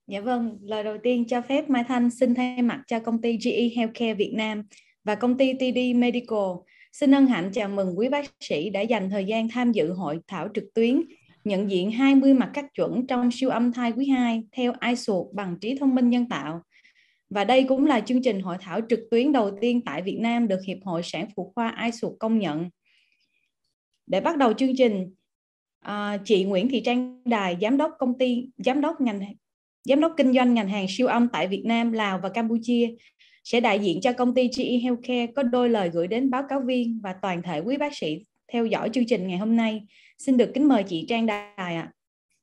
Dạ vâng, lời đầu tiên cho phép Mai Thanh xin thay mặt cho công ty GE Healthcare Việt Nam và công ty TD Medical xin hân hạnh chào mừng quý bác sĩ đã dành thời gian tham dự hội thảo trực tuyến nhận diện 20 mặt các chuẩn trong siêu âm thai quý 2 theo iSuột bằng trí thông minh nhân tạo. Và đây cũng là chương trình hội thảo trực tuyến đầu tiên tại Việt Nam được Hiệp hội Sản phụ khoa iSuột công nhận. Để bắt đầu chương trình, chị Nguyễn Thị Trang Đài, Giám đốc kinh doanh ngành hàng siêu âm tại Việt Nam, Lào và Campuchia sẽ đại diện cho công ty GE Healthcare có đôi lời gửi đến báo cáo viên và toàn thể quý bác sĩ theo dõi chương trình ngày hôm nay. Xin được kính mời chị Trang Đài ạ.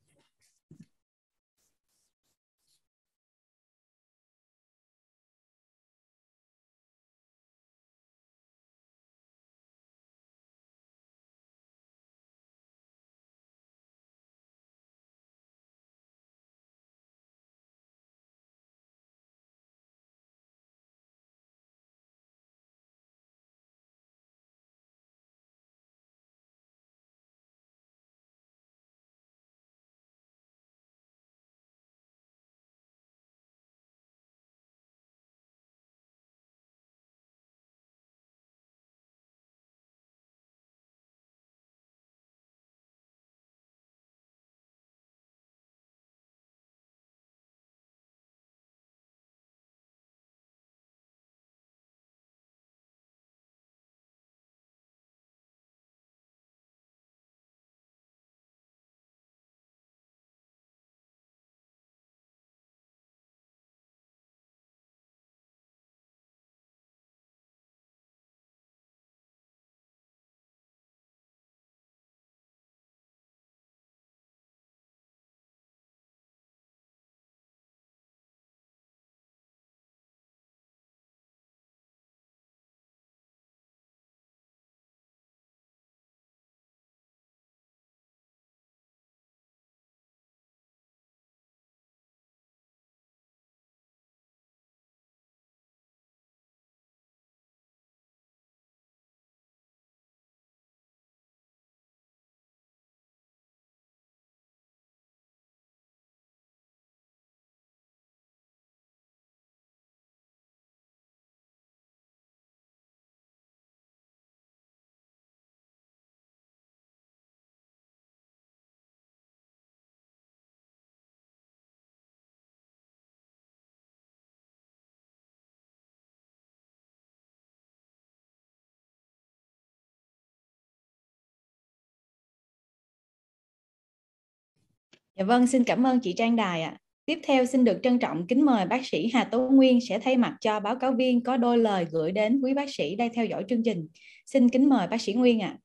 Dạ vâng, xin cảm ơn chị Trang Đài ạ. Tiếp theo xin được trân trọng kính mời bác sĩ Hà Tố Nguyên sẽ thay mặt cho báo cáo viên có đôi lời gửi đến quý bác sĩ đang theo dõi chương trình. Xin kính mời bác sĩ Nguyên ạ.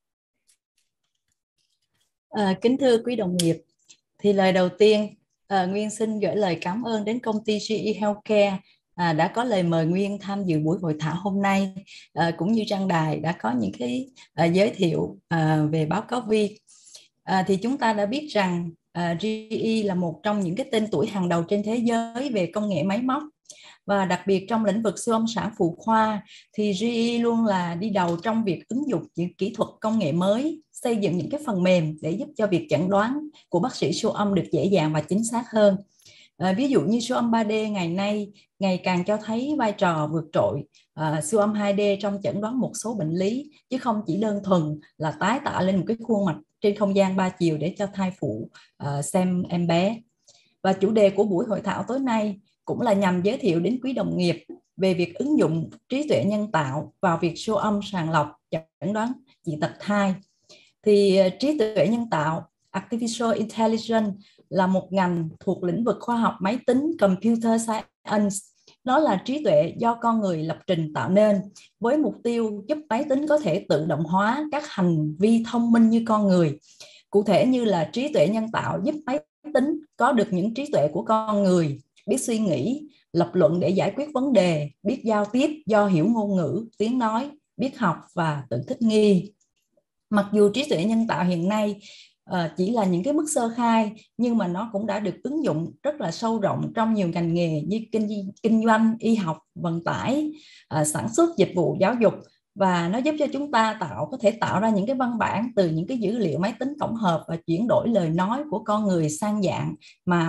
Kính thưa quý đồng nghiệp, thì lời đầu tiên Nguyên xin gửi lời cảm ơn đến công ty GE Healthcare đã có lời mời Nguyên tham dự buổi hội thảo hôm nay, cũng như Trang Đài đã có những cái giới thiệu về báo cáo viên. Thì chúng ta đã biết rằng GE là một trong những cái tên tuổi hàng đầu trên thế giới về công nghệ máy móc. Và đặc biệt trong lĩnh vực siêu âm sản phụ khoa thì GE luôn là đi đầu trong việc ứng dụng những kỹ thuật công nghệ mới, xây dựng những cái phần mềm để giúp cho việc chẩn đoán của bác sĩ siêu âm được dễ dàng và chính xác hơn. Ví dụ như siêu âm 3D ngày nay ngày càng cho thấy vai trò vượt trội siêu âm 2D trong chẩn đoán một số bệnh lý, chứ không chỉ đơn thuần là tái tạo lên một cái khuôn mặt trên không gian 3 chiều để cho thai phụ xem em bé. Và chủ đề của buổi hội thảo tối nay cũng là nhằm giới thiệu đến quý đồng nghiệp về việc ứng dụng trí tuệ nhân tạo vào việc siêu âm sàng lọc chẩn đoán dị tật thai. Thì trí tuệ nhân tạo, Artificial Intelligence, là một ngành thuộc lĩnh vực khoa học máy tính, Computer Science. Nó là trí tuệ do con người lập trình tạo nên, với mục tiêu giúp máy tính có thể tự động hóa các hành vi thông minh như con người. Cụ thể như là trí tuệ nhân tạo giúp máy tính có được những trí tuệ của con người, biết suy nghĩ, lập luận để giải quyết vấn đề, biết giao tiếp do hiểu ngôn ngữ, tiếng nói, biết học và tự thích nghi. Mặc dù trí tuệ nhân tạo hiện nay chỉ là những cái mức sơ khai, nhưng mà nó cũng đã được ứng dụng rất là sâu rộng trong nhiều ngành nghề như kinh doanh, y học, vận tải, sản xuất, dịch vụ, giáo dục. Và nó giúp cho chúng ta có thể tạo ra những cái văn bản từ những cái dữ liệu máy tính tổng hợp và chuyển đổi lời nói của con người sang dạng mà máy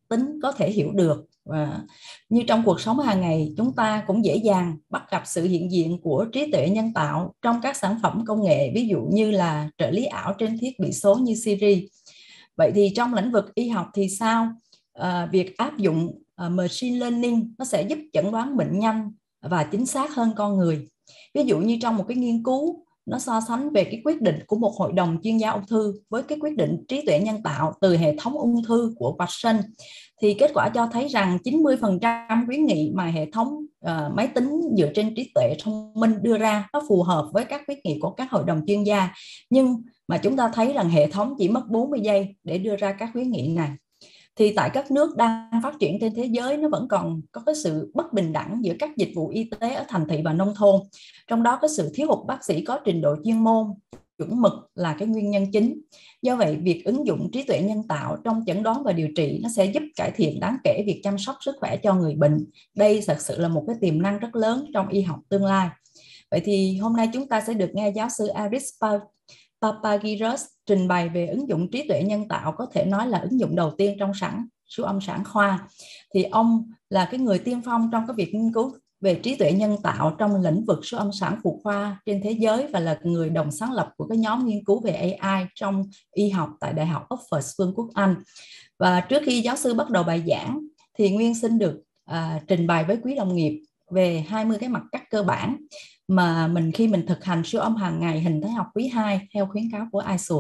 tính có thể hiểu được. Và như trong cuộc sống hàng ngày, chúng ta cũng dễ dàng bắt gặp sự hiện diện của trí tuệ nhân tạo trong các sản phẩm công nghệ, ví dụ như là trợ lý ảo trên thiết bị số như Siri. Vậy thì trong lĩnh vực y học thì sao? Việc áp dụng machine learning nó sẽ giúp chẩn đoán bệnh nhanh và chính xác hơn con người. Ví dụ như trong một cái nghiên cứu, nó so sánh về cái quyết định của một hội đồng chuyên gia ung thư với cái quyết định trí tuệ nhân tạo từ hệ thống ung thư của Watson, thì kết quả cho thấy rằng 90% khuyến nghị mà hệ thống máy tính dựa trên trí tuệ thông minh đưa ra nó phù hợp với các khuyến nghị của các hội đồng chuyên gia, nhưng mà chúng ta thấy rằng hệ thống chỉ mất 40 giây để đưa ra các khuyến nghị này. Thì tại các nước đang phát triển trên thế giới, nó vẫn còn có cái sự bất bình đẳng giữa các dịch vụ y tế ở thành thị và nông thôn. Trong đó có sự thiếu hụt bác sĩ có trình độ chuyên môn chuẩn mực là cái nguyên nhân chính. Do vậy, việc ứng dụng trí tuệ nhân tạo trong chẩn đoán và điều trị nó sẽ giúp cải thiện đáng kể việc chăm sóc sức khỏe cho người bệnh. Đây thật sự là một cái tiềm năng rất lớn trong y học tương lai. Vậy thì hôm nay chúng ta sẽ được nghe giáo sư Aris Papagiros trình bày về ứng dụng trí tuệ nhân tạo, có thể nói là ứng dụng đầu tiên trong siêu âm sản khoa. Thì ông là cái người tiên phong trong cái việc nghiên cứu về trí tuệ nhân tạo trong lĩnh vực siêu âm sản phụ khoa trên thế giới, và là người đồng sáng lập của cái nhóm nghiên cứu về AI trong y học tại Đại học Oxford, Vương quốc Anh. Và trước khi giáo sư bắt đầu bài giảng thì Nguyên xin được trình bày với quý đồng nghiệp về 20 cái mặt cắt cơ bản mà khi mình thực hành siêu âm hàng ngày hình thái học quý 2 theo khuyến cáo của ISO.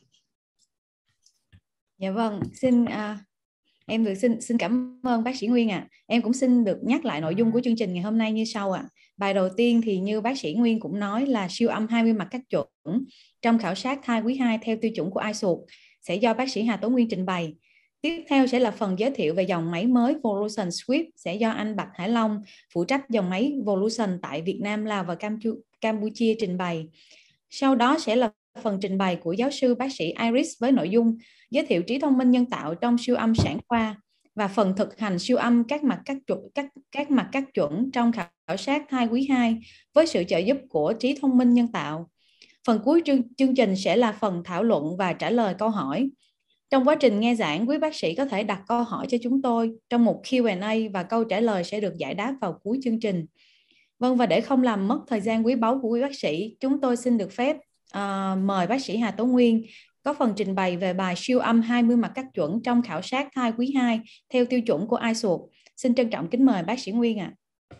Dạ vâng, em được xin cảm ơn bác sĩ Nguyên ạ. Em cũng xin được nhắc lại nội dung của chương trình ngày hôm nay như sau ạ. Bài đầu tiên thì như bác sĩ Nguyên cũng nói là siêu âm 20 mặt cắt chuẩn trong khảo sát thai quý 2 theo tiêu chuẩn của ISO sẽ do bác sĩ Hà Tố Nguyên trình bày. Tiếp theo sẽ là phần giới thiệu về dòng máy mới Volution Swift sẽ do anh Bạch Hải Long, phụ trách dòng máy Volution tại Việt Nam, Lào và Campuchia trình bày. Sau đó sẽ là phần trình bày của giáo sư bác sĩ Iris với nội dung giới thiệu trí thông minh nhân tạo trong siêu âm sản khoa và phần thực hành siêu âm các mặt cắt chuẩn trong khảo sát thai quý 2 với sự trợ giúp của trí thông minh nhân tạo. Phần cuối chương trình sẽ là phần thảo luận và trả lời câu hỏi. Trong quá trình nghe giảng, quý bác sĩ có thể đặt câu hỏi cho chúng tôi trong một Q&A và câu trả lời sẽ được giải đáp vào cuối chương trình. Vâng, và để không làm mất thời gian quý báu của quý bác sĩ, chúng tôi xin được phép mời bác sĩ Hà Tố Nguyên có phần trình bày về bài siêu âm 20 mặt cắt chuẩn trong khảo sát thai quý 2 theo tiêu chuẩn của ISO. Xin trân trọng kính mời bác sĩ Nguyên ạ.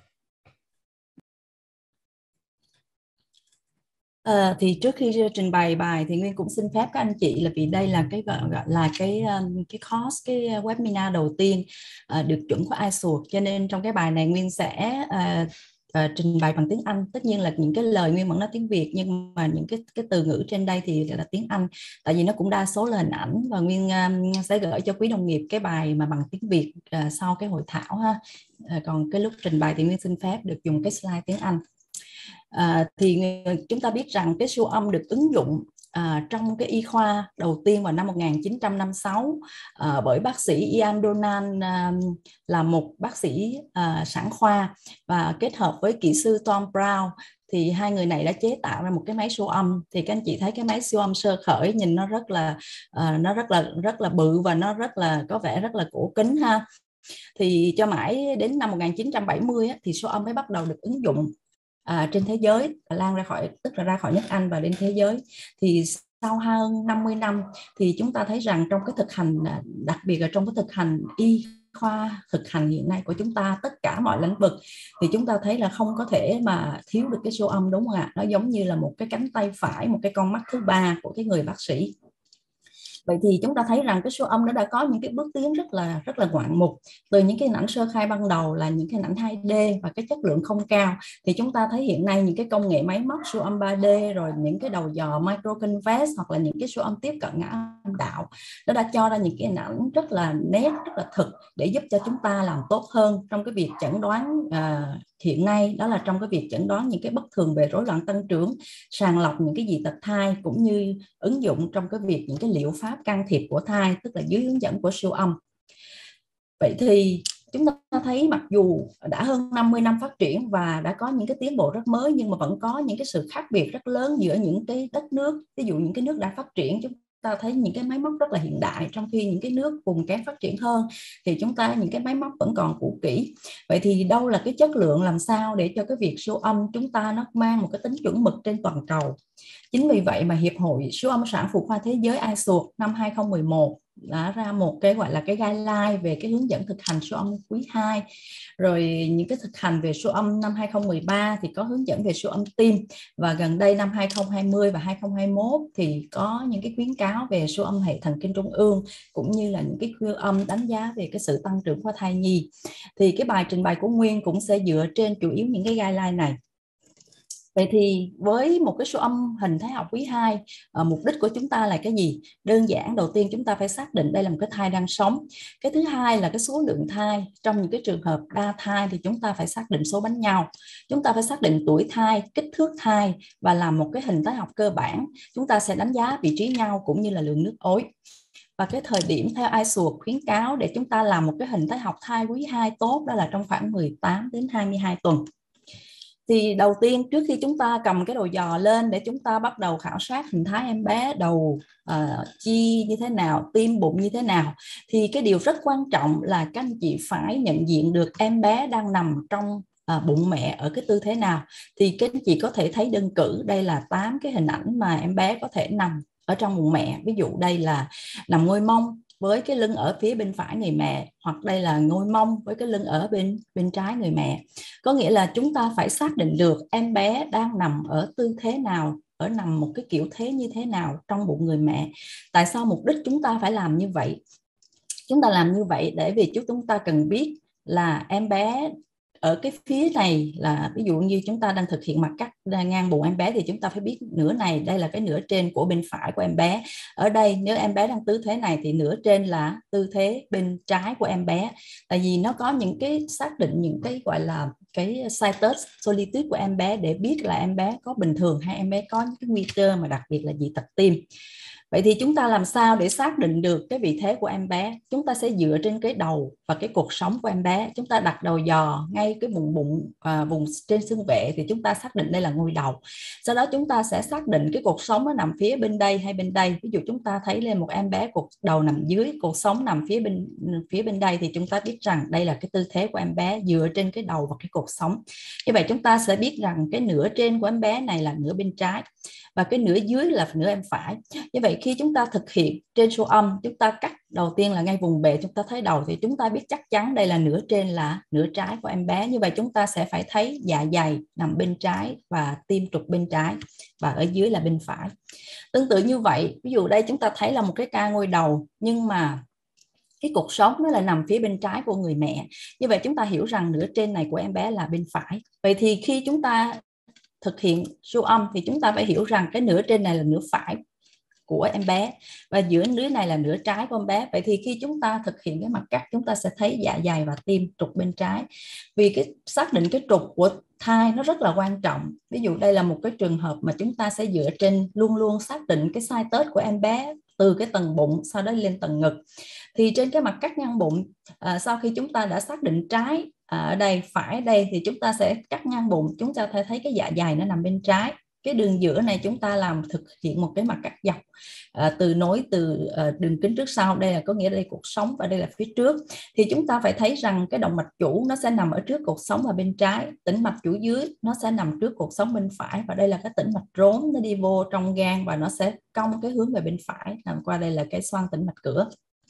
Thì trước khi trình bày bài thì Nguyên cũng xin phép các anh chị là vì đây là cái gọi là cái course, cái webinar đầu tiên được chuẩn của ISO, cho nên trong cái bài này Nguyên sẽ trình bày bằng tiếng Anh. Tất nhiên là những cái lời Nguyên vẫn nói tiếng Việt, nhưng mà những cái từ ngữ trên đây thì là tiếng Anh, tại vì nó cũng đa số là hình ảnh, và Nguyên sẽ gửi cho quý đồng nghiệp cái bài mà bằng tiếng Việt sau cái hội thảo ha. Còn cái lúc trình bày thì Nguyên xin phép được dùng cái slide tiếng Anh. Thì chúng ta biết rằng cái siêu âm được ứng dụng trong cái y khoa đầu tiên vào năm 1956 bởi bác sĩ Ian Donald, là một bác sĩ sản khoa, và kết hợp với kỹ sư Tom Brown, thì hai người này đã chế tạo ra một cái máy siêu âm. Thì các anh chị thấy cái máy siêu âm sơ khởi nhìn nó rất là bự, và nó có vẻ rất là cổ kính ha. Thì cho mãi đến năm 1970 thì siêu âm mới bắt đầu được ứng dụng trên thế giới, lan ra khỏi, tức là ra khỏi nước Anh và đến thế giới. Thì sau hơn 50 năm thì chúng ta thấy rằng trong cái thực hành, đặc biệt là trong cái thực hành y khoa thực hành hiện nay của chúng ta, tất cả mọi lĩnh vực, thì chúng ta thấy là không có thể mà thiếu được cái siêu âm, đúng không ạ? Nó giống như là một cái cánh tay phải, một cái con mắt thứ ba của cái người bác sĩ. Vậy thì chúng ta thấy rằng cái siêu âm nó đã có những cái bước tiến rất là ngoạn mục. Từ những cái hình ảnh sơ khai ban đầu là những cái hình ảnh 2D và cái chất lượng không cao, thì chúng ta thấy hiện nay những cái công nghệ máy móc siêu âm 3D, rồi những cái đầu dò microconvex, hoặc là những cái siêu âm tiếp cận ngã âm đạo, nó đã cho ra những cái hình ảnh rất là nét, rất là thực, để giúp cho chúng ta làm tốt hơn trong cái việc chẩn đoán hiện nay, đó là trong cái việc chẩn đoán những cái bất thường về rối loạn tăng trưởng, sàng lọc những cái dị tật thai, cũng như ứng dụng trong cái việc những cái liệu pháp can thiệp của thai, tức là dưới hướng dẫn của siêu âm. Vậy thì chúng ta thấy mặc dù đã hơn 50 năm phát triển và đã có những cái tiến bộ rất mới, nhưng mà vẫn có những cái sự khác biệt rất lớn giữa những cái đất nước. Ví dụ những cái nước đã phát triển, chúng ta thấy những cái máy móc rất là hiện đại, trong khi những cái nước vùng kém phát triển hơn thì chúng ta những cái máy móc vẫn còn cũ kỹ. Vậy thì đâu là cái chất lượng, làm sao để cho cái việc siêu âm chúng ta nó mang một cái tính chuẩn mực trên toàn cầu? Chính vì vậy mà Hiệp hội Siêu âm sản phụ khoa thế giới ISURG năm 2011 đã ra một cái gọi là cái guideline về cái hướng dẫn thực hành siêu âm quý 2. Rồi những cái thực hành về siêu âm năm 2013 thì có hướng dẫn về siêu âm tim, và gần đây năm 2020 và 2021 thì có những cái khuyến cáo về siêu âm hệ thần kinh trung ương, cũng như là những cái siêu âm đánh giá về cái sự tăng trưởng của thai nhi. Thì cái bài trình bày của Nguyên cũng sẽ dựa trên chủ yếu những cái guideline này. Vậy thì với một cái siêu âm hình thái học quý 2, mục đích của chúng ta là cái gì? Đơn giản, đầu tiên chúng ta phải xác định đây là một cái thai đang sống. Cái thứ hai là cái số lượng thai. Trong những cái trường hợp đa thai thì chúng ta phải xác định số bánh nhau. Chúng ta phải xác định tuổi thai, kích thước thai và làm một cái hình thái học cơ bản. Chúng ta sẽ đánh giá vị trí nhau cũng như là lượng nước ối. Và cái thời điểm theo ISURG khuyến cáo để chúng ta làm một cái hình thái học thai quý 2 tốt đó là trong khoảng 18 đến 22 tuần. Thì đầu tiên, trước khi chúng ta cầm cái đầu dò lên để chúng ta bắt đầu khảo sát hình thái em bé, đầu chi như thế nào, tim bụng như thế nào, thì cái điều rất quan trọng là các anh chị phải nhận diện được em bé đang nằm trong bụng mẹ ở cái tư thế nào. Thì các anh chị có thể thấy đơn cử, đây là 8 cái hình ảnh mà em bé có thể nằm ở trong bụng mẹ. Ví dụ đây là nằm ngôi mông với cái lưng ở phía bên phải người mẹ, hoặc đây là ngôi mông với cái lưng ở bên trái người mẹ. Có nghĩa là chúng ta phải xác định được em bé đang nằm ở tư thế nào, ở nằm một cái kiểu thế như thế nào trong bụng người mẹ. Tại sao mục đích chúng ta phải làm như vậy? Chúng ta làm như vậy để vì chúng ta cần biết là em bé ở cái phía này, là ví dụ như chúng ta đang thực hiện mặt cắt ngang bụng em bé thì chúng ta phải biết nửa này, đây là cái nửa trên của bên phải của em bé. Ở đây nếu em bé đang tư thế này thì nửa trên là tư thế bên trái của em bé. Tại vì nó có những cái xác định những cái gọi là cái situs solitude của em bé để biết là em bé có bình thường hay em bé có những cái nguy cơ mà đặc biệt là dị tật tim. Vậy thì chúng ta làm sao để xác định được cái vị thế của em bé? Chúng ta sẽ dựa trên cái đầu và cái cột sống của em bé. Chúng ta đặt đầu dò ngay cái vùng trên xương vệ thì chúng ta xác định đây là ngôi đầu. Sau đó chúng ta sẽ xác định cái cột sống nó nằm phía bên đây hay bên đây. Ví dụ chúng ta thấy lên một em bé cột đầu nằm dưới, cột sống nằm phía bên đây thì chúng ta biết rằng đây là cái tư thế của em bé dựa trên cái đầu và cái cột sống. Như vậy chúng ta sẽ biết rằng cái nửa trên của em bé này là nửa bên trái và cái nửa dưới là nửa em phải. Như vậy khi chúng ta thực hiện trên siêu âm, chúng ta cắt đầu tiên là ngay vùng bệ, chúng ta thấy đầu thì chúng ta biết chắc chắn đây là nửa trên là nửa trái của em bé. Như vậy chúng ta sẽ phải thấy dạ dày nằm bên trái và tim trục bên trái, và ở dưới là bên phải. Tương tự như vậy, ví dụ đây chúng ta thấy là một cái ca ngôi đầu, nhưng mà cái cột sống nó là nằm phía bên trái của người mẹ. Như vậy chúng ta hiểu rằng nửa trên này của em bé là bên phải. Vậy thì khi chúng ta thực hiện siêu âm thì chúng ta phải hiểu rằng cái nửa trên này là nửa phải của em bé và giữa nửa này là nửa trái của em bé. Vậy thì khi chúng ta thực hiện cái mặt cắt, chúng ta sẽ thấy dạ dày và tim trục bên trái. Vì cái xác định cái trục của thai nó rất là quan trọng. Ví dụ đây là một cái trường hợp mà chúng ta sẽ dựa trên luôn luôn xác định cái size tết của em bé từ cái tầng bụng sau đó lên tầng ngực. Thì trên cái mặt cắt ngang bụng, sau khi chúng ta đã xác định trái ở đây, phải đây, thì chúng ta sẽ cắt ngang bụng, chúng ta thấy cái dạ dày nó nằm bên trái. Cái đường giữa này chúng ta thực hiện một cái mặt cắt dọc, nối từ đường kính trước sau. Đây là có nghĩa đây cột sống và đây là phía trước. Thì chúng ta phải thấy rằng cái động mạch chủ nó sẽ nằm ở trước cột sống và bên trái, tĩnh mạch chủ dưới nó sẽ nằm trước cột sống bên phải, và đây là cái tĩnh mạch rốn nó đi vô trong gan và nó sẽ cong cái hướng về bên phải, nằm qua đây là cái xoang tĩnh mạch cửa.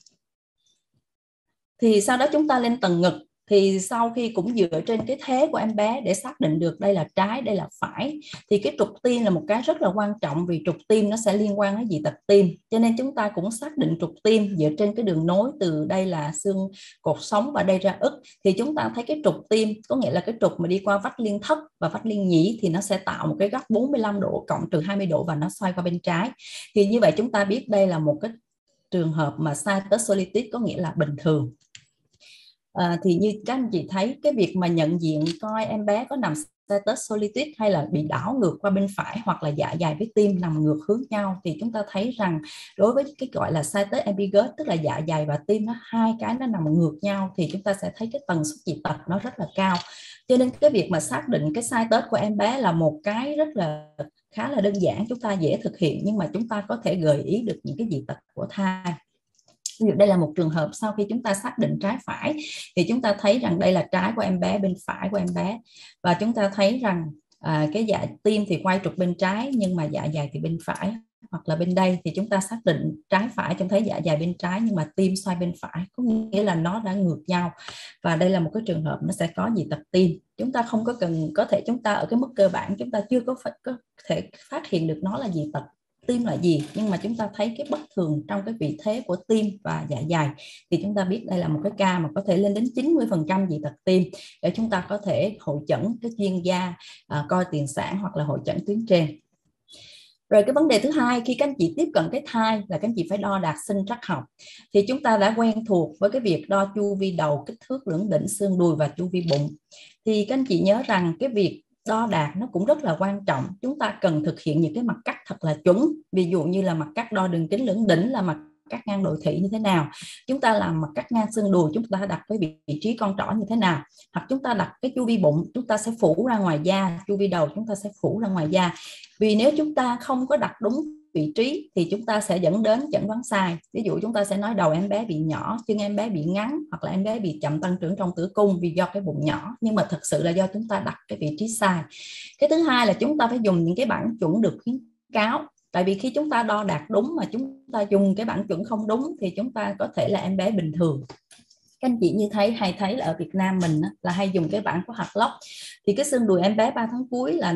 Thì sau đó chúng ta lên tầng ngực. Thì sau khi cũng dựa trên cái thế của em bé để xác định được đây là trái, đây là phải, thì cái trục tim là một cái rất là quan trọng, vì trục tim nó sẽ liên quan đến dị tật tim. Cho nên chúng ta cũng xác định trục tim dựa trên cái đường nối từ đây là xương cột sống và đây ra ức. Thì chúng ta thấy cái trục tim, có nghĩa là cái trục mà đi qua vách liên thất và vách liên nhĩ, thì nó sẽ tạo một cái góc 45 độ cộng trừ 20 độ và nó xoay qua bên trái. Thì như vậy chúng ta biết đây là một cái trường hợp mà situs solitude, có nghĩa là bình thường. Thì như các anh chị thấy, cái việc mà nhận diện coi em bé có nằm situs solitude hay là bị đảo ngược qua bên phải, hoặc là dạ dày với tim nằm ngược hướng nhau, thì chúng ta thấy rằng đối với cái gọi là situs ambiguous, tức là dạ dày và tim nó hai cái nó nằm ngược nhau, thì chúng ta sẽ thấy cái tần suất dị tật nó rất là cao. Cho nên cái việc mà xác định cái situs của em bé là một cái rất là khá là đơn giản, chúng ta dễ thực hiện, nhưng mà chúng ta có thể gợi ý được những cái dị tật của thai. Ví dụ đây là một trường hợp sau khi chúng ta xác định trái phải thì chúng ta thấy rằng đây là trái của em bé, bên phải của em bé, và chúng ta thấy rằng cái dạ tim thì quay trục bên trái nhưng mà dạ dày thì bên phải, hoặc là bên đây thì chúng ta xác định trái phải, chúng thấy dạ dày bên trái nhưng mà tim xoay bên phải, có nghĩa là nó đã ngược nhau. Và đây là một cái trường hợp nó sẽ có dị tật tim. Chúng ta không có cần, có thể chúng ta ở cái mức cơ bản chúng ta chưa có thể phát hiện được nó là dị tật tim là gì, nhưng mà chúng ta thấy cái bất thường trong cái vị thế của tim và dạ dày thì chúng ta biết đây là một cái ca mà có thể lên đến 90% dị tật tim, để chúng ta có thể hội chẩn cái chuyên gia coi tiền sản hoặc là hội chẩn tuyến trên. Rồi cái vấn đề thứ hai, khi các anh chị tiếp cận cái thai là các anh chị phải đo đạc sinh trắc học. Thì chúng ta đã quen thuộc với cái việc đo chu vi đầu, kích thước lưỡng đỉnh xương đùi và chu vi bụng. Thì các anh chị nhớ rằng cái việc đo đạc nó cũng rất là quan trọng. Chúng ta cần thực hiện những cái mặt cắt thật là chuẩn. Ví dụ như là mặt cắt đo đường kính lưỡng đỉnh là mặt cắt ngang đồi thị như thế nào, chúng ta làm mặt cắt ngang xương đùi, chúng ta đặt cái vị trí con trỏ như thế nào, hoặc chúng ta đặt cái chu vi bụng, chúng ta sẽ phủ ra ngoài da, chu vi đầu chúng ta sẽ phủ ra ngoài da. Vì nếu chúng ta không có đặt đúng vị trí thì chúng ta sẽ dẫn đến chẩn đoán sai. Ví dụ chúng ta sẽ nói đầu em bé bị nhỏ, chân em bé bị ngắn, hoặc là em bé bị chậm tăng trưởng trong tử cung vì do cái bụng nhỏ, nhưng mà thực sự là do chúng ta đặt cái vị trí sai. Cái thứ hai là chúng ta phải dùng những cái bảng chuẩn được khuyến cáo. Tại vì khi chúng ta đo đạc đúng mà chúng ta dùng cái bảng chuẩn không đúng thì chúng ta có thể là em bé bình thường. Các anh chị như hay thấy là ở Việt Nam mình là hay dùng cái bảng của Harlock, thì cái xương đùi em bé 3 tháng cuối là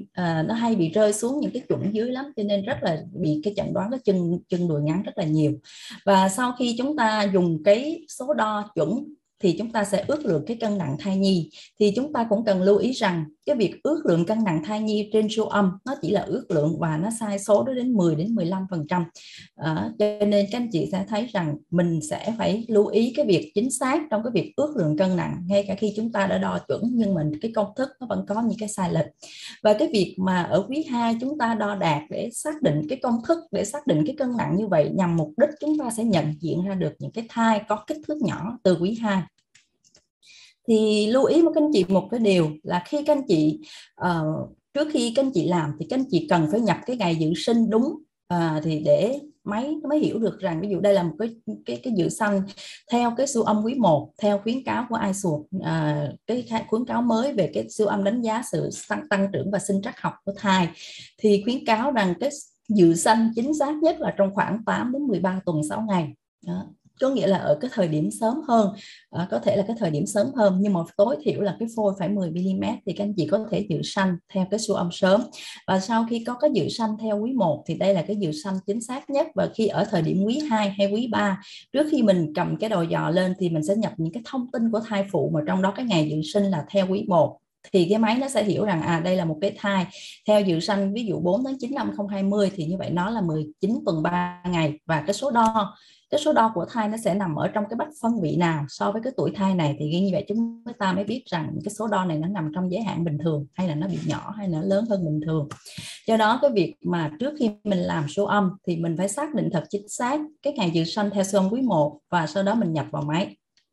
nó hay bị rơi xuống những cái chuẩn dưới lắm, cho nên rất là bị cái chẩn đoán cái chân đùi ngắn rất là nhiều. Và sau khi chúng ta dùng cái số đo chuẩn thì chúng ta sẽ ước lượng cái cân nặng thai nhi. Thì chúng ta cũng cần lưu ý rằng cái việc ước lượng cân nặng thai nhi trên siêu âm nó chỉ là ước lượng và nó sai số đến 10 đến 15%. Cho nên các anh chị sẽ thấy rằng mình sẽ phải lưu ý cái việc chính xác trong cái việc ước lượng cân nặng, ngay cả khi chúng ta đã đo chuẩn nhưng mà cái công thức nó vẫn có những cái sai lệch. Và cái việc mà ở quý 2 chúng ta đo đạc để xác định cái công thức, để xác định cái cân nặng như vậy nhằm mục đích chúng ta sẽ nhận diện ra được những cái thai có kích thước nhỏ từ quý 2. Thì lưu ý các anh chị một cái điều là khi các anh chị trước khi các anh chị làm thì các anh chị cần phải nhập cái ngày dự sinh đúng, thì để máy nó mới hiểu được rằng ví dụ đây là một cái dự sanh theo cái siêu âm quý 1 theo khuyến cáo của ISUOT, cái khuyến cáo mới về cái siêu âm đánh giá sự tăng trưởng và sinh trắc học của thai, thì khuyến cáo rằng cái dự sanh chính xác nhất là trong khoảng 8 đến 13 tuần 6 ngày. Đó. Có nghĩa là ở cái thời điểm sớm hơn, có thể là cái thời điểm sớm hơn, nhưng mà tối thiểu là cái phôi phải 10mm thì các anh chị có thể dự sanh theo cái siêu âm sớm. Và sau khi có cái dự sanh theo quý 1 thì đây là cái dự sanh chính xác nhất. Và khi ở thời điểm quý 2 hay quý 3, trước khi mình cầm cái đầu dò lên thì mình sẽ nhập những cái thông tin của thai phụ, mà trong đó cái ngày dự sinh là theo quý 1. Thì cái máy nó sẽ hiểu rằng đây là một cái thai theo dự sanh ví dụ 4 tháng 9 năm 2020, thì như vậy nó là 19 tuần 3 ngày. Và cái số đo của thai nó sẽ nằm ở trong cái bách phân vị nào so với cái tuổi thai này, thì như vậy chúng ta mới biết rằng cái số đo này nó nằm trong giới hạn bình thường, hay là nó bị nhỏ, hay là nó lớn hơn bình thường. Do đó cái việc mà trước khi mình làm siêu âm thì mình phải xác định thật chính xác cái ngày dự sanh theo siêu âm quý 1 và sau đó mình nhập vào máy.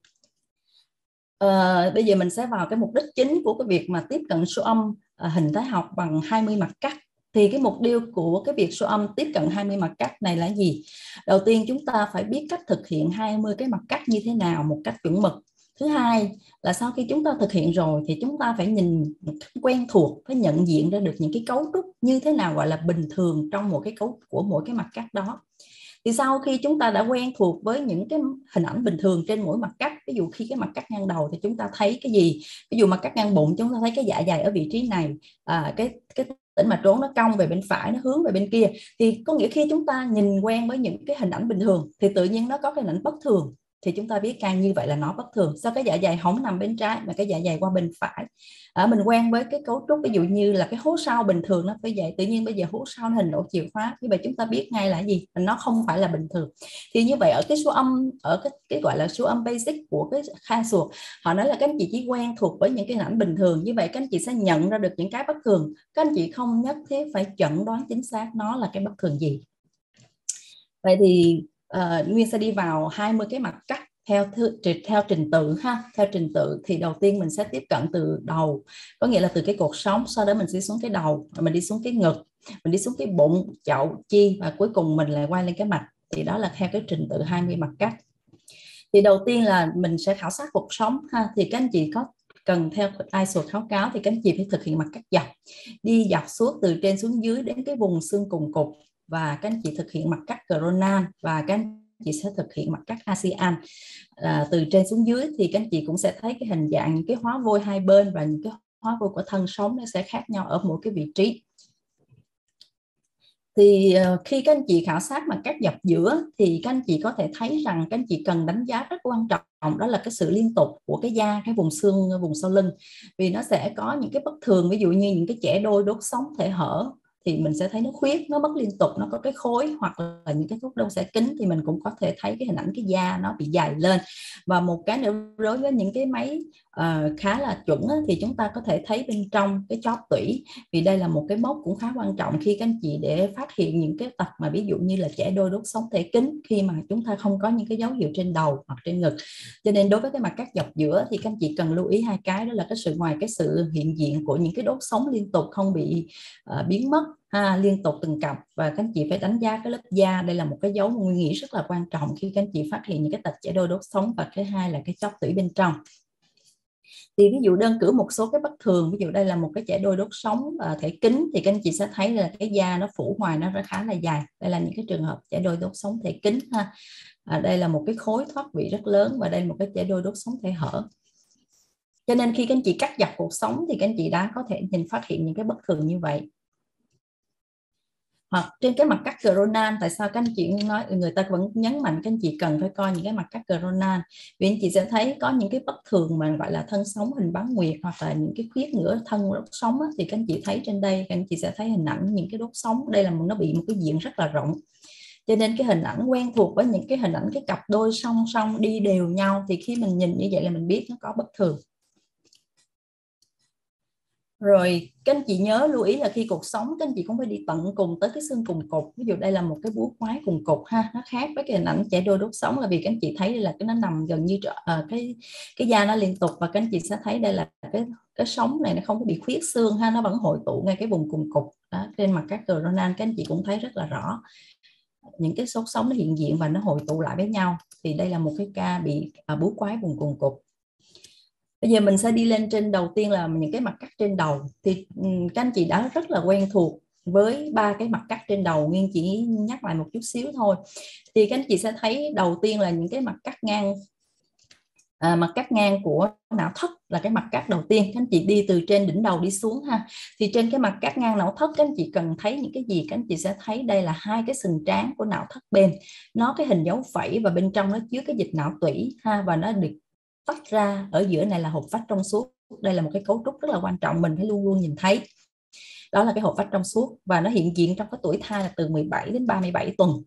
Bây giờ mình sẽ vào cái mục đích chính của cái việc mà tiếp cận siêu âm hình thái học bằng 20 mặt cắt. Thì cái mục tiêu của cái việc siêu âm tiếp cận 20 mặt cắt này là gì? Đầu tiên chúng ta phải biết cách thực hiện 20 cái mặt cắt như thế nào một cách chuẩn mực. Thứ hai là sau khi chúng ta thực hiện rồi thì chúng ta phải nhìn quen thuộc, phải nhận diện ra được những cái cấu trúc như thế nào gọi là bình thường trong một cái cấu của mỗi cái mặt cắt đó. Thì sau khi chúng ta đã quen thuộc với những cái hình ảnh bình thường trên mỗi mặt cắt, ví dụ khi cái mặt cắt ngang đầu thì chúng ta thấy cái gì, ví dụ mặt cắt ngang bụng chúng ta thấy cái dạ dày ở vị trí này, cái tĩnh mạch trốn nó cong về bên phải, nó hướng về bên kia, thì có nghĩa khi chúng ta nhìn quen với những cái hình ảnh bình thường thì tự nhiên nó có cái hình ảnh bất thường, thì chúng ta biết càng như vậy là nó bất thường. Sao cái dạ dày không nằm bên trái mà cái dạ dày qua bên phải? Mình quen với cái cấu trúc ví dụ như là cái hố sau bình thường nó phải vậy, tự nhiên bây giờ hố sau nó hình lỗ chìa khóa, như vậy chúng ta biết ngay là gì, nó không phải là bình thường. Thì như vậy ở cái siêu âm, ở cái gọi là siêu âm basic của cái khai suột, họ nói là các anh chị chỉ quen thuộc với những cái hình ảnh bình thường, như vậy các anh chị sẽ nhận ra được những cái bất thường, các anh chị không nhất thiết phải chẩn đoán chính xác nó là cái bất thường gì. Vậy thì Nguyên sẽ đi vào 20 cái mặt cắt theo trình tự ha. Theo trình tự thì đầu tiên mình sẽ tiếp cận từ đầu, có nghĩa là từ cái cột sống, sau đó mình sẽ xuống cái đầu, rồi mình đi xuống cái ngực, mình đi xuống cái bụng, chậu, chi và cuối cùng mình lại quay lên cái mặt. Thì đó là theo cái trình tự 20 mặt cắt. Thì đầu tiên là mình sẽ khảo sát cột sống ha. Thì các anh chị có cần theo ISO kháng cáo thì các anh chị phải thực hiện mặt cắt dọc, đi dọc suốt từ trên xuống dưới đến cái vùng xương cùng cột, và các anh chị thực hiện mặt cắt coronal, và các anh chị sẽ thực hiện mặt cắt ASEAN. Từ trên xuống dưới thì các anh chị cũng sẽ thấy cái hình dạng những cái hóa vôi hai bên, và những cái hóa vôi của thân sống nó sẽ khác nhau ở mỗi cái vị trí. Thì khi các anh chị khảo sát mặt cắt dọc giữa thì các anh chị có thể thấy rằng các anh chị cần đánh giá rất quan trọng, đó là cái sự liên tục của cái da, cái vùng xương, vùng sau lưng. Vì nó sẽ có những cái bất thường, ví dụ như những cái chẻ đôi, đốt sống, thể hở thì mình sẽ thấy nó khuyết, nó mất liên tục, nó có cái khối, hoặc là những cái thuốc đông xẻ kính thì mình cũng có thể thấy cái hình ảnh cái da nó bị dày lên. Và một cái nữa, đối với những cái máy khá là chuẩn thì chúng ta có thể thấy bên trong cái chóp tủy, vì đây là một cái mốc cũng khá quan trọng khi các anh chị để phát hiện những cái tật mà ví dụ như là chẻ đôi, đốt sống, thể kính khi mà chúng ta không có những cái dấu hiệu trên đầu hoặc trên ngực. Cho nên đối với cái mặt cắt dọc giữa thì các anh chị cần lưu ý hai cái, đó là cái sự, ngoài cái sự hiện diện của những cái đốt sống liên tục không bị biến mất liên tục từng cặp, và các anh chị phải đánh giá cái lớp da. Đây là một cái dấu nguy nghĩ rất là quan trọng khi các anh chị phát hiện những cái tật chẻ đôi, đốt sống. Và cái hai là cái chóp tủy bên trong. Thì ví dụ đơn cử một số cái bất thường, ví dụ đây là một cái chẻ đôi, đốt sống thể kính, thì các anh chị sẽ thấy là cái da nó phủ ngoài nó khá là dài. Đây là những cái trường hợp chẻ đôi, đốt sống thể kính ha. Đây là một cái khối thoát vị rất lớn, và đây là một cái chẻ đôi, đốt sống thể hở. Cho nên khi các anh chị cắt dọc cột sống thì các anh chị đã có thể phát hiện những cái bất thường như vậy. Hoặc trên cái mặt cắt coronal, tại sao các anh chị nói, người ta vẫn nhấn mạnh các anh chị cần phải coi những cái mặt cắt coronal, vì anh chị sẽ thấy có những cái bất thường mà gọi là thân sống hình bán nguyệt, hoặc là những cái khuyết giữa thân đốt sống á, thì các anh chị thấy trên đây, các anh chị sẽ thấy hình ảnh những cái đốt sống. Đây là nó bị một cái diện rất là rộng, cho nên cái hình ảnh quen thuộc với những cái hình ảnh cái cặp đôi song song đi đều nhau, thì khi mình nhìn như vậy là mình biết nó có bất thường. Rồi các anh chị nhớ lưu ý là khi cột sống các anh chị cũng phải đi tận cùng tới cái xương cùng cột. Ví dụ đây là một cái búa khoái cùng cột ha, nó khác với cái hình ảnh chẻ đôi, đốt sống, là vì các anh chị thấy là cái nó nằm gần như cái da nó liên tục, và các anh chị sẽ thấy đây là cái sống này nó không có bị khuyết xương ha, nó vẫn hội tụ ngay cái vùng cùng cột. Đó, trên mặt các coronal các anh chị cũng thấy rất là rõ những cái xốt sống nó hiện diện và nó hội tụ lại với nhau. Thì đây là một cái ca bị búa khoái vùng cùng cột. Bây giờ mình sẽ đi lên trên, đầu tiên là những cái mặt cắt trên đầu. Thì các anh chị đã rất là quen thuộc với ba cái mặt cắt trên đầu, Nguyên chỉ nhắc lại một chút xíu thôi. Thì các anh chị sẽ thấy đầu tiên là những cái mặt cắt ngang, mặt cắt ngang của não thất là cái mặt cắt đầu tiên. Các anh chị đi từ trên đỉnh đầu đi xuống ha. Thì trên cái mặt cắt ngang não thất các anh chị cần thấy những cái gì? Các anh chị sẽ thấy đây là hai cái sừng trán của não thất bên, nó cái hình dấu phẩy, và bên trong nó chứa cái dịch não tủy ha, và nó được tách ra ở giữa này là hộp phách trong suốt. Đây là một cái cấu trúc rất là quan trọng, mình phải luôn luôn nhìn thấy. Đó là cái hộp phách trong suốt, và nó hiện diện trong cái tuổi thai là từ 17 đến 37 tuần.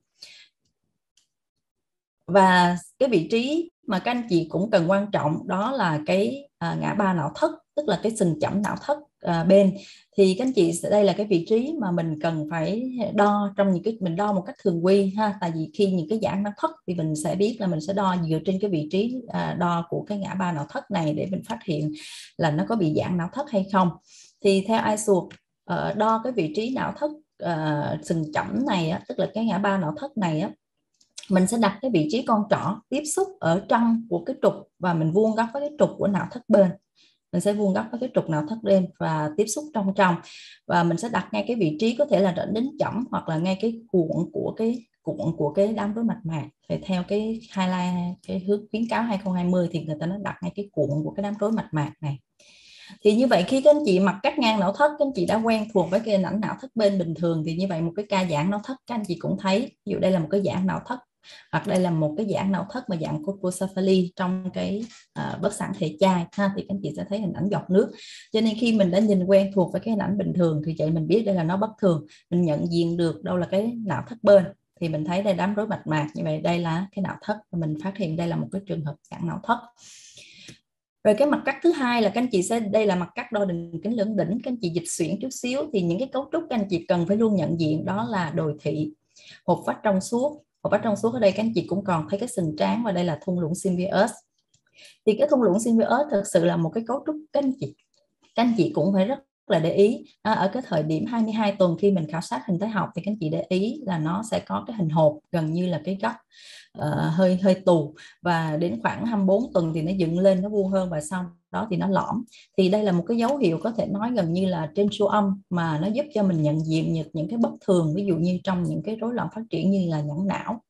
Và cái vị trí mà các anh chị cũng cần quan trọng đó là cái ngã ba não thất, tức là cái sừng chẩm não thất bên. Thì các anh chị, đây là cái vị trí mà mình cần phải đo trong những cái, mình đo một cách thường quy ha. Tại vì khi những cái giãn não thất thì mình sẽ biết là mình sẽ đo dựa trên cái vị trí đo của cái ngã ba não thất này để mình phát hiện là nó có bị giãn não thất hay không. Thì theo ISO đo cái vị trí não thất sừng chẩm này á, tức là cái ngã ba não thất này á, mình sẽ đặt cái vị trí con trỏ tiếp xúc ở trong của cái trục, và mình vuông góc với cái trục của não thất bên. Mình sẽ vuông góc với cái trục não thất bên và tiếp xúc trong, và mình sẽ đặt ngay cái vị trí có thể là đến chẩm, hoặc là ngay cái cuộn của cái đám rối mạch mạc. Thì theo cái highlight, cái hướng khuyến cáo 2020 thì người ta nó đặt ngay cái cuộn của cái đám rối mạch mạc này. Thì như vậy khi các anh chị mặt cắt ngang não thất, các anh chị đã quen thuộc với cái hình ảnh não thất bên bình thường, thì như vậy một cái ca giãn não thất các anh chị cũng thấy. Ví dụ đây là một cái giãn não thất, hoặc đây là một cái giãn não thất mà dạng colpocephaly trong cái bất sản thể chai ha, thì các anh chị sẽ thấy hình ảnh giọt nước. Cho nên khi mình đã nhìn quen thuộc với cái hình ảnh bình thường thì vậy mình biết đây là nó bất thường, mình nhận diện được đâu là cái não thất bên. Thì mình thấy đây đám rối mạch mạc, như vậy đây là cái não thất, và mình phát hiện đây là một cái trường hợp giãn não thất. Rồi cái mặt cắt thứ hai là các anh chị sẽ, đây là mặt cắt đo đường kính lưỡng đỉnh. Các anh chị dịch chuyển chút xíu thì những cái cấu trúc các anh chị cần phải luôn nhận diện, đó là đồi thị, hộp phách trong suốt. Hộp phách trong suốt ở đây các anh chị cũng còn thấy cái sừng trán, và đây là thung lũng Symbios. Thì cái thung lũng Symbios thực sự là một cái cấu trúc các anh chị cũng phải rất là để ý ở cái thời điểm 22 tuần khi mình khảo sát hình thái học thì các anh chị để ý là nó sẽ có cái hình hộp gần như là cái góc hơi tù, và đến khoảng 24 tuần thì nó dựng lên, nó vuông hơn, và sau đó thì nó lõm. Thì đây là một cái dấu hiệu có thể nói gần như là trên siêu âm mà nó giúp cho mình nhận diện những cái bất thường, ví dụ như trong những cái rối loạn phát triển như là nhẫn não.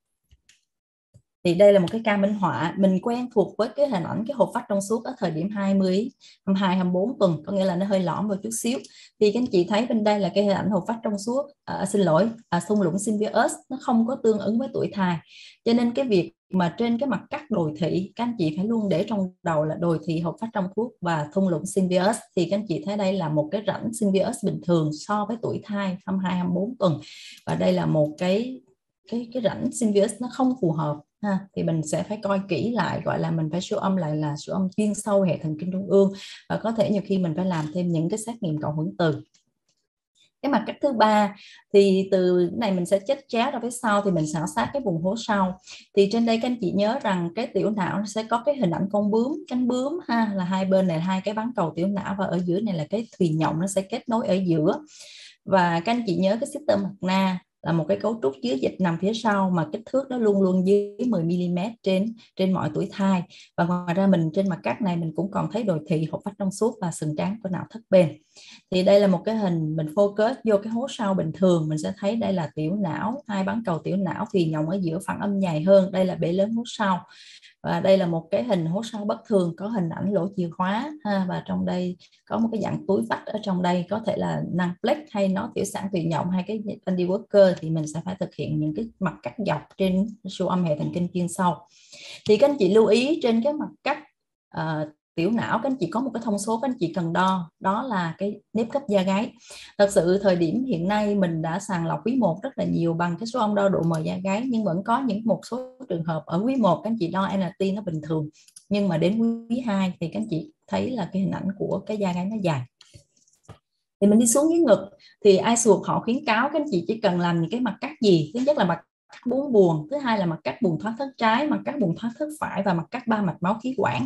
Thì đây là một cái ca minh họa, mình quen thuộc với cái hình ảnh cái hộp vách trong suốt ở thời điểm 20, 22, 24 tuần, có nghĩa là nó hơi lõm một chút xíu. Thì các anh chị thấy bên đây là cái hình ảnh hộp vách trong suốt, thung lũng Symbios, nó không có tương ứng với tuổi thai. Cho nên cái việc mà trên cái mặt cắt đồi thị, các anh chị phải luôn để trong đầu là đồi thị, hộp vách trong suốt và thung lũng Symbios. Thì các anh chị thấy đây là một cái rãnh Symbios bình thường so với tuổi thai 22, 24 tuần. Và đây là một cái rãnh Symbios nó không phù hợp. Thì mình sẽ phải coi kỹ lại, gọi là mình phải siêu âm lại là siêu âm chuyên sâu hệ thần kinh trung ương, và có thể nhiều khi mình phải làm thêm những cái xét nghiệm cộng hưởng từ. Cái mặt cắt thứ ba thì từ này mình sẽ chết chéo ra phía sau, thì mình khảo sát cái vùng hố sau. Thì trên đây các anh chị nhớ rằng cái tiểu não nó sẽ có cái hình ảnh con bướm, cánh bướm là hai bên này hai cái bán cầu tiểu não, và ở giữa này là cái thùy nhộng, nó sẽ kết nối ở giữa. Và các anh chị nhớ cái system magna là một cái cấu trúc chứa dịch nằm phía sau, mà kích thước nó luôn luôn dưới 10 mm trên mọi tuổi thai. Và ngoài ra mình trên mặt cắt này mình cũng còn thấy đồi thị, hộp vách trong suốt và sừng trán của não thất bên. Thì đây là một cái hình mình focus vô cái hố sau bình thường, mình sẽ thấy đây là tiểu não, hai bán cầu tiểu não, thùy nhộng ở giữa, phản âm dài hơn, đây là bể lớn hố sau. Và đây là một cái hình hố sau bất thường, có hình ảnh lỗ chìa khóa và trong đây có một cái dạng túi vách ở trong đây, có thể là năng plex hay nó tiểu sản thùy nhộng hay cái Andy Walker. Thì mình sẽ phải thực hiện những cái mặt cắt dọc trên siêu âm hệ thần kinh chuyên sâu. Thì các anh chị lưu ý trên cái mặt cắt tiểu não, các anh chị có một cái thông số các anh chị cần đo, đó là cái nếp cấp da gáy. Thật sự thời điểm hiện nay mình đã sàng lọc quý 1 rất là nhiều bằng cái số âm đo độ mờ da gáy, nhưng vẫn có một số trường hợp ở quý 1 các anh chị đo NT nó bình thường, nhưng mà đến quý 2 thì các anh chị thấy là cái hình ảnh của cái da gáy nó dài. Thì mình đi xuống dưới ngực thì iSWOG họ khuyến cáo các anh chị chỉ cần làm những cái mặt cắt gì. Thứ nhất là mặt cắt 4 buồng, thứ hai là mặt cắt buồng thoát thất trái, mặt cắt buồng thoát thất phải, và mặt cắt 3 mạch máu khí quản.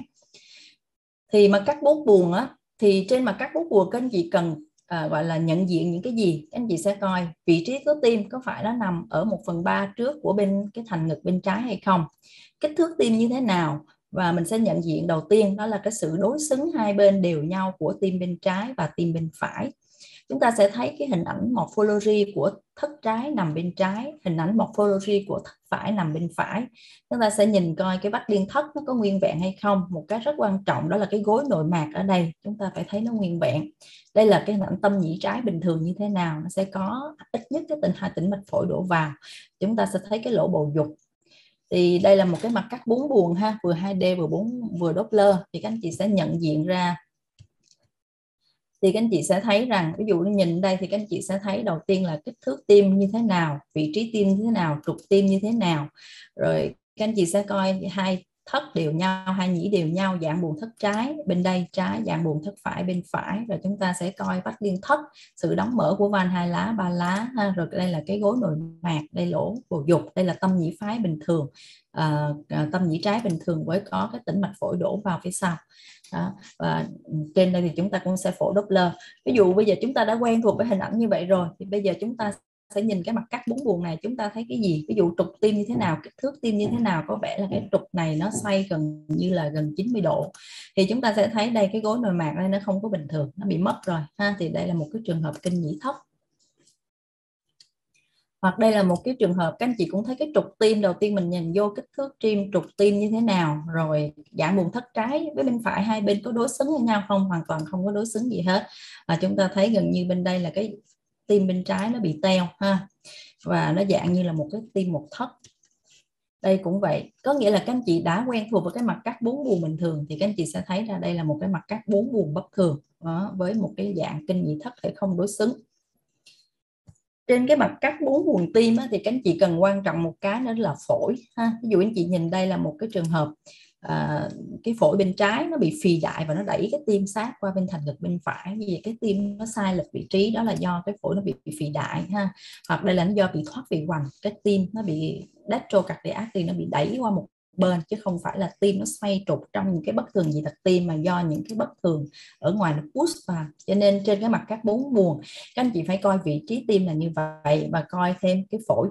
Thì mặt cắt 4 buồng á, thì trên mặt cắt 4 buồng các anh chị cần gọi là nhận diện những cái gì. Các anh chị sẽ coi vị trí của tim có phải nó nằm ở 1/3 trước của bên cái thành ngực bên trái hay không, kích thước tim như thế nào. Và mình sẽ nhận diện đầu tiên đó là cái sự đối xứng hai bên đều nhau của tim bên trái và tim bên phải. Chúng ta sẽ thấy cái hình ảnh morphology của thất trái nằm bên trái, hình ảnh morphology của thất phải nằm bên phải. Chúng ta sẽ nhìn coi cái vách liên thất nó có nguyên vẹn hay không. Một cái rất quan trọng đó là cái gối nội mạc ở đây, chúng ta phải thấy nó nguyên vẹn. Đây là cái hình ảnh tâm nhĩ trái bình thường như thế nào, nó sẽ có ít nhất cái hai tĩnh mạch phổi đổ vào. Chúng ta sẽ thấy cái lỗ bầu dục. Thì đây là một cái mặt cắt 4 buồng vừa 2D vừa Doppler. Thì các anh chị sẽ nhận diện ra. Thì các anh chị sẽ thấy rằng ví dụ nhìn đây thì các anh chị sẽ thấy đầu tiên là kích thước tim như thế nào, vị trí tim như thế nào, trục tim như thế nào. Rồi các anh chị sẽ coi hai thất đều nhau, hai nhĩ đều nhau, dạng buồng thất trái bên đây trái, dạng buồng thất phải bên phải. Rồi chúng ta sẽ coi vách liên thất, sự đóng mở của van 2 lá 3 lá rồi đây là cái gối nội mạc, đây lỗ bầu dục, đây là tâm nhĩ phái bình thường, tâm nhĩ trái bình thường với có cái tĩnh mạch phổi đổ vào phía sau. Đó. Và trên đây thì chúng ta cũng sẽ phổ Doppler. Ví dụ bây giờ chúng ta đã quen thuộc với hình ảnh như vậy rồi, thì bây giờ chúng ta sẽ nhìn cái mặt cắt 4 buồng này, chúng ta thấy cái gì? Ví dụ trục tim như thế nào, kích thước tim như thế nào, có vẻ là cái trục này nó xoay gần như là gần 90 độ. Thì chúng ta sẽ thấy đây cái gối nội mạc đây nó không có bình thường, nó bị mất rồi thì đây là một cái trường hợp kinh nhĩ thấp. Hoặc đây là một cái trường hợp các anh chị cũng thấy cái trục tim, đầu tiên mình nhìn vô kích thước tim, trục tim như thế nào, rồi dạng buồng thất trái với bên phải hai bên có đối xứng với nhau không, hoàn toàn không có đối xứng gì hết. Và chúng ta thấy gần như bên đây là cái tim bên trái nó bị teo và nó dạng như là một cái tim một thất. Đây cũng vậy, có nghĩa là các anh chị đã quen thuộc với cái mặt cắt 4 buồng bình thường thì các anh chị sẽ thấy ra đây là một cái mặt cắt 4 buồng bất thường với một cái dạng kinh nhĩ thất thể không đối xứng. Trên cái mặt cắt 4 buồng tim thì các anh chị cần quan trọng một cái nữa là phổi Ví dụ anh chị nhìn đây là một cái trường hợp cái phổi bên trái nó bị phì đại và nó đẩy cái tim sát qua bên thành ngực bên phải. Vì cái tim nó sai lệch vị trí, đó là do cái phổi nó bị phì đại Hoặc đây là do bị thoát vị hoành, cái tim nó bị retrocardiac thì nó bị đẩy qua một bên, chứ không phải là tim nó xoay trục trong những cái bất thường gì thật tim, mà do những cái bất thường ở ngoài nó push vào. Cho nên trên cái mặt cắt 4 buồng các anh chị phải coi vị trí tim là như vậy và coi thêm cái phổi.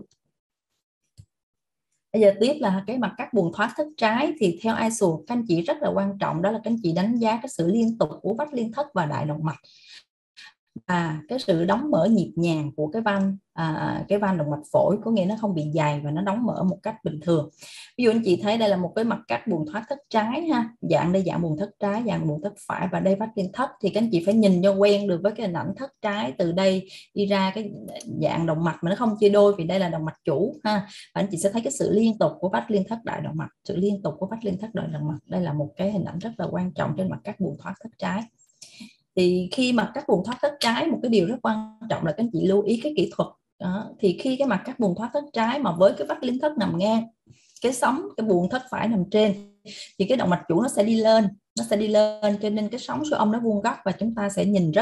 Bây giờ tiếp là cái mặt cắt buồng thoát thất trái, thì theo ISO các anh chị rất là quan trọng, đó là các anh chị đánh giá cái sự liên tục của vách liên thất và đại động mạch, cái sự đóng mở nhịp nhàng của cái van động mạch phổi, có nghĩa nó không bị dày và nó đóng mở một cách bình thường. Ví dụ anh chị thấy đây là một cái mặt cắt buồng thoát thất trái ha, dạng đây dạng buồng thất trái, dạng buồng thất phải, và đây vách liên thất, thì các anh chị phải nhìn cho quen được với cái hình ảnh thất trái, từ đây đi ra cái dạng động mạch mà nó không chia đôi, vì đây là động mạch chủ ha, và anh chị sẽ thấy cái sự liên tục của vách liên thất đại động mạch, sự liên tục của vách liên thất đại động mạch. Đây là một cái hình ảnh rất là quan trọng trên mặt cắt buồng thoát thất trái. Thì khi mà cắt buồng thoát thất trái, một cái điều rất quan trọng là các anh chị lưu ý cái kỹ thuật đó. Thì khi cái mặt cắt buồng thoát thất trái mà với cái vách liên thất nằm ngang, cái sóng cái buồng thất phải nằm trên, thì cái động mạch chủ nó sẽ đi lên, cho nên cái sóng siêu âm nó vuông góc, và chúng ta sẽ nhìn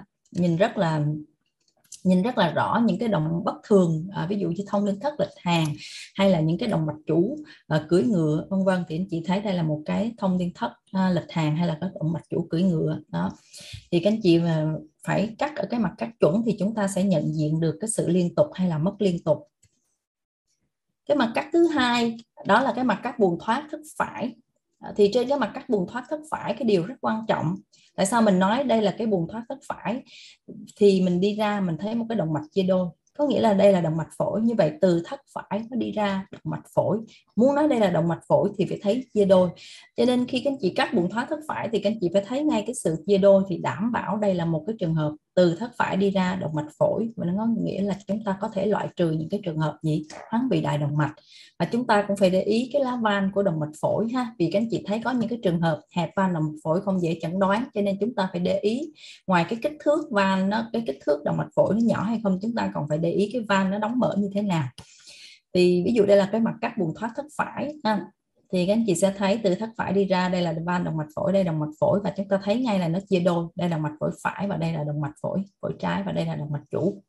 rất là rõ những cái động bất thường, ví dụ như thông liên thất lệch hàng, hay là những cái động mạch chủ cưỡi ngựa vân vân. Thì anh chị thấy đây là một cái thông liên thất lệch hàng, hay là cái động mạch chủ cưỡi ngựa đó. Thì các anh chị mà phải cắt ở cái mặt cắt chuẩn thì chúng ta sẽ nhận diện được cái sự liên tục hay là mất liên tục. Cái mặt cắt thứ hai đó là cái mặt cắt buồng thoát thất phải. Thì trên cái mặt cắt buồng thoát thất phải, cái điều rất quan trọng, tại sao mình nói đây là cái buồng thoát thất phải, thì mình đi ra mình thấy một cái động mạch chia đôi, có nghĩa là đây là động mạch phổi. Như vậy từ thất phải nó đi ra động mạch phổi, muốn nói đây là động mạch phổi thì phải thấy chia đôi. Cho nên khi các anh chị cắt buồng thoát thất phải thì các anh chị phải thấy ngay cái sự chia đôi, thì đảm bảo đây là một cái trường hợp từ thất phải đi ra động mạch phổi, và nó có nghĩa là chúng ta có thể loại trừ những cái trường hợp gì thoáng vị đại động mạch. Và chúng ta cũng phải để ý cái lá van của động mạch phổi ha, vì các anh chị thấy có những cái trường hợp hẹp van động mạch phổi không dễ chẩn đoán, cho nên chúng ta phải để ý ngoài cái kích thước van cái kích thước động mạch phổi nó nhỏ hay không, chúng ta còn phải để ý cái van nó đóng mở như thế nào. Thì ví dụ đây là cái mặt cắt buồng thoát thất phải ha, thì các anh chị sẽ thấy từ thất phải đi ra, đây là van động mạch phổi, đây là động mạch phổi, và chúng ta thấy ngay là nó chia đôi, đây là mạch phổi phải và đây là động mạch phổi trái, và đây là động mạch chủ.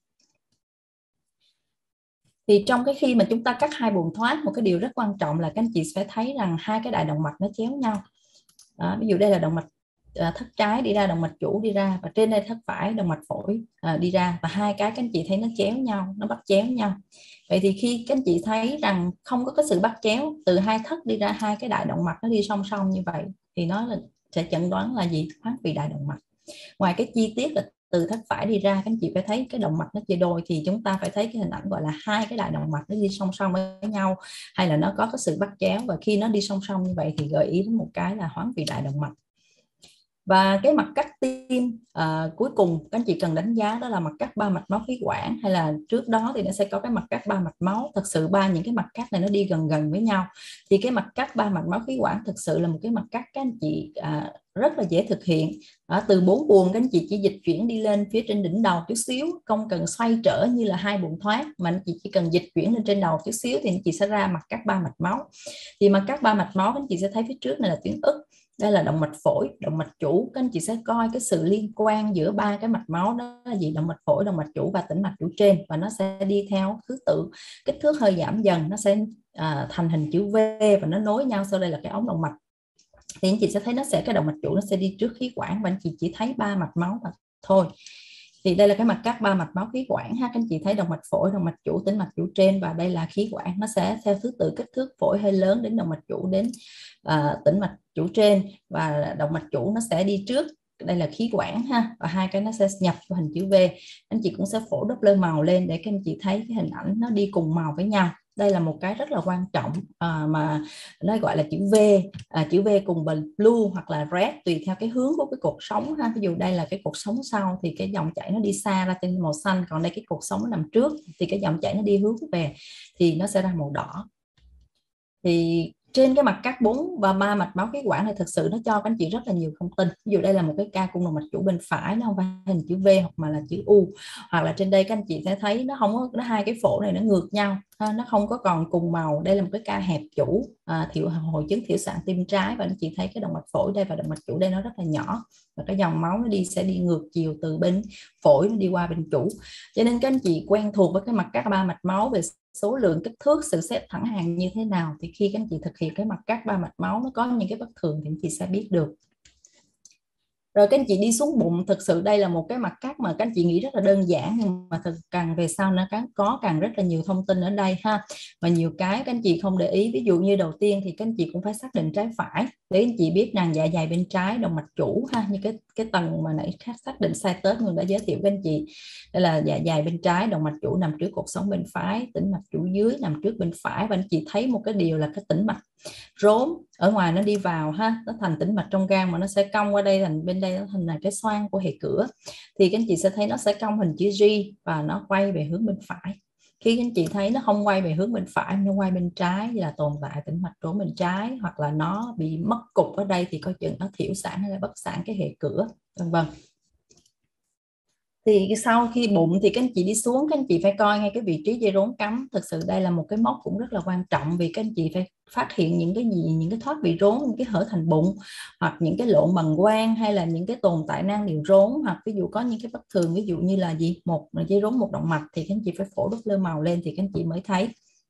Thì trong cái khi mà chúng ta cắt hai buồng thoát, một cái điều rất quan trọng là các anh chị sẽ thấy rằng hai cái đại động mạch nó chéo nhau đó. Ví dụ đây là động mạch thất trái đi ra, động mạch chủ đi ra, và trên đây thất phải động mạch phổi đi ra, và hai cái các anh chị thấy nó chéo nhau, nó bắt chéo nhau. Vậy thì khi các anh chị thấy rằng không có cái sự bắt chéo, từ hai thất đi ra hai cái đại động mạch nó đi song song như vậy, thì nó sẽ chẩn đoán là gì? Thoát vị đại động mạch. Ngoài cái chi tiết là từ thất phải đi ra, các anh chị phải thấy cái động mạch nó chia đôi, thì chúng ta phải thấy cái hình ảnh gọi là hai cái đại động mạch nó đi song song với nhau, hay là nó có cái sự bắt chéo, và khi nó đi song song như vậy thì gợi ý đến một cái là hoán vị đại động mạch. Và cái mặt cắt tim cuối cùng các anh chị cần đánh giá đó là mặt cắt ba mạch máu khí quản, hay là trước đó thì nó sẽ có cái mặt cắt ba mạch máu. Thật sự những cái mặt cắt này nó đi gần gần với nhau, thì cái mặt cắt ba mạch máu khí quản thực sự là một cái mặt cắt các anh chị rất là dễ thực hiện. Từ 4 buồng các anh chị chỉ dịch chuyển đi lên phía trên đỉnh đầu chút xíu, không cần xoay trở như là hai buồng thoát, mà anh chị chỉ cần dịch chuyển lên trên đầu chút xíu thì anh chị sẽ ra mặt cắt ba mạch máu. Thì mặt cắt ba mạch máu các anh chị sẽ thấy phía trước này là tuyến ức, đây là động mạch phổi, động mạch chủ. Các anh chị sẽ coi cái sự liên quan giữa ba cái mạch máu đó là gì? Động mạch phổi, động mạch chủ và tĩnh mạch chủ trên, và nó sẽ đi theo thứ tự, kích thước hơi giảm dần, nó sẽ thành hình chữ V và nó nối nhau. Sau đây là cái ống động mạch, thì anh chị sẽ thấy cái động mạch chủ nó sẽ đi trước khí quản, và anh chị chỉ thấy ba mạch máu mà thôi. Thì đây là cái mặt cắt ba mạch máu khí quản ha, các anh chị thấy động mạch phổi, động mạch chủ, tĩnh mạch chủ trên, và đây là khí quản, nó sẽ theo thứ tự kích thước phổi hơi lớn đến động mạch chủ, đến tĩnh mạch chủ trên, và động mạch chủ nó sẽ đi trước, đây là khí quản ha, và hai cái nó sẽ nhập vào hình chữ V. Anh chị cũng sẽ phổ Doppler màu lên để các anh chị thấy cái hình ảnh nó đi cùng màu với nhau. Đây là một cái rất là quan trọng mà nó gọi là chữ V, chữ V cùng blue hoặc là red tùy theo cái hướng của cái cột sống ha. Ví dụ đây là cái cột sống sau thì cái dòng chảy nó đi xa ra trên màu xanh, còn đây cái cột sống nó nằm trước thì cái dòng chảy nó đi hướng về thì nó sẽ ra màu đỏ. Thì trên cái mặt cắt 4 và 3 mạch máu khí quản này thực sự nó cho các anh chị rất là nhiều thông tin. Ví dụ đây là một cái ca cung động mạch chủ bên phải, nó không phải hình chữ V hoặc mà là chữ U, hoặc là trên đây các anh chị sẽ thấy nó không có, nó hai cái phổ này nó ngược nhau, nó không có còn cùng màu. Đây là một cái ca hẹp chủ, hội chứng thiểu sản tim trái, và anh chị thấy cái động mạch phổi đây và động mạch chủ đây nó rất là nhỏ, và cái dòng máu nó sẽ đi ngược chiều từ bên phổi nó đi qua bên chủ. Cho nên các anh chị quen thuộc với cái mặt cắt ba mạch máu về số lượng, kích thước, sự xếp thẳng hàng như thế nào, thì khi các anh chị thực hiện cái mặt cắt 3 mạch máu nó có những cái bất thường thì anh chị sẽ biết được. Rồi các anh chị đi xuống bụng, thực sự đây là một cái mặt cắt mà các anh chị nghĩ rất là đơn giản, nhưng mà càng về sau nó càng rất là nhiều thông tin ở đây ha, và nhiều cái các anh chị không để ý. Ví dụ như đầu tiên thì các anh chị cũng phải xác định trái phải để anh chị biết rằng dạ dày bên trái động mạch chủ ha, như cái tầng mà nãy xác định sai tết mình đã giới thiệu với anh chị. Đây là dạ dày bên trái, động mạch chủ nằm trước cột sống bên phải, tĩnh mạch chủ dưới nằm trước bên phải, và anh chị thấy một cái điều là cái tĩnh mạch rốn ở ngoài nó đi vào ha, nó thành tĩnh mạch trong gan mà nó sẽ cong qua đây, thành bên đây nó thành là cái xoang của hệ cửa, thì các anh chị sẽ thấy nó sẽ cong hình chữ G và nó quay về hướng bên phải. Khi các anh chị thấy nó không quay về hướng bên phải, nó quay bên trái, là tồn tại tĩnh mạch rốn bên trái, hoặc là nó bị mất cục ở đây thì coi chừng nó thiểu sản hay là bất sản cái hệ cửa, vân vân. Thì sau khi bụng thì các anh chị đi xuống, các anh chị phải coi ngay cái vị trí dây rốn cắm. Thực sự đây là một cái mốc cũng rất là quan trọng, vì các anh chị phải phát hiện những cái gì, những cái thoát vị rốn, những cái hở thành bụng, hoặc những cái lộn bằng quang, hay là những cái tồn tại nang niệu rốn, hoặc ví dụ có những cái bất thường, ví dụ như là gì, một là dây rốn một động mạch, thì các anh chị phải phổ Doppler màu lên thì các anh chị mới thấy.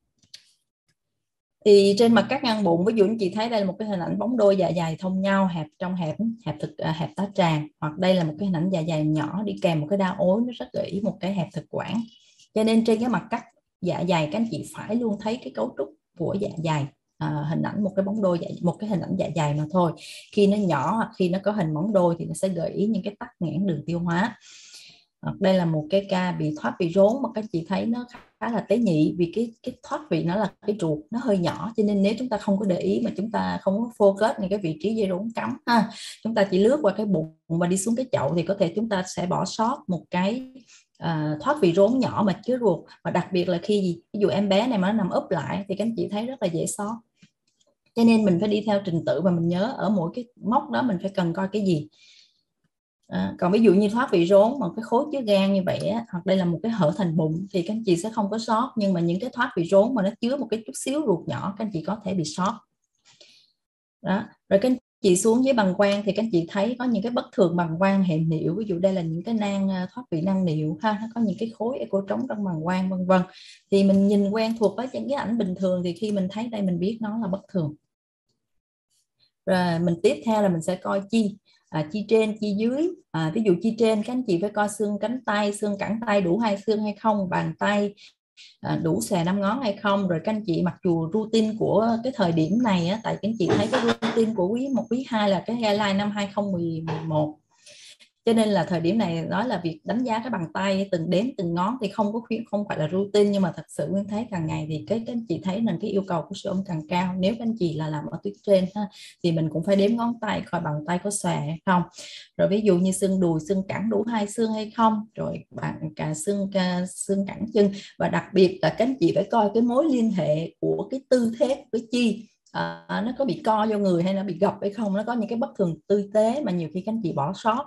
Thì trên mặt cắt ngang bụng, ví dụ anh chị thấy đây là một cái hình ảnh bóng đôi dạ dày thông nhau, hẹp trong hẹp tá tràng, hoặc đây là một cái hình ảnh dạ dày nhỏ đi kèm một cái đa ối, nó rất gợi ý một cái hẹp thực quản. Cho nên trên cái mặt cắt dạ dày các anh chị phải luôn thấy cái cấu trúc của dạ dày, hình ảnh một cái bóng đôi, một cái hình ảnh dạ dày mà thôi. Khi nó nhỏ hoặc khi nó có hình bóng đôi thì nó sẽ gợi ý những cái tắc nghẽn đường tiêu hóa. Đây là một cái ca bị thoát vị rốn mà các chị thấy nó khá là tế nhị, vì cái thoát vị nó là cái ruột nó hơi nhỏ, cho nên nếu chúng ta không có để ý mà chúng ta không có focus ngay cái vị trí dây rốn cắm ha, chúng ta chỉ lướt qua cái bụng và đi xuống cái chậu, thì có thể chúng ta sẽ bỏ sót một cái thoát vị rốn nhỏ mà chứa ruột. Và đặc biệt là khi ví dụ em bé này mà nó nằm úp lại thì các anh chị thấy rất là dễ sót. Cho nên mình phải đi theo trình tự và mình nhớ ở mỗi cái mốc đó mình phải cần coi cái gì. Còn ví dụ như thoát vị rốn mà cái khối chứa gan như vậy á, hoặc đây là một cái hở thành bụng thì các anh chị sẽ không có sót, nhưng mà những cái thoát vị rốn mà nó chứa một cái chút xíu ruột nhỏ các anh chị có thể bị sót đó. Rồi các anh chị xuống dưới bàng quang thì các anh chị thấy có những cái bất thường bàng quang hệ niệu, ví dụ đây là những cái nang thoát vị nang niệu ha, nó có những cái khối echo trống trong bàng quang vân vân. Thì mình nhìn quen thuộc với những cái ảnh bình thường, thì khi mình thấy đây mình biết nó là bất thường. Rồi mình tiếp theo là mình sẽ coi chi. Chi trên, chi dưới. Ví dụ chi trên các anh chị phải coi xương cánh tay, xương cẳng tay đủ 2 xương hay không, bàn tay đủ xòe 5 ngón hay không. Rồi các anh chị mặc dù routine của cái thời điểm này á, tại các anh chị thấy cái routine của quý 1, quý 2 là cái guideline năm 2011, cho nên là thời điểm này nói là việc đánh giá cái bàn tay từng đếm từng ngón thì không phải là routine, nhưng mà thật sự Nguyên thấy càng ngày thì các anh chị thấy là cái yêu cầu của siêu âm càng cao. Nếu các anh chị là làm ở tuyến trên ha, thì mình cũng phải đếm ngón tay coi bàn tay có xòe hay không. Rồi ví dụ như xương đùi, xương cẳng đủ 2 xương hay không, rồi cả xương cẳng chân. Và đặc biệt là các anh chị phải coi cái mối liên hệ của cái tư thế với chi. Nó có bị co vô người hay nó bị gập hay không, nó có những cái bất thường tư thế mà nhiều khi các anh chị bỏ sót.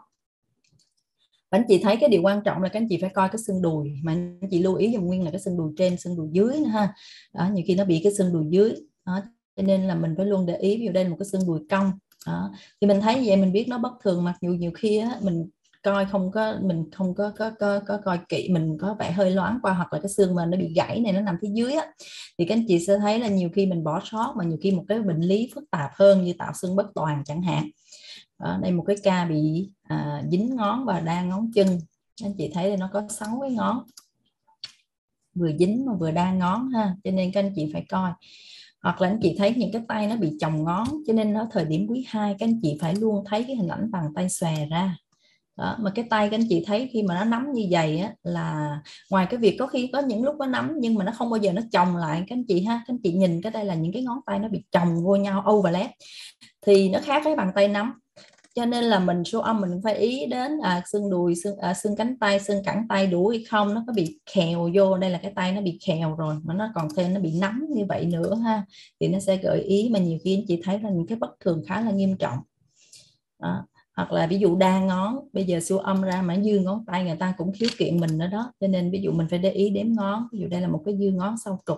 Và anh chị thấy cái điều quan trọng là các anh chị phải coi cái xương đùi, mà anh chị lưu ý dùm Nguyên là cái xương đùi trên, xương đùi dưới nữa ha. Đó, nhiều khi nó bị cái xương đùi dưới đó, cho nên là mình phải luôn để ý. Ví dụ đây là một cái xương đùi cong đó, thì mình thấy vậy mình biết nó bất thường, mặc dù nhiều khi á, mình coi mình không có coi kỹ, mình có vẻ hơi loáng qua, hoặc là cái xương mà nó bị gãy này nó nằm phía dưới á, thì các anh chị sẽ thấy là nhiều khi mình bỏ sót, mà nhiều khi một cái bệnh lý phức tạp hơn như tạo xương bất toàn chẳng hạn. Đây một cái ca bị dính ngón và đa ngón chân. Anh chị thấy đây nó có 6 cái ngón, vừa dính mà vừa đa ngón ha, cho nên các anh chị phải coi. Hoặc là anh chị thấy những cái tay nó bị chồng ngón, cho nên nó thời điểm quý 2 các anh chị phải luôn thấy cái hình ảnh bàn tay xòe ra đó. Mà cái tay các anh chị thấy khi mà nó nắm như vậy á, là ngoài cái việc có khi có những lúc nó nắm nhưng mà nó không bao giờ nó chồng lại các anh chị ha. Các anh chị nhìn cái đây là những cái ngón tay nó bị chồng vô nhau, overlap, thì nó khác với bàn tay nắm. Cho nên là mình siêu âm mình phải ý đến xương đùi, xương cánh tay, xương cẳng tay đủ hay không, nó có bị khèo vô. Đây là cái tay nó bị khèo rồi mà nó còn thêm nó bị nắm như vậy nữa ha, thì nó sẽ gợi ý mà nhiều khi anh chị thấy là những cái bất thường khá là nghiêm trọng đó. Hoặc là ví dụ đa ngón, bây giờ siêu âm ra mà dư ngón tay người ta cũng khiếu kiện mình nữa đó, cho nên ví dụ mình phải để ý đếm ngón. Ví dụ đây là một cái dư ngón sau trục,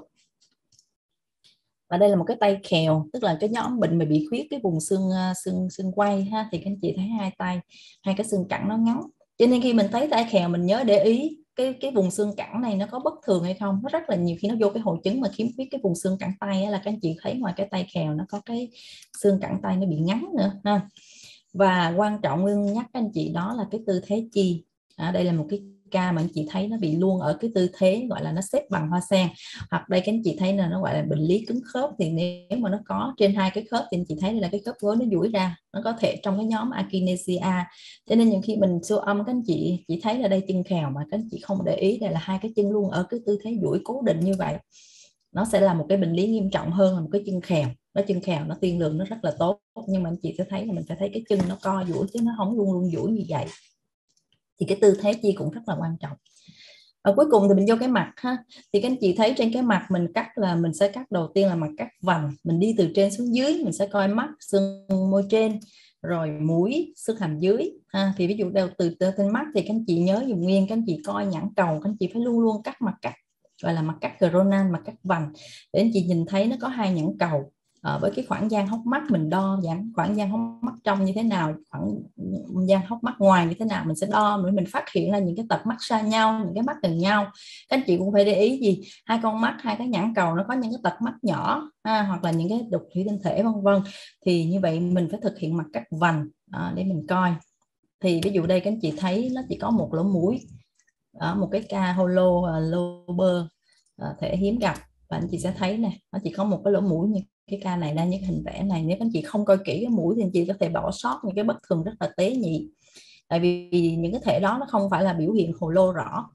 và đây là một cái tay khèo, tức là cái nhóm bệnh mà bị khuyết cái vùng xương quay ha, thì các anh chị thấy hai tay, hai cái xương cẳng nó ngắn, cho nên khi mình thấy tay khèo mình nhớ để ý cái vùng xương cẳng này nó có bất thường hay không. Nó rất là nhiều khi nó vô cái hội chứng mà khiếm khuyết cái vùng xương cẳng tay á, là các anh chị thấy ngoài cái tay khèo nó có cái xương cẳng tay nó bị ngắn nữa ha. Và quan trọng Nguyên nhắc các anh chị đó là cái tư thế chi. Đây là một cái ca mà anh chị thấy nó bị luôn ở cái tư thế gọi là nó xếp bằng hoa sen, hoặc đây các anh chị thấy là nó gọi là bệnh lý cứng khớp. Thì nếu mà nó có trên hai cái khớp thì anh chị thấy là cái khớp gối nó duỗi ra, nó có thể trong cái nhóm akinesia. Cho nên những khi mình siêu âm các anh chị chỉ thấy là đây chân khèo mà các anh chị không để ý đây là hai cái chân luôn ở cái tư thế duỗi cố định như vậy, nó sẽ là một cái bệnh lý nghiêm trọng hơn là một cái chân khèo. Nó chân khèo nó tiên lượng nó rất là tốt, nhưng mà anh chị sẽ thấy là mình phải thấy cái chân nó co duỗi chứ nó không luôn luôn duỗi như vậy. Thì cái tư thế chi cũng rất là quan trọng. Và cuối cùng thì mình vô cái mặt ha. Thì các anh chị thấy trên cái mặt mình cắt là mình sẽ cắt đầu tiên là mặt cắt vành, mình đi từ trên xuống dưới, mình sẽ coi mắt, xương môi trên, rồi mũi, xương hàm dưới ha. Thì ví dụ đầu từ trên mắt thì các anh chị nhớ dùng nguyên, các anh chị coi nhãn cầu, các anh chị phải luôn luôn cắt mặt cắt gọi là mặt cắt coronal, mặt cắt vành, để anh chị nhìn thấy nó có hai nhãn cầu. Với cái khoảng gian hốc mắt mình đo khoảng gian hốc mắt trong như thế nào, khoảng gian hốc mắt ngoài như thế nào, mình sẽ đo để mình phát hiện ra những cái tật mắt xa nhau, những cái mắt gần nhau. Các anh chị cũng phải để ý gì, hai con mắt, hai cái nhãn cầu nó có những cái tật mắt nhỏ hoặc là những cái đục thủy tinh thể vân vân. Thì như vậy mình phải thực hiện mặt cắt vành để mình coi. Thì ví dụ đây các anh chị thấy nó chỉ có một lỗ mũi, một cái ca holo lober thể hiếm gặp, và anh chị sẽ thấy nè, nó chỉ có một cái lỗ mũi như cái ca này, đang như hình vẽ này. Nếu anh chị không coi kỹ cái mũi thì anh chị có thể bỏ sót những cái bất thường rất là tế nhị, tại vì những cái thể đó nó không phải là biểu hiện hồ lô rõ.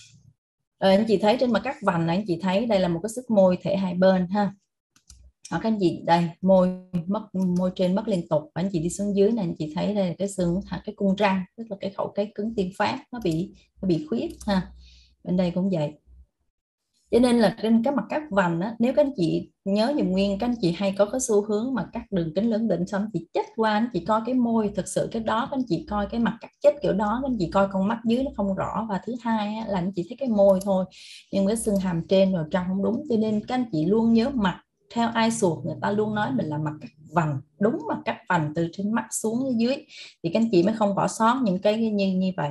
Anh chị thấy trên mặt cắt vành này, anh chị thấy đây là một cái sức môi thể hai bên ha. Các anh chị đây, môi trên mất liên tục, và anh chị đi xuống dưới này, anh chị thấy đây là cái xương, cái cung răng, tức là cái khẩu cái cứng tiên phát nó bị khuyết ha. Bên đây cũng vậy. Cho nên là trên cái mặt cắt vành á, nếu các anh chị nhớ dùm nguyên, các anh chị hay có cái xu hướng mà cắt đường kính lưỡng định xong chị chết qua, anh chị coi cái môi thực sự cái đó, các anh chị coi cái mặt cắt chết kiểu đó, các anh chị coi con mắt dưới nó không rõ. Và thứ hai á, là anh chị thấy cái môi thôi, nhưng cái xương hàm trên rồi trong không đúng. Cho nên các anh chị luôn nhớ mặt theo ai suột người ta luôn nói mình là mặt cắt vành, đúng mặt cắt vành từ trên mắt xuống dưới, thì các anh chị mới không bỏ sót những cái như vậy.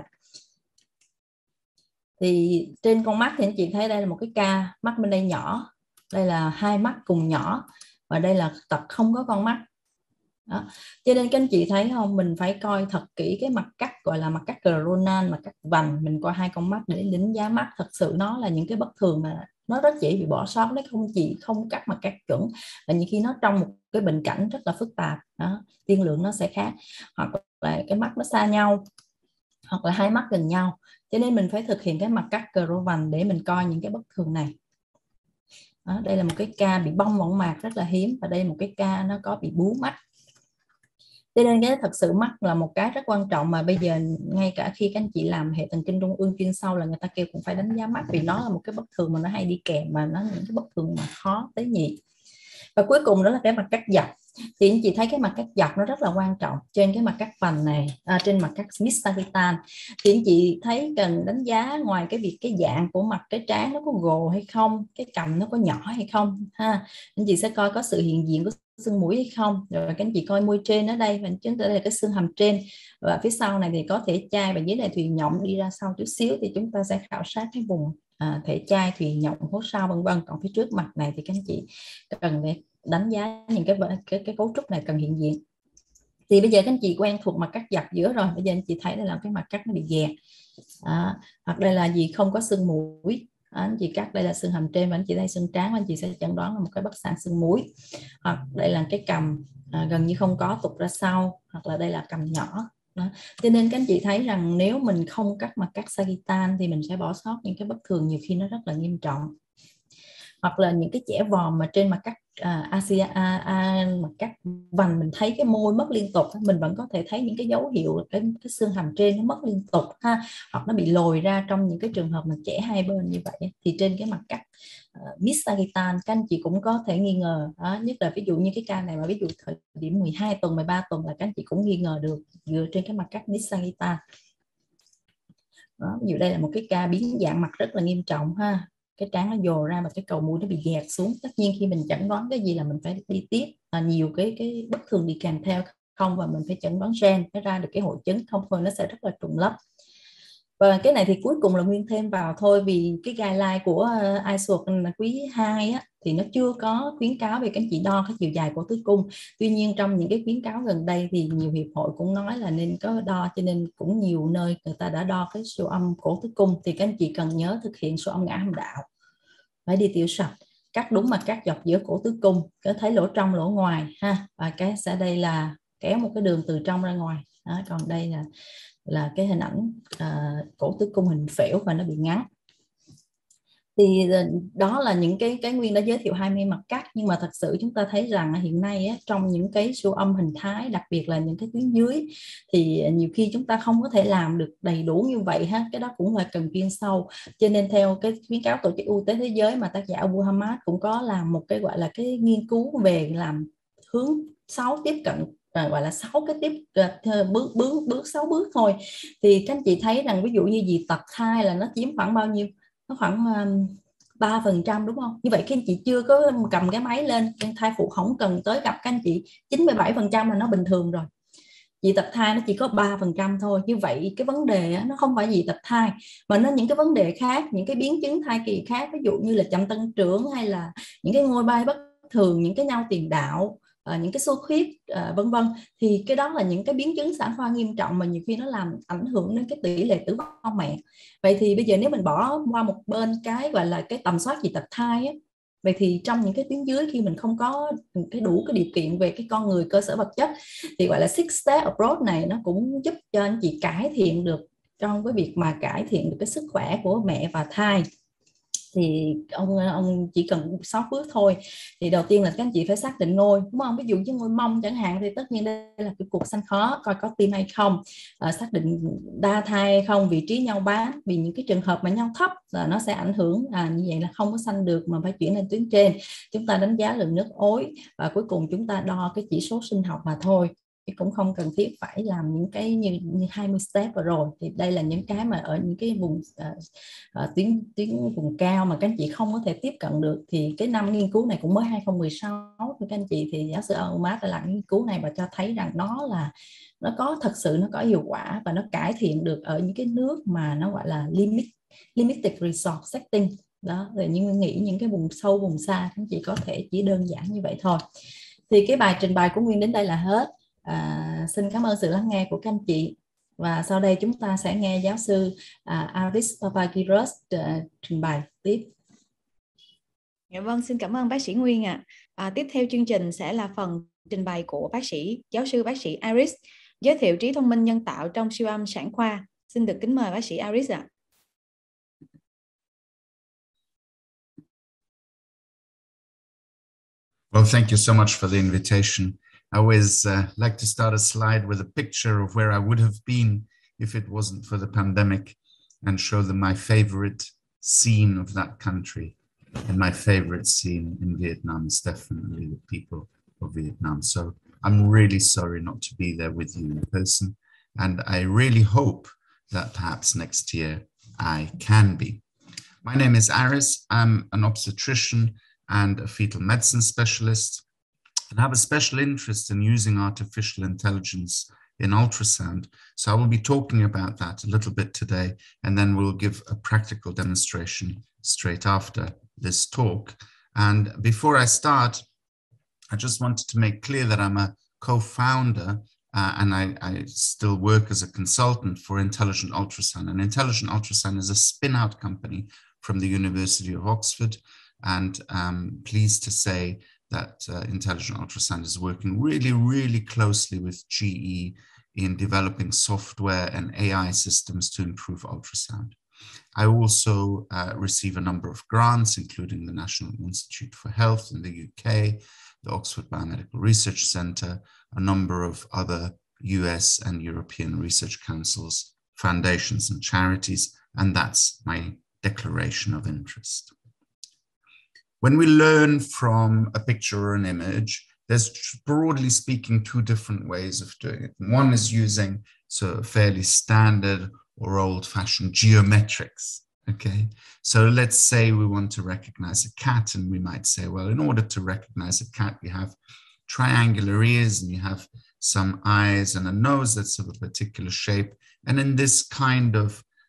Thì trên con mắt thì anh chị thấy đây là một cái ca mắt bên đây nhỏ, đây là hai mắt cùng nhỏ, và đây là tật không có con mắt đó. Cho nên các anh chị thấy không, mình phải coi thật kỹ cái mặt cắt gọi là mặt cắt coronal, mặt cắt vành, mình coi hai con mắt để đánh giá mắt. Thật sự nó là những cái bất thường mà nó rất dễ bị bỏ sót đấy, không cắt mặt cắt chuẩn, và nhiều khi nó trong một cái bệnh cảnh rất là phức tạp đó, tiên lượng nó sẽ khác, hoặc là cái mắt nó xa nhau, hoặc là hai mắt gần nhau. Cho nên mình phải thực hiện cái mặt cắt cờ rô vành để mình coi những cái bất thường này đó. Đây là một cái ca bị bong võng mạc rất là hiếm, và đây là một cái ca nó có bị bú mắt. Cho nên cái thật sự mắt là một cái rất quan trọng, mà bây giờ ngay cả khi các anh chị làm hệ thần kinh trung ương chuyên sâu là người ta kêu cũng phải đánh giá mắt, vì nó là một cái bất thường mà nó hay đi kèm, mà nó những cái bất thường mà khó tế nhị. Và cuối cùng đó là cái mặt cắt dọc. Thì anh chị thấy cái mặt cắt dọc nó rất là quan trọng trên cái mặt cắt vành này, trên mặt cắt mid sagittal. Thì anh chị thấy cần đánh giá ngoài cái việc cái dạng của mặt, cái trán nó có gồ hay không, cái cằm nó có nhỏ hay không ha. Anh chị sẽ coi có sự hiện diện của xương mũi hay không, rồi các anh chị coi môi trên ở đây, và chúng ta đây là cái xương hàm trên, và phía sau này thì có thể chai, và dưới này thùy nhộng đi ra sau chút xíu thì chúng ta sẽ khảo sát cái vùng thể chai, thùy nhộng, hốt sao vân vân. Còn phía trước mặt này thì các anh chị cần để đánh giá những cái cấu trúc này cần hiện diện. Thì bây giờ các anh chị quen thuộc mặt cắt dọc giữa rồi, bây giờ anh chị thấy đây là cái mặt cắt nó bị ghè, hoặc đây là gì không có xương mũi, anh chị cắt đây là xương hàm trên, và anh chị đây xương trán, anh chị sẽ chẩn đoán là một cái bất xạ xương mũi. Hoặc đây là cái cằm gần như không có tụt ra sau, hoặc là đây là cằm nhỏ đó. Cho nên các anh chị thấy rằng nếu mình không cắt mặt cắt sagittal thì mình sẽ bỏ sót những cái bất thường nhiều khi nó rất là nghiêm trọng. Hoặc là những cái chẻ vòm mà trên mặt cắt mặt cắt vành mình thấy cái môi mất liên tục, mình vẫn có thể thấy những cái dấu hiệu cái xương hàm trên nó mất liên tục ha, hoặc nó bị lồi ra trong những cái trường hợp mà chẻ hai bên như vậy. Thì trên cái mặt cắt mid sagittal các anh chị cũng có thể nghi ngờ đó. Nhất là ví dụ như cái ca này mà ví dụ thời điểm 12 tuần 13 tuần là các anh chị cũng nghi ngờ được dựa trên cái mặt cắt mid sagittal đó. Ví dụ đây là một cái ca biến dạng mặt rất là nghiêm trọng ha, cái trán nó dồ ra và cái cầu mũi nó bị gẹt xuống. Tất nhiên khi mình chẩn đoán cái gì là mình phải đi tiếp nhiều cái bất thường đi kèm theo không, và mình phải chẩn đoán gen mới ra được cái hội chứng, không thôi nó sẽ rất là trùng lắp. Và cái này thì cuối cùng là Nguyên thêm vào thôi, vì cái guideline của ISO quý 2 á, thì nó chưa có khuyến cáo về các anh chị đo cái chiều dài cổ tử cung. Tuy nhiên trong những cái khuyến cáo gần đây thì nhiều hiệp hội cũng nói là nên có đo, cho nên cũng nhiều nơi người ta đã đo cái siêu âm cổ tử cung. Thì các anh chị cần nhớ thực hiện siêu âm ngã âm đạo, phải đi tiểu sạch, cắt đúng mạch cắt dọc giữa cổ tử cung, có thấy lỗ trong lỗ ngoài ha, và cái sẽ đây là kéo một cái đường từ trong ra ngoài đó. Còn đây là cái hình ảnh cổ tử cung hình phễu và nó bị ngắn. Thì đó là những cái Nguyên đã giới thiệu 20 mặt cắt, nhưng mà thật sự chúng ta thấy rằng hiện nay á, trong những cái siêu âm hình thái, đặc biệt là những cái tuyến dưới, thì nhiều khi chúng ta không có thể làm được đầy đủ như vậy ha. Cái đó cũng là cần chuyên sâu. Cho nên theo cái khuyến cáo Tổ chức Y tế Thế giới mà tác giả Abu Hamad cũng có làm một cái gọi là cái nghiên cứu về làm hướng 6 tiếp cận, gọi là 6 cái tiếp bước 6 bước thôi. Thì các anh chị thấy rằng ví dụ như dị tật thai là nó chiếm khoảng bao nhiêu? Nó khoảng 3%, đúng không? Như vậy các anh chị chưa có cầm cái máy lên, thai phụ không cần tới gặp các anh chị, 97% là nó bình thường rồi. Dị tật thai nó chỉ có 3% thôi. Như vậy cái vấn đề nó không phải dị tật thai, mà nó những cái vấn đề khác, những cái biến chứng thai kỳ khác, ví dụ như là chậm tăng trưởng, hay là những cái ngôi bay bất thường, những cái nhau tiền đạo, những cái xuất huyết, vân vân. Thì cái đó là những cái biến chứng sản khoa nghiêm trọng mà nhiều khi nó làm ảnh hưởng đến cái tỷ lệ tử vong mẹ. Vậy thì bây giờ nếu mình bỏ qua một bên cái gọi là cái tầm soát dị tật thai á, vậy thì trong những cái tuyến dưới khi mình không có cái đủ cái điều kiện về cái con người, cơ sở vật chất, thì gọi là six step approach này nó cũng giúp cho anh chị cải thiện được trong cái việc mà cải thiện được cái sức khỏe của mẹ và thai. Thì ông chỉ cần 6 bước thôi. Thì đầu tiên là các anh chị phải xác định ngôi, đúng không? Ví dụ như ngôi mông chẳng hạn, thì tất nhiên đây là cái cuộc sanh khó, coi có tim hay không, xác định đa thai hay không, vị trí nhau bám, vì những cái trường hợp mà nhau thấp là nó sẽ ảnh hưởng, như vậy là không có sanh được mà phải chuyển lên tuyến trên. Chúng ta đánh giá lượng nước ối, và cuối cùng chúng ta đo cái chỉ số sinh học mà thôi, cũng không cần thiết phải làm những cái như 20 step rồi. Thì đây là những cái mà ở những cái vùng tuyến vùng cao mà các anh chị không có thể tiếp cận được. Thì cái năm nghiên cứu này cũng mới 2016 thôi các anh chị, thì giáo sư Ahmad đã làm nghiên cứu này và cho thấy rằng nó có thật sự nó có hiệu quả, và nó cải thiện được ở những cái nước mà nó gọi là limited resource setting đó. Rồi nhưng nghĩ những cái vùng sâu vùng xa các anh chị có thể chỉ đơn giản như vậy thôi. Thì cái bài trình bày của Nguyên đến đây là hết. Xin cảm ơn sự lắng nghe của các anh chị, và sau đây chúng ta sẽ nghe giáo sư Aris Papagiros trình bày tiếp. Dạ vâng, xin cảm ơn bác sĩ Nguyên ạ. Tiếp theo chương trình sẽ là phần trình bày của giáo sư bác sĩ Aris, giới thiệu trí thông minh nhân tạo trong siêu âm sản khoa. Xin được kính mời bác sĩ Aris ạ. Well, thank you so much for the invitation. I always like to start a slide with a picture of where I would have been if it wasn't for the pandemic, and show them my favorite scene of that country. And my favorite scene in Vietnam is definitely the people of Vietnam. So I'm really sorry not to be there with you in person. And I really hope that perhaps next year I can be. My name is Aris. I'm an obstetrician and a fetal medicine specialist, and have a special interest in using artificial intelligence in ultrasound. So I will be talking about that a little bit today, and then we'll give a practical demonstration straight after this talk. And before I start, I just wanted to make clear that I'm a co-founder and I still work as a consultant for Intelligent Ultrasound. And Intelligent Ultrasound is a spin-out company from the University of Oxford. And I'm pleased to say that Intelligent Ultrasound is working really, really closely with GE in developing software and AI systems to improve ultrasound. I also receive a number of grants, including the National Institute for Health in the UK, the Oxford Biomedical Research Centre, a number of other US and European research councils, foundations and charities, and that's my declaration of interest. When we learn from a picture or an image, there's broadly speaking two different ways of doing it. One is using sort of fairly standard or old-fashioned geometrics. Okay, so let's say we want to recognize a cat, and we might say, well, in order to recognize a cat, you have triangular ears and you have some eyes and a nose that's of a particular shape. And in this kind of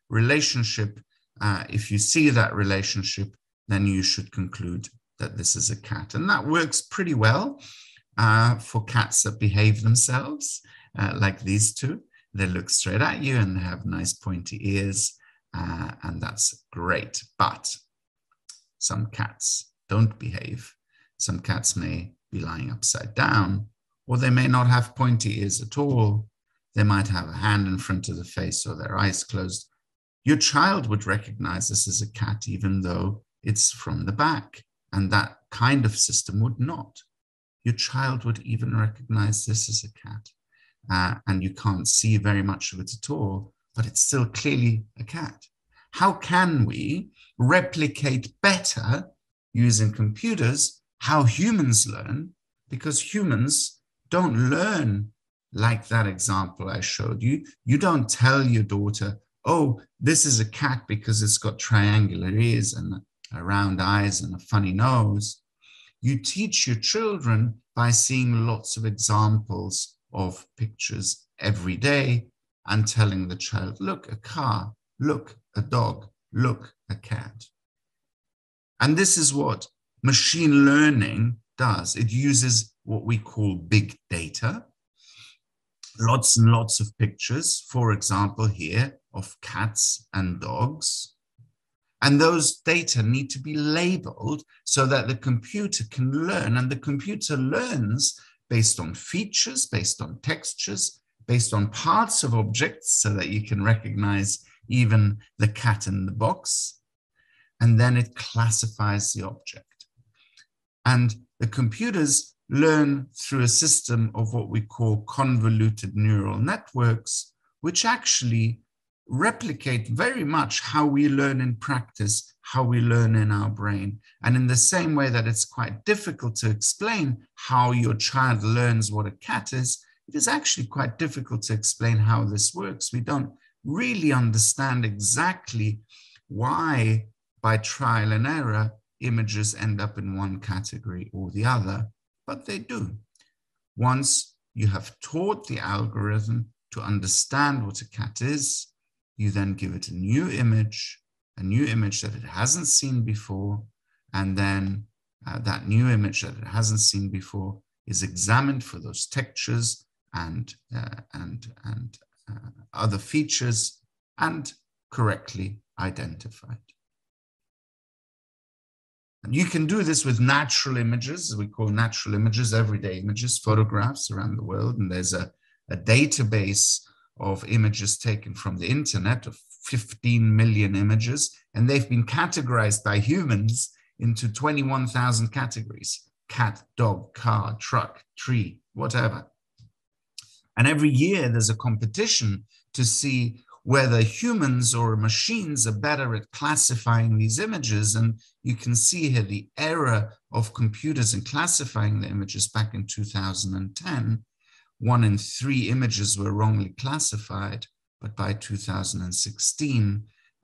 relationship, if you see that relationship, then you should conclude that this is a cat. And that works pretty well for cats that behave themselves, like these two. They look straight at you and they have nice pointy ears, and that's great. But some cats don't behave. Some cats may be lying upside down, or they may not have pointy ears at all. They might have a hand in front of the face or their eyes closed. Your child would recognize this as a cat, even though it's from the back, and that kind of system would not. Your child would even recognize this as a cat, and you can't see very much of it at all, but it's still clearly a cat. How can we replicate better using computers how humans learn? Because humans don't learn like that example I showed you. You don't tell your daughter, oh, this is a cat because it's got triangular ears and round eyes and a funny nose. You teach your children by seeing lots of examples of pictures every day and telling the child, look, a car, look, a dog, look, a cat. And this is what machine learning does. It uses what we call big data, lots and lots of pictures, for example, here of cats and dogs. And those data need to be labeled so that the computer can learn. And the computer learns based on features, based on textures, based on parts of objects so that you can recognize even the cat in the box. And then it classifies the object. And the computers learn through a system of what we call convoluted neural networks, which actually replicate very much how we learn in practice, how we learn in our brain. And in the same way that it's quite difficult to explain how your child learns what a cat is, it is actually quite difficult to explain how this works. We don't really understand exactly why, by trial and error, images end up in one category or the other, but they do. Once you have taught the algorithm to understand what a cat is, you then give it a new image that it hasn't seen before, and then that new image that it hasn't seen before is examined for those textures and other features and correctly identified. And you can do this with natural images, as we call natural images, everyday images, photographs around the world, and there's a database of images taken from the internet of 15 million images, and they've been categorized by humans into 21,000 categories: cat, dog, car, truck, tree, whatever. And every year there's a competition to see whether humans or machines are better at classifying these images. And you can see here the error of computers in classifying the images back in 2010. 1 in 3 images were wrongly classified, but by 2016,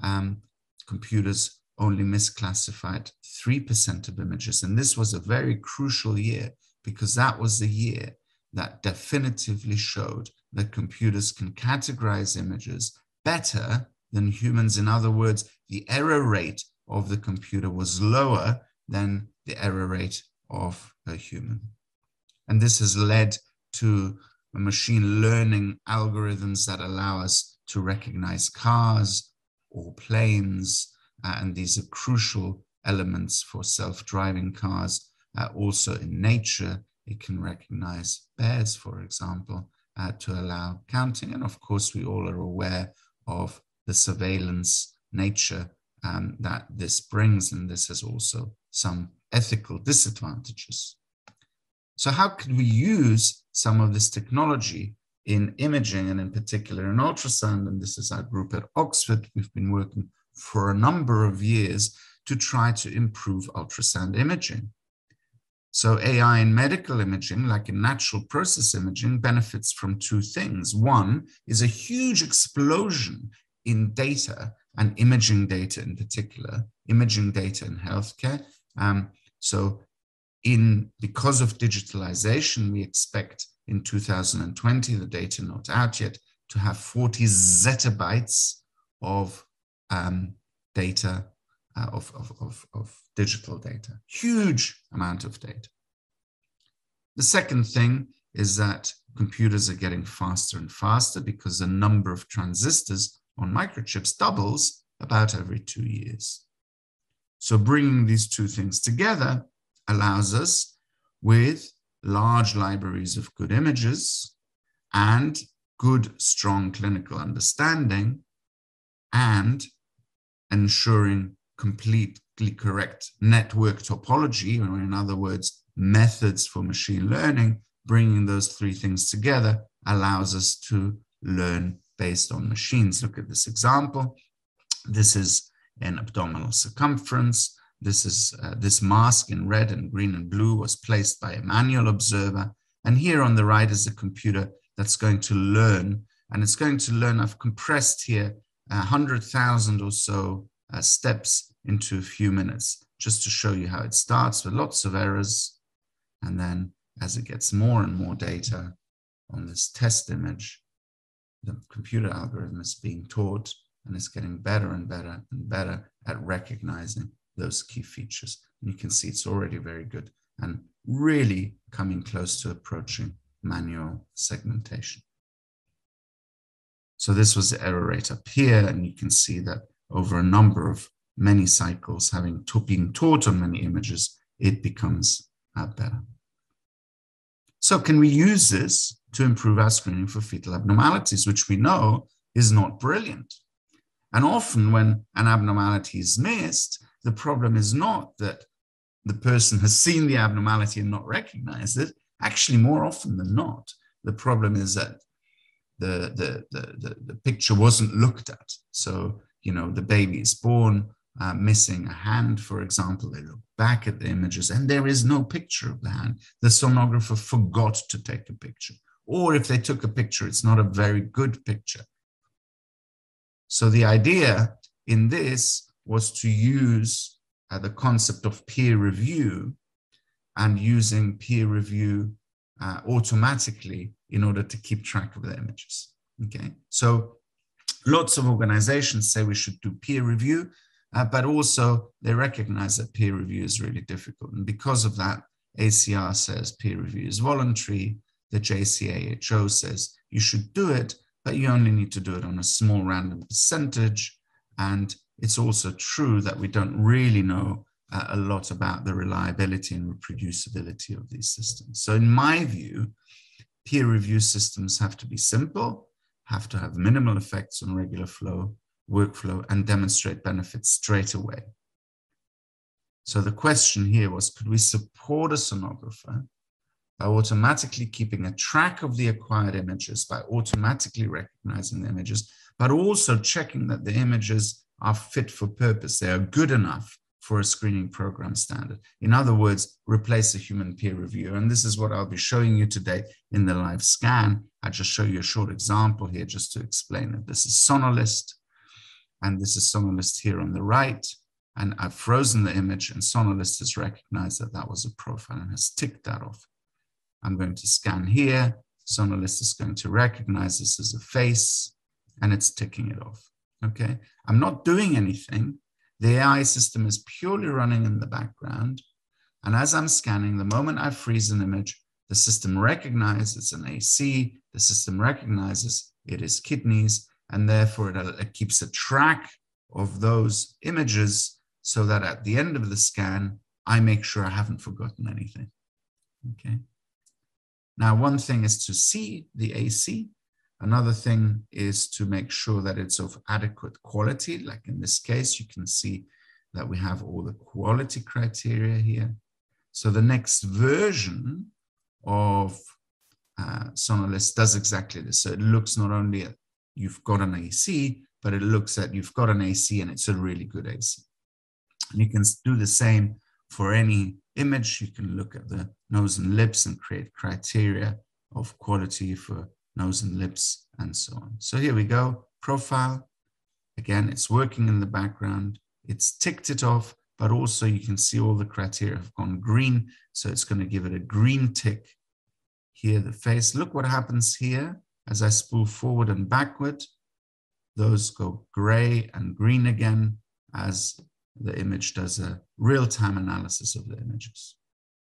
computers only misclassified 3% of images. And this was a very crucial year because that was the year that definitively showed that computers can categorize images better than humans. In other words, the error rate of the computer was lower than the error rate of a human. And this has led to machine learning algorithms that allow us to recognize cars or planes, and these are crucial elements for self-driving cars. Also in nature, it can recognize bears, for example, to allow counting. And of course, we all are aware of the surveillance nature that this brings, and this has also some ethical disadvantages. So how could we use some of this technology in imaging, and in particular in ultrasound? And this is our group at Oxford. We've been working for a number of years to try to improve ultrasound imaging. So AI in medical imaging, like in natural process imaging, benefits from 2 things. One is a huge explosion in data, and imaging data in particular, imaging data in healthcare. Because of digitalization, we expect in 2020, the data not out yet, to have 40 zettabytes of data, of digital data, huge amount of data. The second thing is that computers are getting faster and faster because the number of transistors on microchips doubles about every 2 years. So bringing these two things together allows us, with large libraries of good images and good, strong clinical understanding, and ensuring completely correct network topology, or in other words, methods for machine learning, bringing those three things together allows us to learn based on machines. Look at this example. This is an abdominal circumference. This is this mask in red and green and blue was placed by a manual observer. And here on the right is a computer that's going to learn. And it's going to learn, I've compressed here 100,000 or so steps into a few minutes, just to show you how it starts with lots of errors. And then as it gets more and more data on this test image, the computer algorithm is being taught and it's getting better and better and better at recognizing those key features. And you can see it's already very good and really coming close to approaching manual segmentation. So this was the error rate up here, and you can see that over a number of many cycles, having been taught on many images, it becomes better. So can we use this to improve our screening for fetal abnormalities, which we know is not brilliant? And often when an abnormality is missed, the problem is not that the person has seen the abnormality and not recognized it. Actually, more often than not, the problem is that the picture wasn't looked at. So, you know, the baby is born missing a hand, for example. They look back at the images and there is no picture of the hand. The sonographer forgot to take a picture. Or if they took a picture, it's not a very good picture. So the idea in this was to use the concept of peer review and using peer review automatically in order to keep track of the images. Okay, so lots of organizations say we should do peer review, but also they recognize that peer review is really difficult. And because of that, ACR says peer review is voluntary. The JCAHO says you should do it, but you only need to do it on a small random percentage. And it's also true that we don't really know a lot about the reliability and reproducibility of these systems. So in my view, peer review systems have to be simple, have to have minimal effects on regular flow, workflow, and demonstrate benefits straight away. So the question here was, could we support a sonographer by automatically keeping a track of the acquired images, by automatically recognizing the images, but also checking that the images are fit for purpose, they are good enough for a screening program standard. In other words, replace a human peer reviewer. And this is what I'll be showing you today in the live scan. I'll just show you a short example here just to explain it. This is Sonolist, and this is Sonolist here on the right. And I've frozen the image, and Sonolist has recognized that that was a profile and has ticked that off. I'm going to scan here. Sonolist is going to recognize this as a face, and it's ticking it off. Okay, I'm not doing anything. The AI system is purely running in the background. And as I'm scanning, the moment I freeze an image, the system recognizes it's an AC, the system recognizes it is kidneys, and therefore it keeps a track of those images so that at the end of the scan, I make sure I haven't forgotten anything. Okay. Now, one thing is to see the AC. Another thing is to make sure that it's of adequate quality. Like in this case, you can see that we have all the quality criteria here. So the next version of Sonolist does exactly this. So it looks not only at you've got an AC, but it looks at you've got an AC and it's a really good AC. And you can do the same for any image. You can look at the nose and lips and create criteria of quality for nose and lips, and so on. So here we go, profile. Again, it's working in the background. It's ticked it off, but also you can see all the criteria have gone green. So it's going to give it a green tick. Here, the face. Look what happens here as I spool forward and backward. those go gray and green again as the image does a real-time analysis of the images.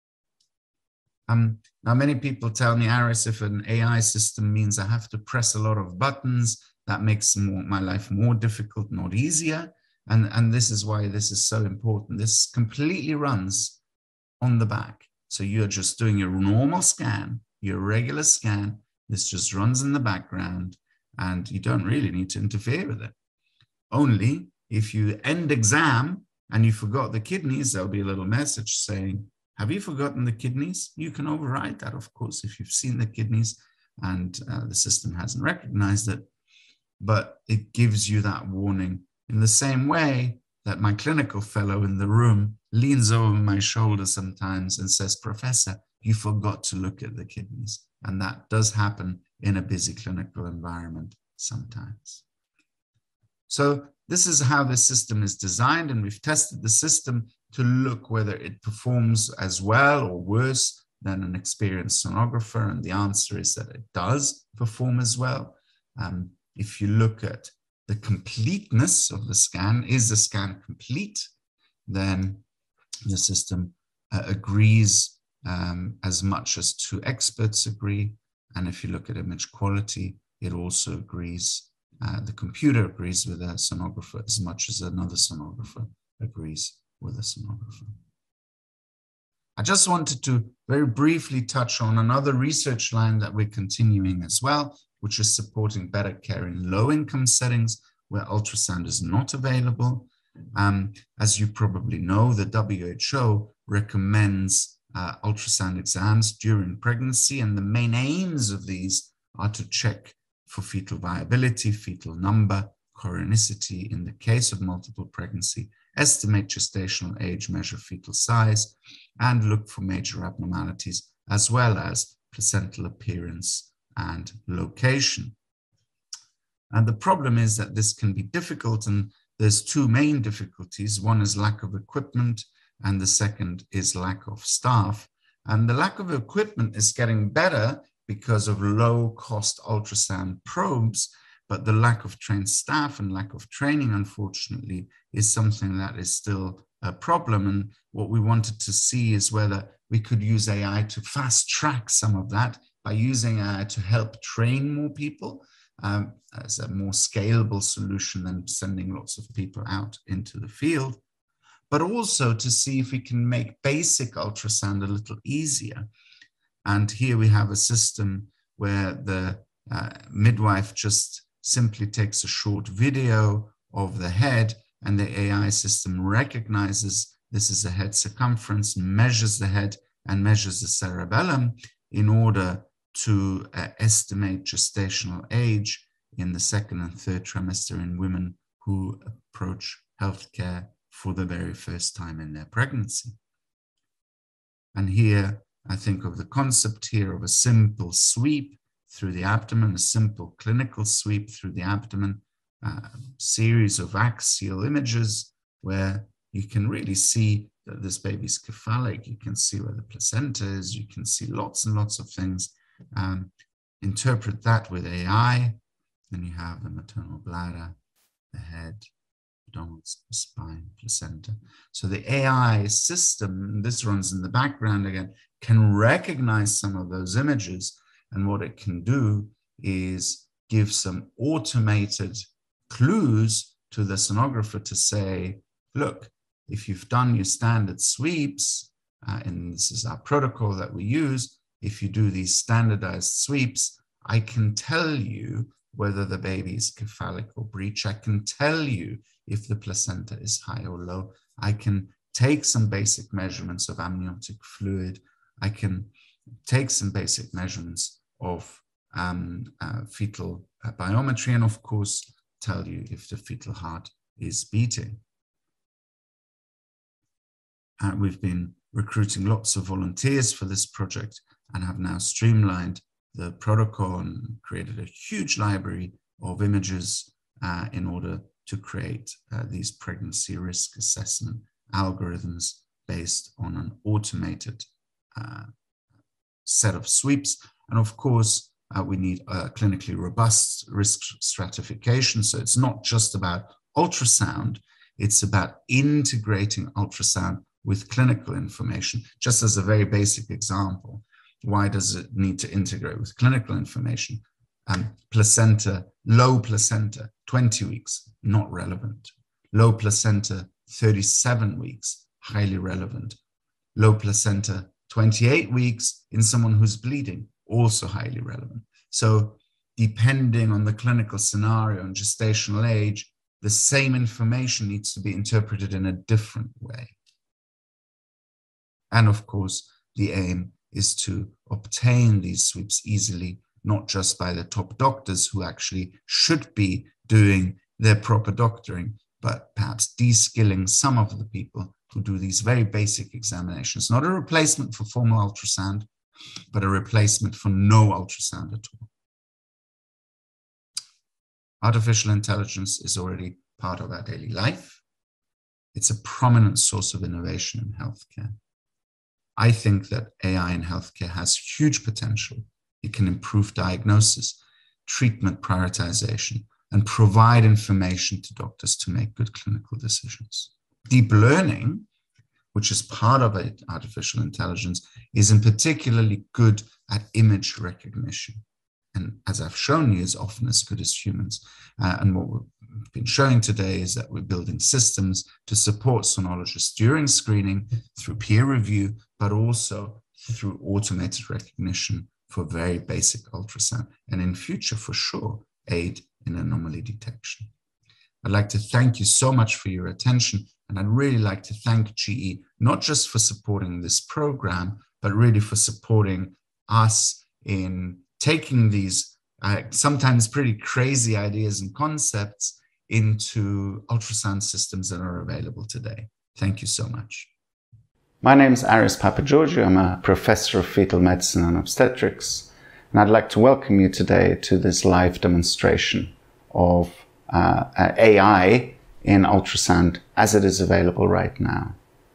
Now, many people tell me, Aris, if an AI system means I have to press a lot of buttons, that makes my life more difficult, not easier. And this is why this is so important. This completely runs on the back. So you're just doing your normal scan, your regular scan. This just runs in the background, and you don't really need to interfere with it. Only if you end exam and you forgot the kidneys, there'll be a little message saying, have you forgotten the kidneys? You can override that, of course, if you've seen the kidneys and the system hasn't recognized it. But it gives you that warning in the same way that my clinical fellow in the room leans over my shoulder sometimes and says, Professor, you forgot to look at the kidneys. And that does happen in a busy clinical environment sometimes. So this is how the system is designed, and we've tested the system to look whether it performs as well or worse than an experienced sonographer, and the answer is that it does perform as well. If you look at the completeness of the scan, is the scan complete, then the system agrees as much as two experts agree. And if you look at image quality, it also agrees. The computer agrees with a sonographer as much as another sonographer agrees with a sonographer. I just wanted to very briefly touch on another research line that we're continuing as well, which is supporting better care in low-income settings where ultrasound is not available. As you probably know, the WHO recommends ultrasound exams during pregnancy, and the main aims of these are to check for fetal viability, fetal number, chronicity in the case of multiple pregnancy, estimate gestational age, measure fetal size, and look for major abnormalities, as well as placental appearance and location. And the problem is that this can be difficult, and there's two main difficulties. One is lack of equipment, and the second is lack of staff. And the lack of equipment is getting better because of low-cost ultrasound probes, but the lack of trained staff and lack of training, unfortunately, is something that is still a problem. And what we wanted to see is whether we could use AI to fast-track some of that by using AI to help train more people as a more scalable solution than sending lots of people out into the field, but also to see if we can make basic ultrasound a little easier. And here we have a system where the midwife just simply takes a short video of the head, and the AI system recognizes this is a head circumference, measures the head and measures the cerebellum in order to estimate gestational age in the second and third trimester in women who approach healthcare for the very first time in their pregnancy. And here I think of the concept here of a simple sweep through the abdomen, a simple clinical sweep through the abdomen, a series of axial images where you can really see that this baby's cephalic, you can see where the placenta is, you can see lots and lots of things. Interpret that with AI, then you have the maternal bladder, the head, abdominal spine, placenta. So the AI system, this runs in the background again, can recognize some of those images, and what it can do is give some automated clues to the sonographer to say, look, if you've done your standard sweeps, and this is our protocol that we use, if you do these standardized sweeps, I can tell you whether the baby is cephalic or breech. I can tell you if the placenta is high or low. I can take some basic measurements of amniotic fluid. I can take some basic measurements of fetal biometry, and of course, tell you if the fetal heart is beating. We've been recruiting lots of volunteers for this project and have now streamlined the protocol and created a huge library of images in order to create these pregnancy risk assessment algorithms based on an automated set of sweeps. And of course, We need a clinically robust risk stratification. So it's not just about ultrasound, it's about integrating ultrasound with clinical information. Just as a very basic example, why does it need to integrate with clinical information? Placenta, low placenta, 20 weeks, not relevant. Low placenta, 37 weeks, highly relevant. Low placenta, 28 weeks in someone who's bleeding, also highly relevant. So depending on the clinical scenario and gestational age, the same information needs to be interpreted in a different way. And of course, the aim is to obtain these sweeps easily, not just by the top doctors who actually should be doing their proper doctoring, but perhaps de-skilling some of the people who do these very basic examinations. Not a replacement for formal ultrasound, but a replacement for no ultrasound at all. Artificial intelligence is already part of our daily life. It's a prominent source of innovation in healthcare. I think that AI in healthcare has huge potential. It can improve diagnosis, treatment prioritization, and provide information to doctors to make good clinical decisions. Deep learning, which is part of artificial intelligence, is in particularly good at image recognition. And as I've shown you, is often as good as humans. And what we've been showing today is that we're building systems to support sonologists during screening through peer review, but also through automated recognition for very basic ultrasound, and in future, for sure, aid in anomaly detection. I'd like to thank you so much for your attention, and I'd really like to thank GE, not just for supporting this program, but really for supporting us in taking these sometimes pretty crazy ideas and concepts into ultrasound systems that are available today. Thank you so much. My name is Aris Papageorgiou. I'm a professor of fetal medicine and obstetrics, and I'd like to welcome you today to this live demonstration of AI in ultrasound as it is available right now.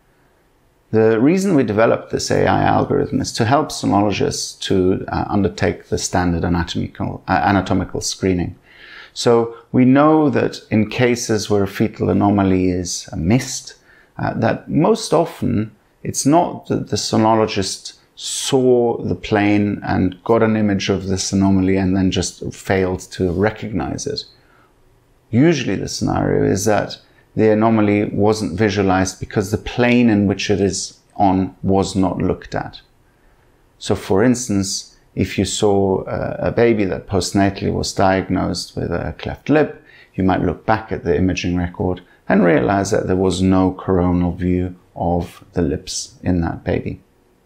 The reason we developed this AI algorithm is to help sonologists to undertake the standard anatomical screening. So we know that in cases where a fetal anomaly is missed, that most often it's not that the sonologist saw the plane and got an image of this anomaly and then just failed to recognize it. Usually the scenario is that the anomaly wasn't visualized because the plane in which it is on was not looked at. So for instance, if you saw a baby that postnatally was diagnosed with a cleft lip, you might look back at the imaging record and realize that there was no coronal view of the lips in that baby.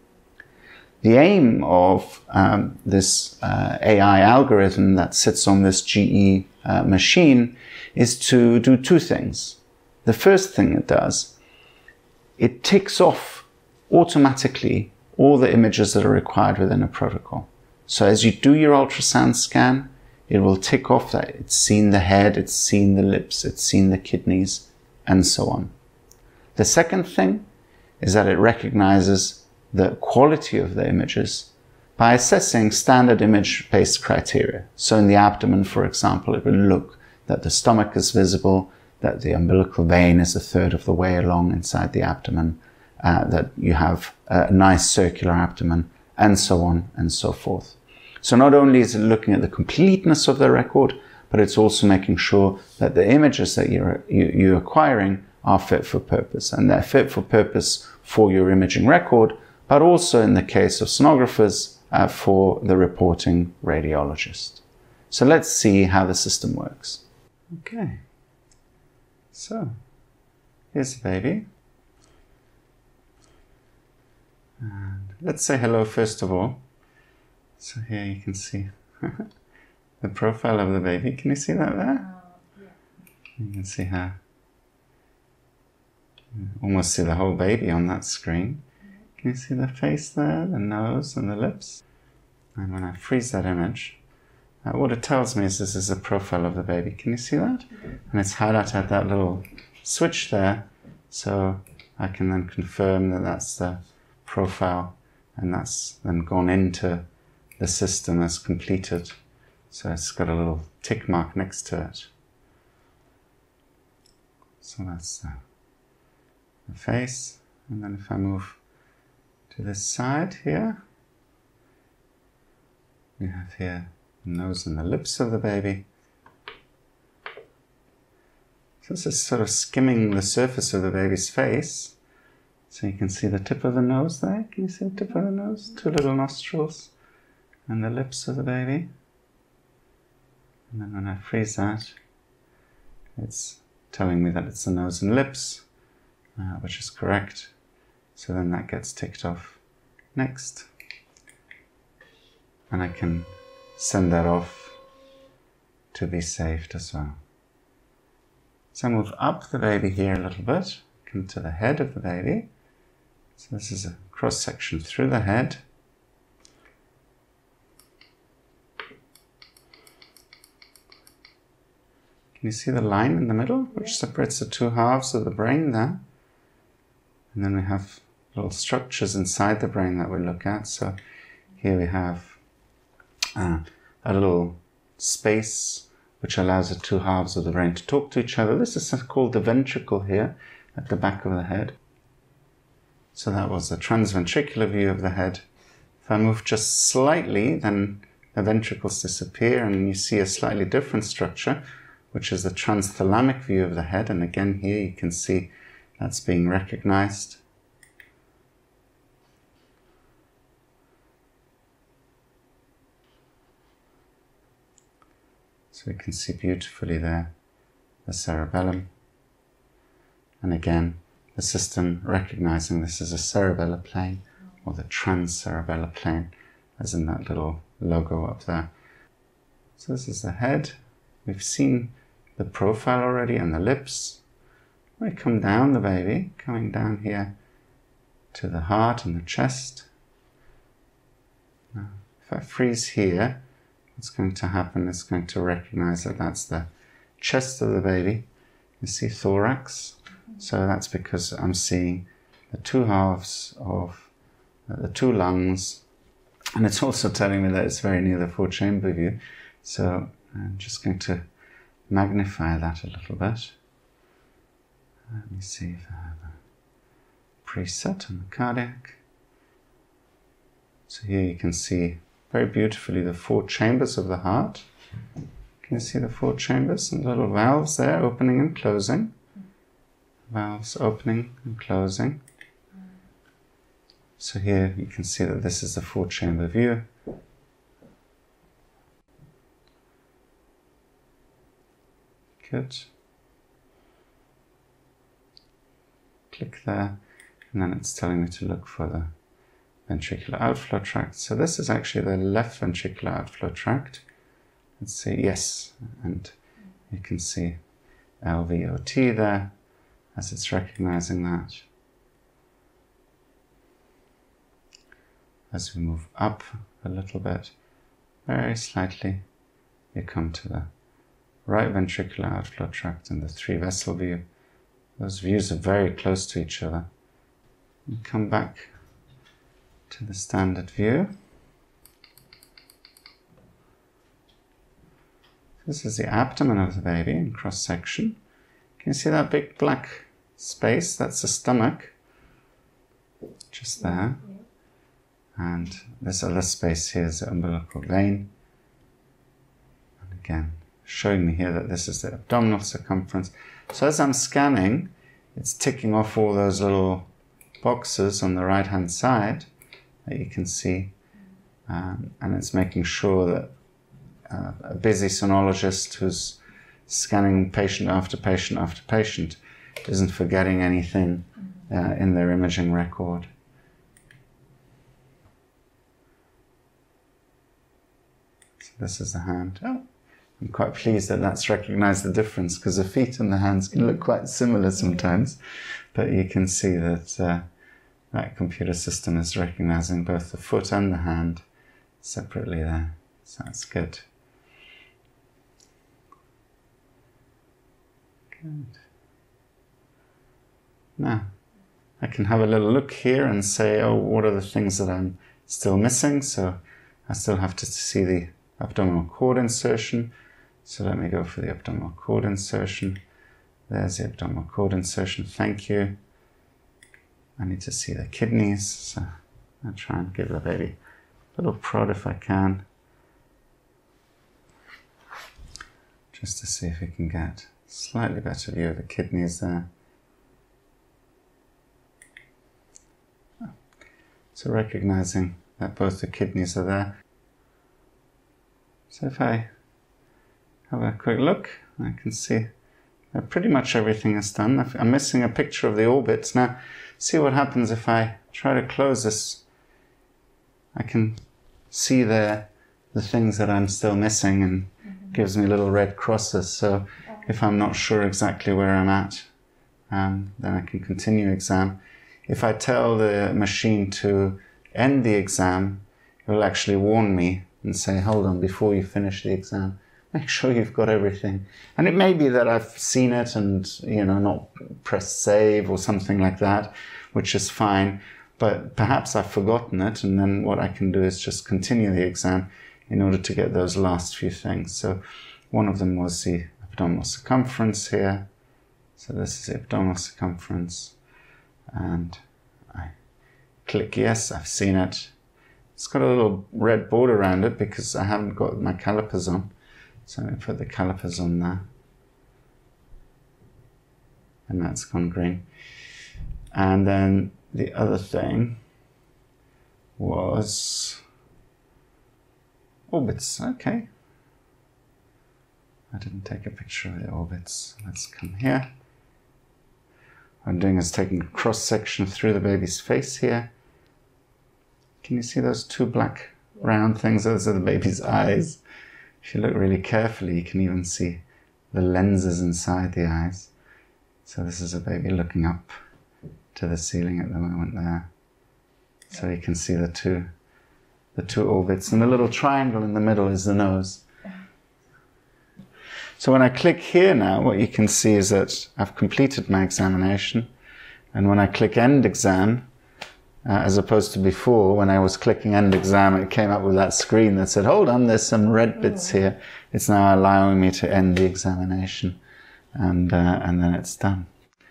The aim of this AI algorithm that sits on this GE machine is to do two things. The first thing it does, it ticks off automatically all the images that are required within a protocol. So as you do your ultrasound scan, it will tick off that it's seen the head, it's seen the lips, it's seen the kidneys, and so on. The second thing is that it recognizes the quality of the images by assessing standard image-based criteria. So in the abdomen, for example, it will look that the stomach is visible, that the umbilical vein is a third of the way along inside the abdomen, that you have a nice circular abdomen, and so on and so forth. So not only is it looking at the completeness of the record, but it's also making sure that the images that you're acquiring are fit for purpose, and they're fit for purpose for your imaging record, but also in the case of sonographers, for the reporting radiologist. So let's see how the system works. Okay, so here's the baby. And let's say hello first of all. So here you can see the profile of the baby. Can you see that there? Yeah. You can see how, you almost see the whole baby on that screen. Can you see the face there, the nose and the lips? And when I freeze that image, what it tells me is this is a profile of the baby. Can you see that? And it's highlighted at that little switch there, so I can then confirm that that's the profile, and that's then gone into the system as completed. So it's got a little tick mark next to it. So that's the face. And then if I move to this side here, we have here the nose and the lips of the baby. So this is sort of skimming the surface of the baby's face. So you can see the tip of the nose there. Can you see the tip of the nose? Two little nostrils and the lips of the baby. And then when I freeze that, it's telling me that it's the nose and lips, which is correct. So then that gets ticked off next. And I can send that off to be saved as well. So I move up the baby here a little bit, come to the head of the baby. So this is a cross section through the head. Can you see the line in the middle, which separates the two halves of the brain there? And then we have little structures inside the brain that we look at. So here we have a little space which allows the two halves of the brain to talk to each other. This is called the ventricle here at the back of the head. So that was the transventricular view of the head. If I move just slightly, then the ventricles disappear and you see a slightly different structure, which is the transthalamic view of the head. And again here you can see that's being recognized. So we can see beautifully there the cerebellum. And again, the system recognizing this as a cerebellar plane, or the transcerebellar plane, as in that little logo up there. So this is the head. We've seen the profile already and the lips. We come down the baby, coming down here to the heart and the chest. Now, if I freeze here, what's going to happen is going to recognize that that's the chest of the baby. You see thorax. So that's because I'm seeing the two halves of the two lungs. And it's also telling me that it's very near the four-chamber view. So I'm just going to magnify that a little bit. Let me see if I have a preset on the cardiac. So here you can see very beautifully the four chambers of the heart. Can you see the four chambers and little valves there opening and closing? Valves opening and closing. So here you can see that this is the four-chamber view. Good. Click there, and then it's telling me to look for the ventricular outflow tract. So this is actually the left ventricular outflow tract. Let's see, yes, and you can see LVOT there as it's recognizing that. As we move up a little bit, very slightly, you come to the right ventricular outflow tract and the three vessel view. Those views are very close to each other. You come back to the standard view. This is the abdomen of the baby in cross section. Can you see that big black space? That's the stomach, just there. And this other space here is the umbilical vein. And again, showing me here that this is the abdominal circumference. So as I'm scanning, it's ticking off all those little boxes on the right-hand side that you can see. And it's making sure that a busy sonologist who's scanning patient after patient after patient isn't forgetting anything in their imaging record. So this is the hand. Oh, I'm quite pleased that that's recognized the difference, because the feet and the hands can look quite similar sometimes, but you can see that that computer system is recognizing both the foot and the hand separately there. So that's good. Good. Now, I can have a little look here and say, oh, what are the things that I'm still missing? So I still have to see the abdominal cord insertion. So let me go for the abdominal cord insertion. There's the abdominal cord insertion. Thank you. I need to see the kidneys. So I'll try and give the baby a little prod if I can. Just to see if we can get a slightly better view of the kidneys there. So recognizing that both the kidneys are there. So if I have a quick look, I can see that pretty much everything is done. I'm missing a picture of the orbits. Now, see what happens if I try to close this. I can see there the things that I'm still missing, and gives me little red crosses. So if I'm not sure exactly where I'm at, then I can continue exam. If I tell the machine to end the exam, it will actually warn me and say, hold on, before you finish the exam, make sure you've got everything. And it may be that I've seen it and, not pressed save or something like that, which is fine. But perhaps I've forgotten it, and then what I can do is just continue the exam in order to get those last few things. So one of them was the abdominal circumference here. So this is the abdominal circumference. And I click yes, I've seen it. It's got a little red border around it because I haven't got my calipers on. So I put the calipers on there. And that's gone green. And then the other thing was orbits. Okay. I didn't take a picture of the orbits. Let's come here. What I'm doing is taking a cross section through the baby's face here. Can you see those two black round things? Those are the baby's eyes. If you look really carefully, you can even see the lenses inside the eyes. So this is a baby looking up to the ceiling at the moment there. So you can see the two orbits, and the little triangle in the middle is the nose. So when I click here now, what you can see is that I've completed my examination. And when I click end exam, as opposed to before, when I was clicking end exam, it came up with that screen that said, hold on, there's some red bits here. It's now allowing me to end the examination. And then it's done.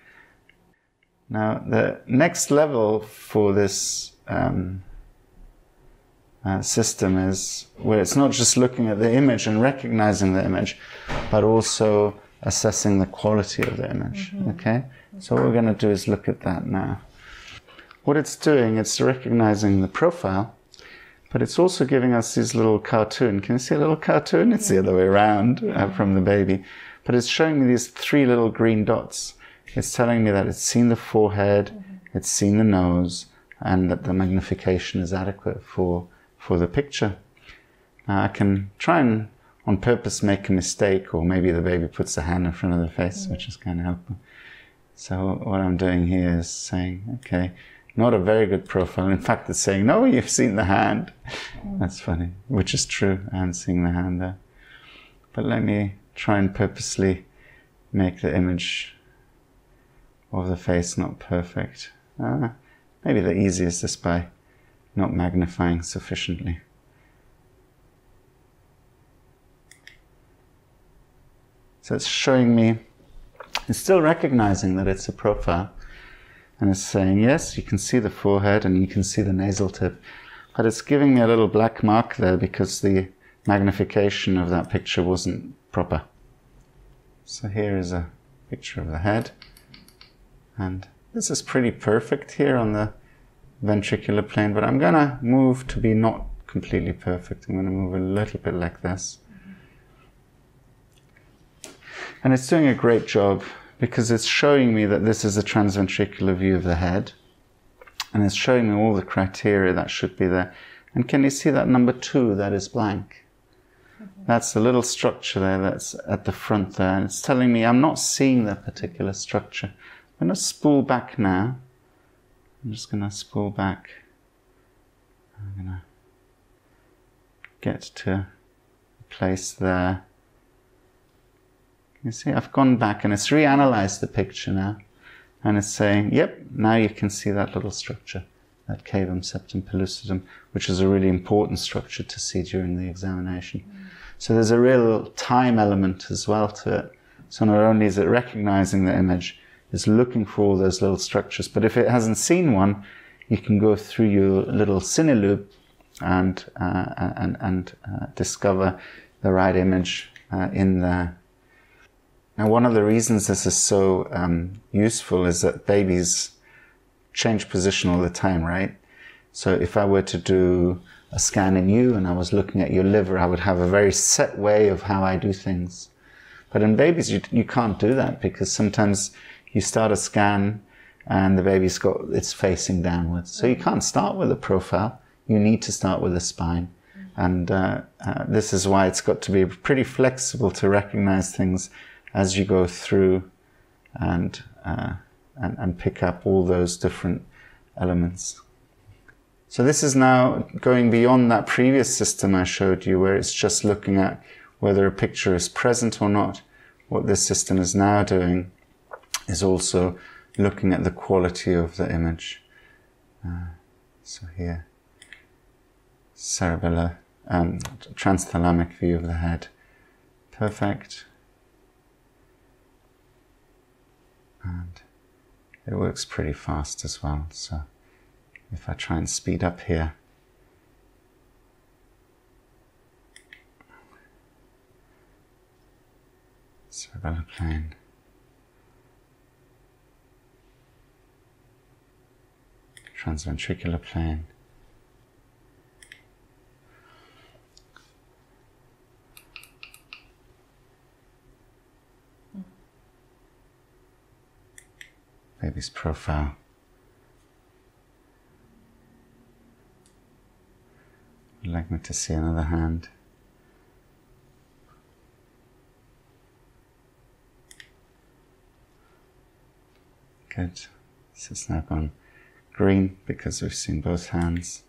Now, the next level for this system is where it's not just looking at the image and recognizing the image, but also assessing the quality of the image. Okay? So what we're going to do is look at that now. What it's doing, it's recognizing the profile, but it's also giving us these little cartoon. Can you see a little cartoon? It's the other way around from the baby. But it's showing me these 3 little green dots. It's telling me that it's seen the forehead, it's seen the nose, and that the magnification is adequate for the picture. Now I can try and on purpose make a mistake, or maybe the baby puts a hand in front of the face, which is kind of helpful. So what I'm doing here is saying, okay, not a very good profile. In fact, it's saying, no, you've seen the hand. That's funny, which is true. I haven't seen the hand there. But let me try and purposely make the image of the face not perfect. Maybe the easiest is by not magnifying sufficiently. So it's showing me, it's still recognizing that it's a profile, and it's saying, yes, you can see the forehead and you can see the nasal tip, but it's giving me a little black mark there because the magnification of that picture wasn't proper. So here is a picture of the head, and this is pretty perfect here on the ventricular plane, but I'm going to move to be not completely perfect. I'm going to move a little bit like this. And it's doing a great job because it's showing me that this is a transventricular view of the head, and it's showing me all the criteria that should be there. And can you see that number 2 that is blank? That's the little structure there that's at the front there, and it's telling me I'm not seeing that particular structure. I'm going to spool back now. I'm just going to spool back. I'm going to get to a place there. You see, I've gone back and it's reanalyzed the picture now. And it's saying, yep, now you can see that little structure that cavum, septum pellucidum, which is a really important structure to see during the examination. So there's a real time element as well to it. So not only is it recognizing the image, it's looking for all those little structures. But if it hasn't seen one, you can go through your little cine loop and discover the right image in there. Now, one of the reasons this is so useful is that babies change position all the time, right? So if I were to do a scan in you and I was looking at your liver, I would have a very set way of how I do things. But in babies, you can't do that, because sometimes you start a scan and the baby's it's facing downwards. So you can't start with a profile. You need to start with the spine. And this is why it's got to be pretty flexible to recognize things as you go through and pick up all those different elements. So this is now going beyond that previous system I showed you, where it's just looking at whether a picture is present or not. What this system is now doing is also looking at the quality of the image. So here, cerebellar, transthalamic view of the head. Perfect. And it works pretty fast as well. So if I try and speed up here, cerebellar plane, transventricular plane, baby's profile. Would like me to see another hand. Good. This has now gone green because we've seen both hands.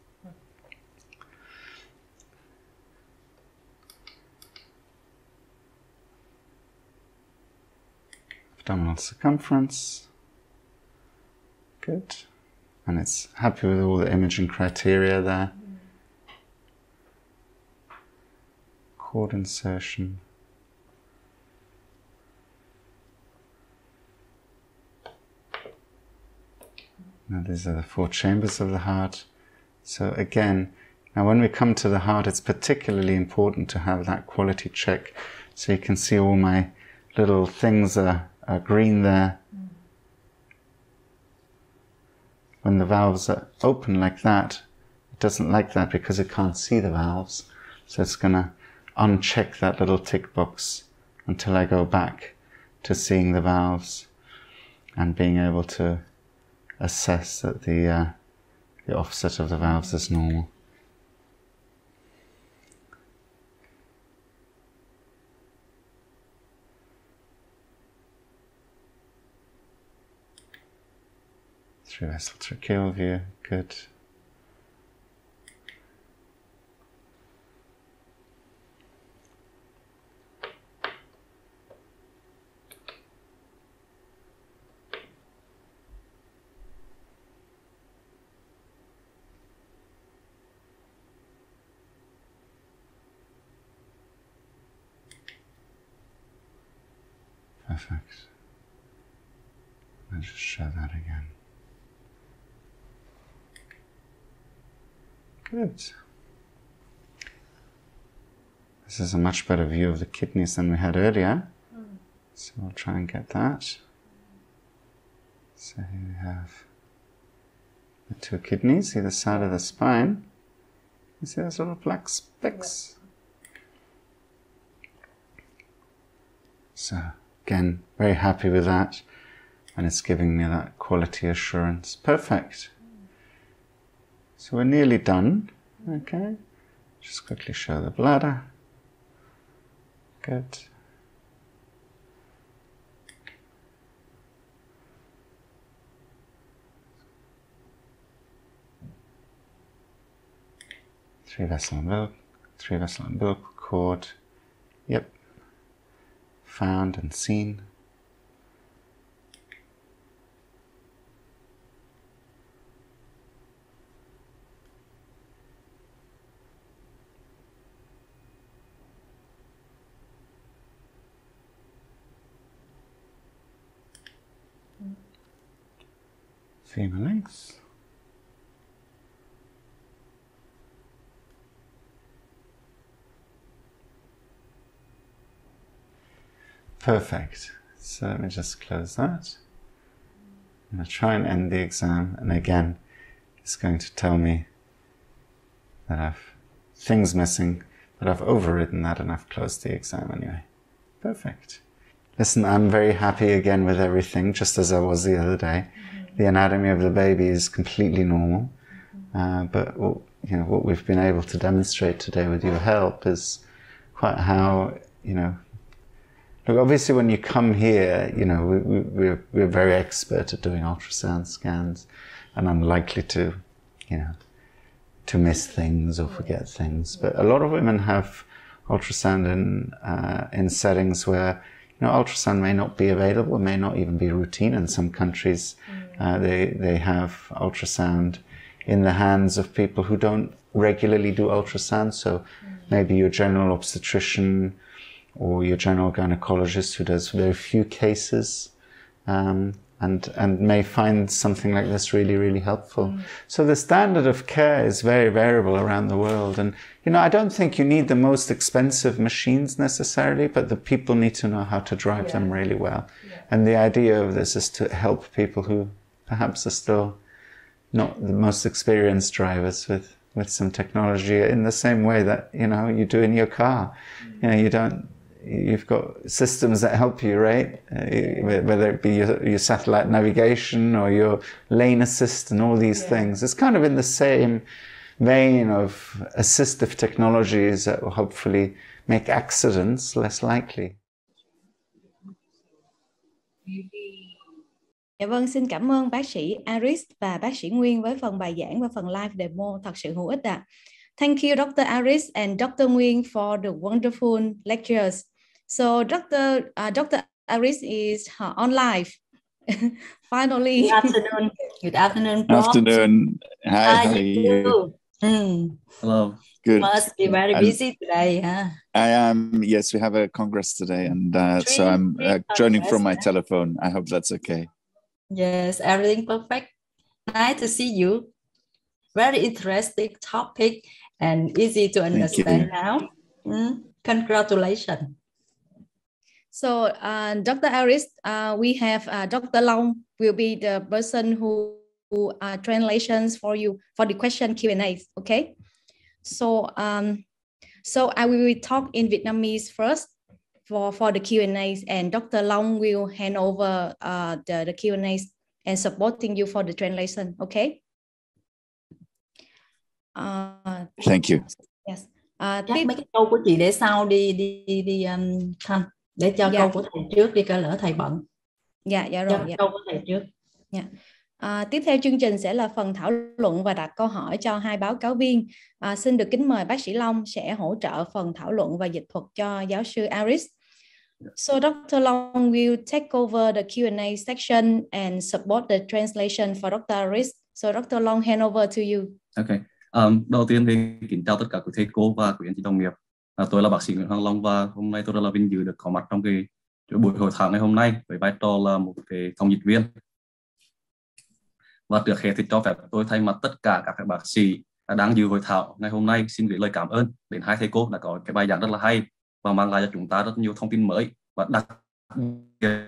Abdominal circumference. Good. And it's happy with all the imaging criteria there. Cord insertion. Now these are the 4 chambers of the heart. So again, now when we come to the heart, it's particularly important to have that quality check. So you can see all my little things are green there. When the valves are open like that, it doesn't like that because it can't see the valves. So it's going to uncheck that little tick box until I go back to seeing the valves and being able to assess that the offset of the valves is normal. Through vessel tracheal view, good. Perfect. I'll just show that again. Good. This is a much better view of the kidneys than we had earlier. So we'll try and get that. So here we have the 2 kidneys, either side of the spine. You see those little black specks? So again, very happy with that. And it's giving me that quality assurance. Perfect. So we're nearly done. Okay. Just quickly show the bladder. Good. Three vessel umbilical cord. Yep. Found and seen. femur length. Perfect. So let me just close that. I'm going to try and end the exam, and again, it's going to tell me that I've things missing, but I've overridden that and I've closed the exam anyway. Perfect. Listen, I'm very happy again with everything, just as I was the other day. The anatomy of the baby is completely normal, but what we've been able to demonstrate today with your help is quite how, look, obviously when you come here, we're very expert at doing ultrasound scans and unlikely to, to miss things or forget things. But a lot of women have ultrasound in settings where, ultrasound may not be available, may not even be routine. In some countries, they have ultrasound in the hands of people who don't regularly do ultrasound. So maybe your general obstetrician or your general gynecologist who does very few cases, and may find something like this really, really helpful. So the standard of care is very variable around the world. And, I don't think you need the most expensive machines necessarily, but the people need to know how to drive them really well. And the idea of this is to help people who perhaps are still not the most experienced drivers with some technology in the same way that, you do in your car. You've got systems that help you, right? Whether it be your satellite navigation or your lane assist and all these things. It's kind of in the same vein of assistive technologies that will hopefully make accidents less likely. Dạ vâng, xin cảm ơn bác sĩ Aris và bác sĩ Nguyên với phần bài giảng và phần live demo thật sự hữu ích ạ. Thank you, Dr. Aris and Dr. Nguyen for the wonderful lectures. So Dr. Aris is on live. Finally. Good afternoon. Good afternoon, Prof. Afternoon. Hi, how are you? Hello. Good. Must be very busy today, huh? I am. Yes, we have a congress today, and so I'm joining from my telephone. I hope that's okay. Yes, everything perfect. Nice to see you. Very interesting topic and easy to understand now. Congratulations. So, Dr. Aris, we have Dr. Long will be the person who translations for you for the question Q&A. Okay. So, I will talk in Vietnamese first for the Q&As, and Dr. Long will hand over the Q&As and supporting you for the translation. Okay. Thank you. Yes. Chắc mấy cái câu của chị để sau đi Thanh, để cho câu của thầy trước đi, coi lỡ thầy bận. Dạ rồi. Câu của thầy trước. Tiếp theo chương trình sẽ là phần thảo luận và đặt câu hỏi cho hai báo cáo viên. Xin được kính mời bác sĩ Long sẽ hỗ trợ phần thảo luận và dịch thuật cho giáo sư Aris. So Dr. Long will take over the Q&A section and support the translation for Dr. Aris. So Dr. Long, hand over to you. Okay. Đầu tiên thì kính chào tất cả quý thầy cô và quý anh chị đồng nghiệp. Tôi là bác sĩ Nguyễn Hoàng Long và hôm nay tôi rất là vinh dự được có mặt trong cái buổi hội thảo ngày hôm nay với vai trò là một cái thông dịch viên. Và trước hết thì cho phép tôi thay mặt tất cả các bác sĩ đang dự hội thảo ngày hôm nay xin gửi lời cảm ơn đến hai thầy cô đã có cái bài giảng rất là hay và mang lại cho chúng ta rất nhiều thông tin mới, và đặc biệt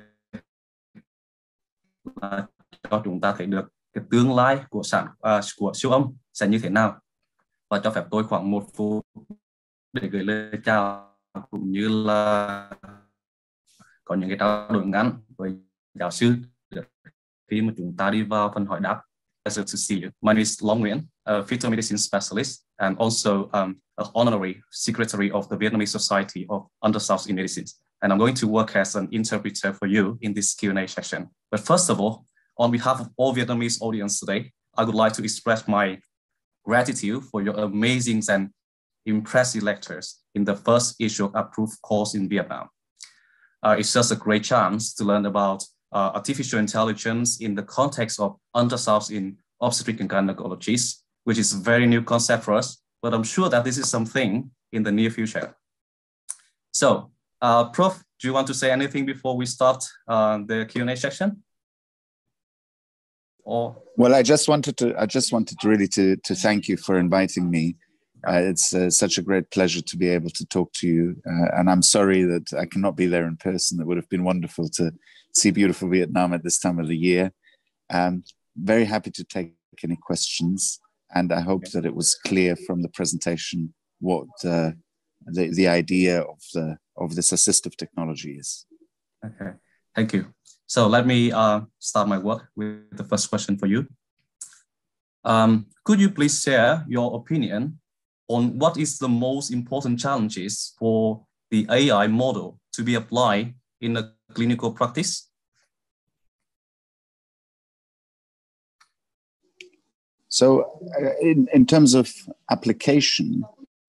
là cho chúng ta thấy được cái tương lai của siêu âm sẽ như thế nào. Và cho phép tôi khoảng 1 phút để gửi lời chào cũng như là có những cái trao đổi ngắn với giáo sư khi mà chúng ta đi vào phần hỏi đáp. Pleasure to see you. My name is Long Nguyen, a fetal medicine specialist and also an honorary secretary of the Vietnamese Society of Ultrasound in Medicine. And I'm going to work as an interpreter for you in this Q&A session. But first of all, on behalf of all Vietnamese audience today, I would like to express my gratitude for your amazing and impressive lectures in the first issue of approved course in Vietnam. It's just a great chance to learn about artificial intelligence in the context of ultrasounds in obstetric and gynecology, which is a very new concept for us, but I'm sure that this is something in the near future. So, Prof, do you want to say anything before we start the Q&A section? Or well, I just wanted to really to thank you for inviting me. It's such a great pleasure to be able to talk to you, and I'm sorry that I cannot be there in person. It would have been wonderful to see beautiful Vietnam at this time of the year. Very happy to take any questions, and I hope that it was clear from the presentation what the idea of this assistive technology is. okay, thank you. So let me start my work with the first question for you. Could you please share your opinion on what is the most important challenges for the AI model to be applied in a clinical practice? So in terms of application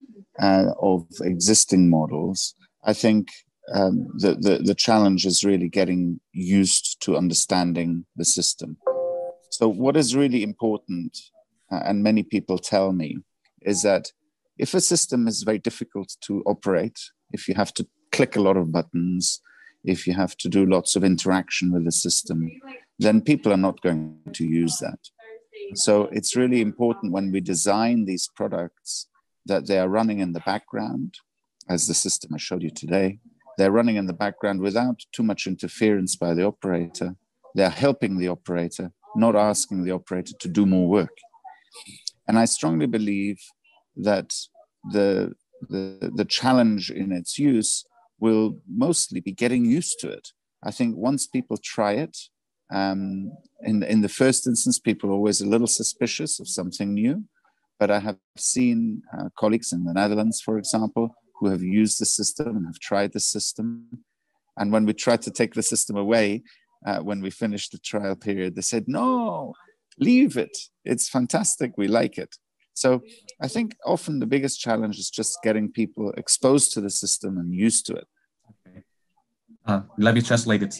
of existing models, I think the challenge is really getting used to understanding the system. So what is really important, and many people tell me, is that if a system is very difficult to operate, if you have to click a lot of buttons, if you have to do lots of interaction with the system, then people are not going to use that. So it's really important when we design these products that they are running in the background, as the system I showed you today. They're running in the background without too much interference by the operator. They're helping the operator, not asking the operator to do more work. And I strongly believe that the challenge in its use will mostly be getting used to it. I think once people try it, in the first instance, people are always a little suspicious of something new. But I have seen colleagues in the Netherlands, for example, who have used the system and have tried the system. And when we tried to take the system away, when we finished the trial period, they said, no, leave it. It's fantastic. We like it. So I think often the biggest challenge is just getting people exposed to the system and used to it. Okay. Let me translate it.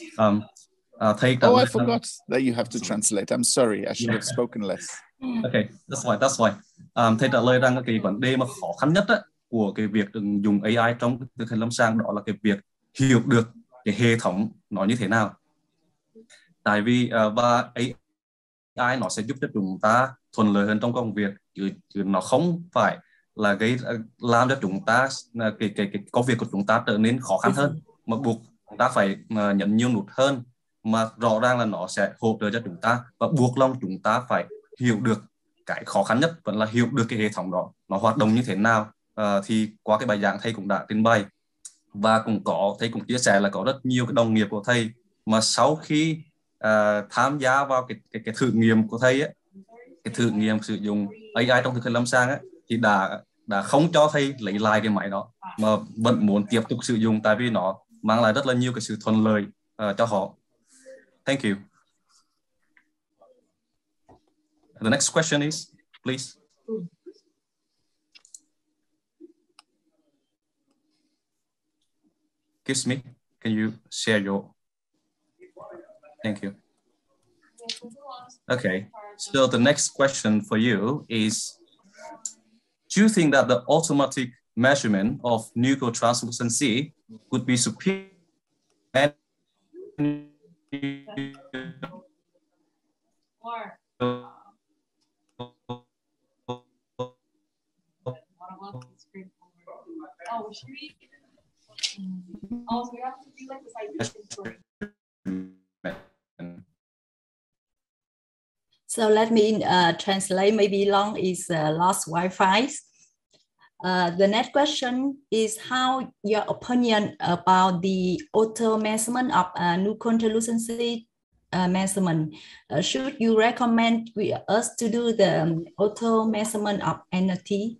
I forgot that you have to translate. I'm sorry. I should have spoken less. Okay, that's why. Thầy trả lời rằng cái vấn đề mà khó khăn nhất của cái việc dùng AI trong thực hành lâm sàng đó là cái việc hiểu được cái hệ thống nó như thế nào. Tại vì và AI nó sẽ giúp cho chúng ta thuận lợi hơn trong công việc, chứ nó không phải là cái làm cho chúng ta cái công việc của chúng ta trở nên khó khăn hơn, mà buộc chúng ta phải nhấn nhiều nút hơn, mà rõ ràng là nó sẽ hỗ trợ cho chúng ta và buộc lòng chúng ta phải hiểu được. Cái khó khăn nhất vẫn là hiểu được cái hệ thống đó nó hoạt động như thế nào. Thì qua cái bài giảng thầy cũng đã trình bày, và thầy cũng chia sẻ là có rất nhiều cái đồng nghiệp của thầy mà sau khi tham gia vào cái thử nghiệm của thầy ấy, cái thử nghiệm sử dụng AI trong thực hành lâm sàng ấy, thì đã không cho thầy lấy lại cái máy đó mà vẫn muốn tiếp tục sử dụng, tại vì nó mang lại rất là nhiều cái sự thuận lợi cho họ. Thank you. The next question is, please. Excuse me, can you share your... Thank you. Okay, so the next question for you is, do you think that the automatic measurement of nucleotranslucency could be superior So let me translate. Maybe Long is lost Wi-Fi. The next question is how your opinion about the auto measurement of nucleotranslucency measurement. Should you recommend us to do the auto measurement of NRT?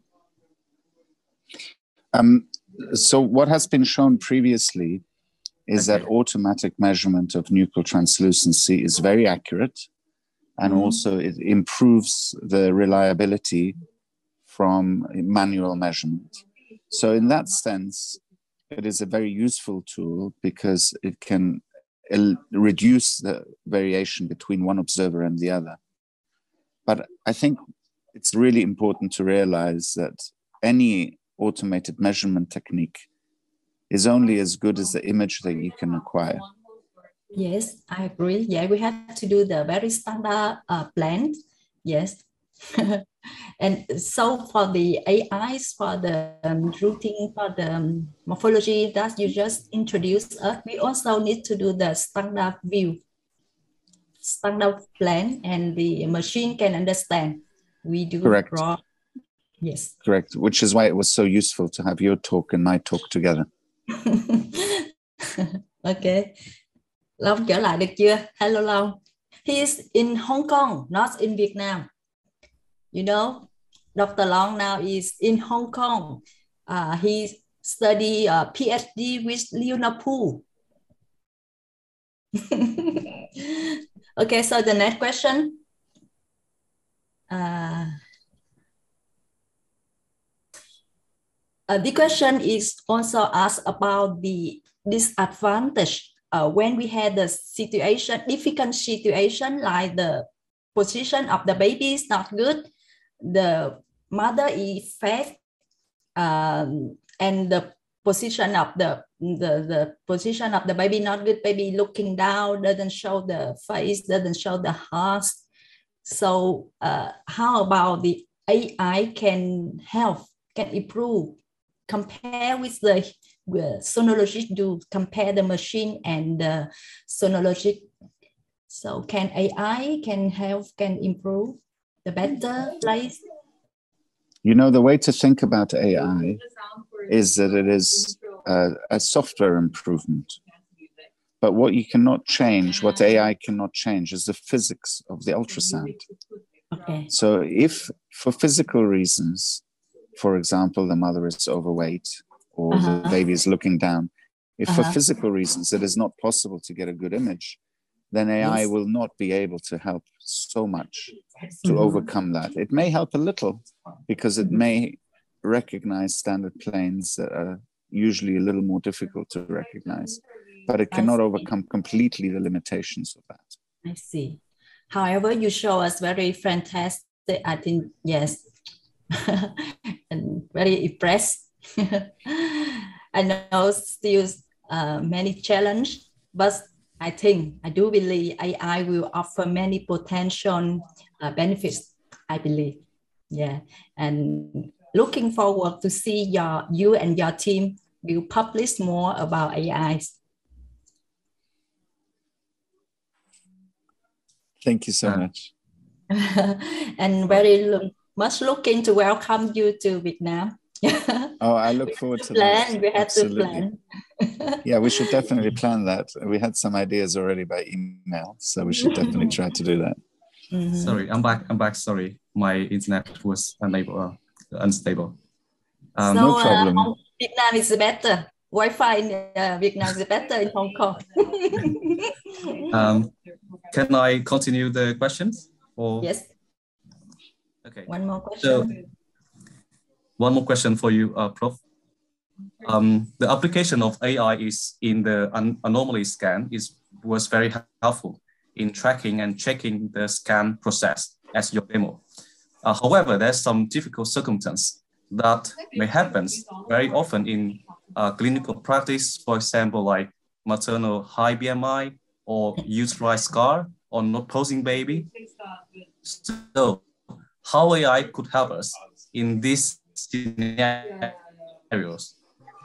So what has been shown previously is that automatic measurement of nucleotranslucency is very accurate, and also it improves the reliability from manual measurement. So in that sense, it is a very useful tool because it can reduce the variation between one observer and the other. But I think it's really important to realize that any automated measurement technique is only as good as the image that you can acquire. Yes, I agree. Yeah, we have to do the very standard plan. Yes. And so for the AIs, for the routing, for the morphology that you just introduced us, we also need to do the standard view, standard plan, and the machine can understand. We do Correct. draw. Yes. Correct. Which is why it was so useful to have your talk and my talk together. Okay. Long trở lại được chưa? Hello Long. He is in Hong Kong, not in Vietnam. You know, Dr. Long now is in Hong Kong. He study PhD with Leonard Poole. Okay, so the next question. The question is also asked about the disadvantage when we had the situation, difficult situation, like the position of the baby is not good, the mother is fat, and the position of the position of the baby not good, baby looking down, doesn't show the face, doesn't show the heart. So how about the AI can help, can improve, compare with the sonologist, do compare the machine and the sonologist. So can AI can help, can improve the better place? You know, the way to think about AI is that it is a software improvement. But what you cannot change, what AI cannot change, is the physics of the ultrasound. Okay. So if for physical reasons, for example, the mother is overweight or the baby is looking down, if for physical reasons it is not possible to get a good image, then AI will not be able to help so much to overcome that. It may help a little because it may recognize standard planes that are usually a little more difficult to recognize, but it cannot overcome completely the limitations of that. I see. However, you show us very fantastic, I think, yes, and very impressed. I know still many challenges, but I do believe AI will offer many potential benefits, I believe. Yeah, and looking forward to see you and your team will publish more about AI. Thank you so much. And very much looking to welcome you to Vietnam. Oh, I look forward to that. We have Absolutely. to plan. Yeah, we should definitely plan that. We had some ideas already by email, so we should definitely try to do that. Sorry, I'm back. Sorry, my internet was unstable. No problem. Vietnam is better. Wi-Fi in Vietnam is better in Hong Kong. Can I continue the questions? Or? Yes. Okay. One more question. So, one more question for you, Prof. The application of AI is in the anomaly scan was very helpful in tracking and checking the scan process as your demo. However, there's some difficult circumstance that may happen very often in clinical practice, for example, like maternal high BMI or uterine scar or not posing baby. So how AI could help us in these scenarios?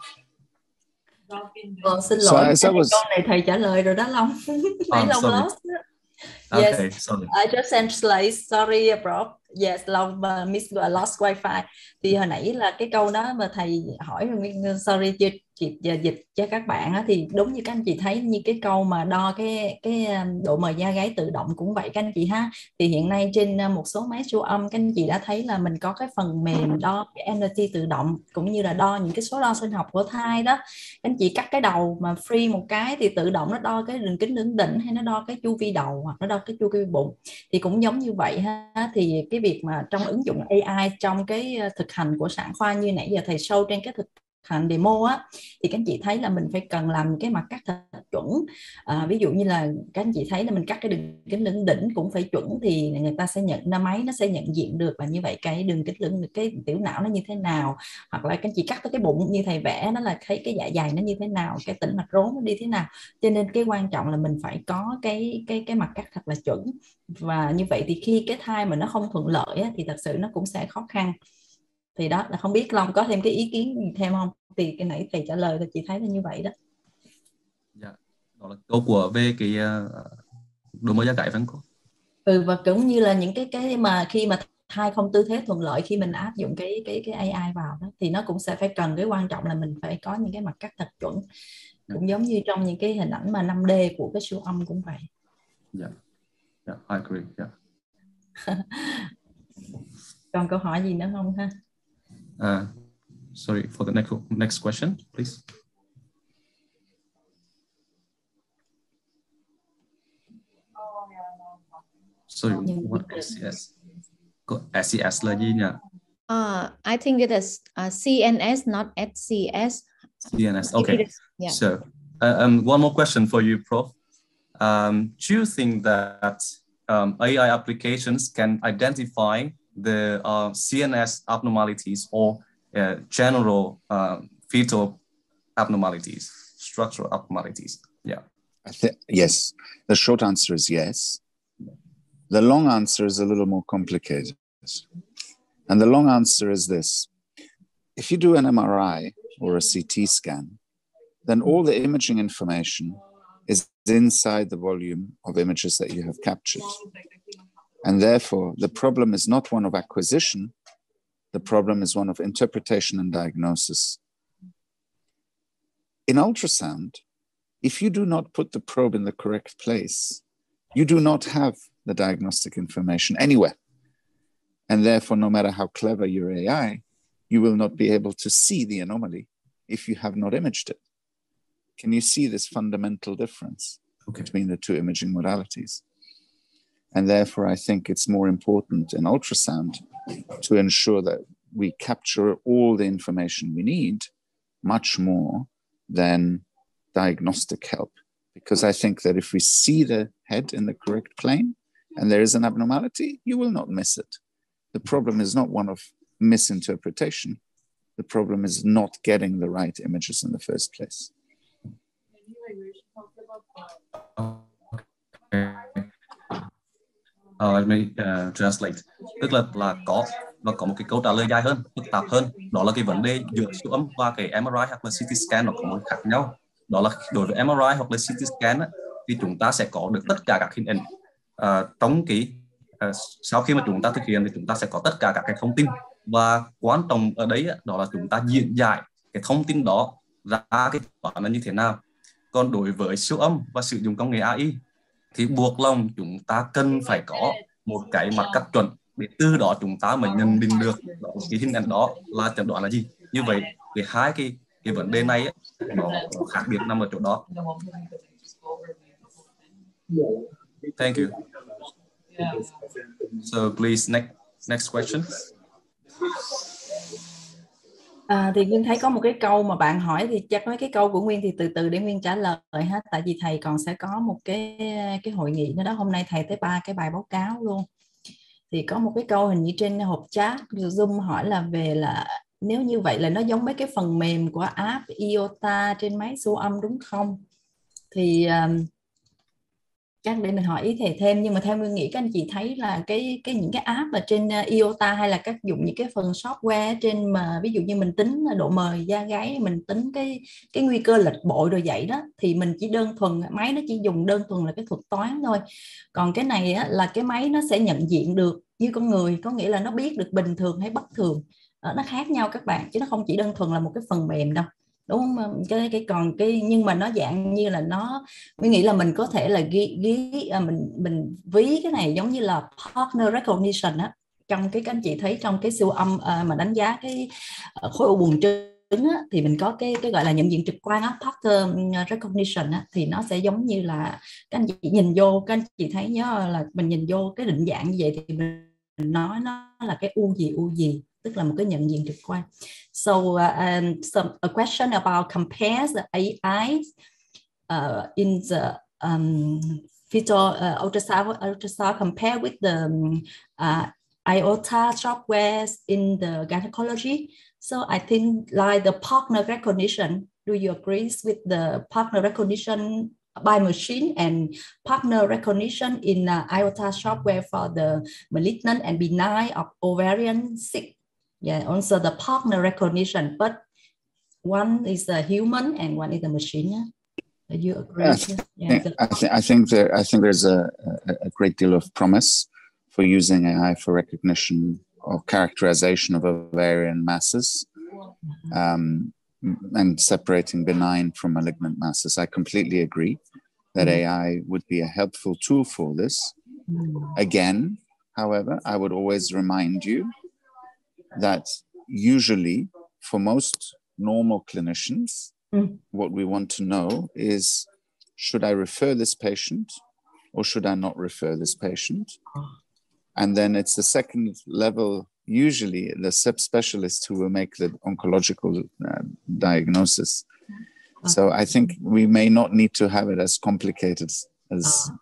Xin lỗi, So câu này thầy trả lời rồi đó Long. Thấy Long lost. Yes, okay, sorry. I just translate. Sorry, bro. Yes, Long miss lost wifi. Thì hồi nãy là cái câu đó mà thầy hỏi rồi, sorry chưa kịp dịch cho các bạn á, thì đúng như các anh chị thấy, như cái câu mà đo cái độ mờ da gáy tự động cũng vậy các anh chị ha. Thì hiện nay trên một số máy siêu âm các anh chị đã thấy là mình có cái phần mềm đo cái energy tự động, cũng như là đo những cái số đo sinh học của thai đó. Các anh chị cắt cái đầu mà free một cái thì tự động nó đo cái đường kính lưỡng đỉnh, hay nó đo cái chu vi đầu, hoặc nó đo cái chu vi bụng. Thì cũng giống như vậy ha. Thì cái việc mà trong ứng dụng AI trong cái thực hành của sản khoa như nãy giờ thầy show trên cái thực hành demo á, thì các anh chị thấy là mình phải cần làm cái mặt cắt thật chuẩn. Ví dụ như là các anh chị thấy là mình cắt cái đường kính lưng đỉnh cũng phải chuẩn, thì người ta sẽ máy nó sẽ nhận diện được là như vậy cái đường kính lưng, cái tiểu não nó như thế nào, hoặc là các anh chị cắt tới cái bụng như thầy vẽ nó là thấy cái dạ dày nó như thế nào, cái tĩnh mạch rốn nó đi thế nào. Cho nên cái quan trọng là mình phải có cái mặt cắt thật là chuẩn, và như vậy thì khi cái thai mà nó không thuận lợi á, thì thật sự nó cũng sẽ khó khăn. Thì đó là không biết Long có thêm cái ý kiến gì thêm không, thì cái nãy thầy trả lời thì chị thấy là như vậy đó. Dạ, đó là câu của về cái đổi mới da gái phải không cô? Và cũng như là những cái mà khi mà thai không tư thế thuận lợi, khi mình áp dụng cái AI vào đó, thì nó cũng sẽ phải cần cái quan trọng là mình phải có những cái mặt cắt thật chuẩn. Cũng giống như trong những cái hình ảnh mà 5D của cái siêu âm cũng vậy. Yeah, I agree. Yeah. Còn câu hỏi gì nữa không ha? Sorry for the next question, please. Sorry, what SCS? SCS là gì nhỉ? I think it is CNS, not SCS. CNS. Okay. Yeah. So, one more question for you, Prof. Do you think that AI applications can identify the CNS abnormalities or general fetal abnormalities, structural abnormalities? Yeah. Yes. The short answer is yes. The long answer is a little more complicated. And the long answer is this. If you do an MRI or a CT scan, then all the imaging information is inside the volume of images that you have captured. And therefore, the problem is not one of acquisition. The problem is one of interpretation and diagnosis. In ultrasound, if you do not put the probe in the correct place, you do not have the diagnostic information anywhere. And therefore, no matter how clever your AI, you will not be able to see the anomaly if you have not imaged it. Can you see this fundamental difference between the two imaging modalities? And therefore, I think it's more important in ultrasound to ensure that we capture all the information we need much more than diagnostic help. Because I think that if we see the head in the correct plane and there is an abnormality, you will not miss it. The problem is not one of misinterpretation. The problem is not getting the right images in the first place. Let me translate. Tức là có một cái câu trả lời dài hơn, phức tạp hơn. Đó là cái vấn đề giữa siêu âm và cái MRI hoặc là CT scan nó có một khác nhau. Đó là đối với MRI hoặc là CT scan á, thì chúng ta sẽ có được tất cả các hình ảnh trong cái sau khi mà chúng ta thực hiện thì chúng ta sẽ có tất cả các cái thông tin, và quan trọng ở đấy đó là chúng ta diễn giải cái thông tin đó ra cái toán là như thế nào. Còn đối với siêu âm và sử dụng công nghệ AI thì buộc lòng chúng ta cần phải có một cái mặt cắt chuẩn để từ đó chúng ta mới nhận định được cái hình ảnh đó là chẩn đoán là gì. Như vậy cái hai cái vấn đề này nó khác biệt nằm ở chỗ đó. Thank you. So please next question. Thì Nguyên thấy có một cái câu mà bạn hỏi, thì chắc mấy cái câu của Nguyên thì từ từ để Nguyên trả lời hết, tại vì thầy còn sẽ có một cái hội nghị nữa đó. Hôm nay thầy tới 3 cái bài báo cáo luôn. Thì có một cái câu hình như trên hộp chat Zoom hỏi là về là nếu như vậy là nó giống mấy cái phần mềm của app IOTA trên máy siêu âm đúng không? Thì chắc để mình hỏi ý thầy thêm, nhưng mà theo Nguyên nghĩ các anh chị thấy là những cái app ở trên IOTA hay là các dùng những cái phần software trên mà ví dụ như mình tính độ mờ da gáy, mình tính cái nguy cơ lệch bội rồi vậy đó, thì mình chỉ đơn thuần máy nó chỉ dùng đơn thuần là cái thuật toán thôi. Còn cái này á, là cái máy nó sẽ nhận diện được như con người, có nghĩa là nó biết được bình thường hay bất thường. Nó khác nhau các bạn, chứ nó không chỉ đơn thuần là một cái phần mềm đâu, đúng không? Nhưng mà nó dạng như là mình nghĩ là mình có thể là mình ví cái này giống như là partner recognition á, trong cái các anh chị thấy trong cái siêu âm mà đánh giá cái khối u buồng trứng á, thì mình có cái gọi là nhận diện trực quan á, partner recognition á, thì nó sẽ giống như là các anh chị nhìn vô, các anh chị thấy nhớ là mình nhìn vô cái định dạng như vậy thì mình nói nó là cái u gì tức là một cái nhận diện trực quan. So a question about compares the AI in the fetal ultrasound compare with the IOTA software in the gynecology. So I think like the partner recognition, do you agree with the partner recognition by machine and partner recognition in IOTA software for the malignant and benign of ovarian cyst? Yeah, also the partner recognition, but one is a human and one is a machine. Yeah? Do you agree? I think there's a great deal of promise for using AI for recognition or characterization of ovarian masses, and separating benign from malignant masses. I completely agree that AI would be a helpful tool for this. Again, however, I would always remind you that usually for most normal clinicians, what we want to know is, should I refer this patient or should I not refer this patient? And then it's the second level, usually the subspecialist who will make the oncological diagnosis. So I think we may not need to have it as complicated as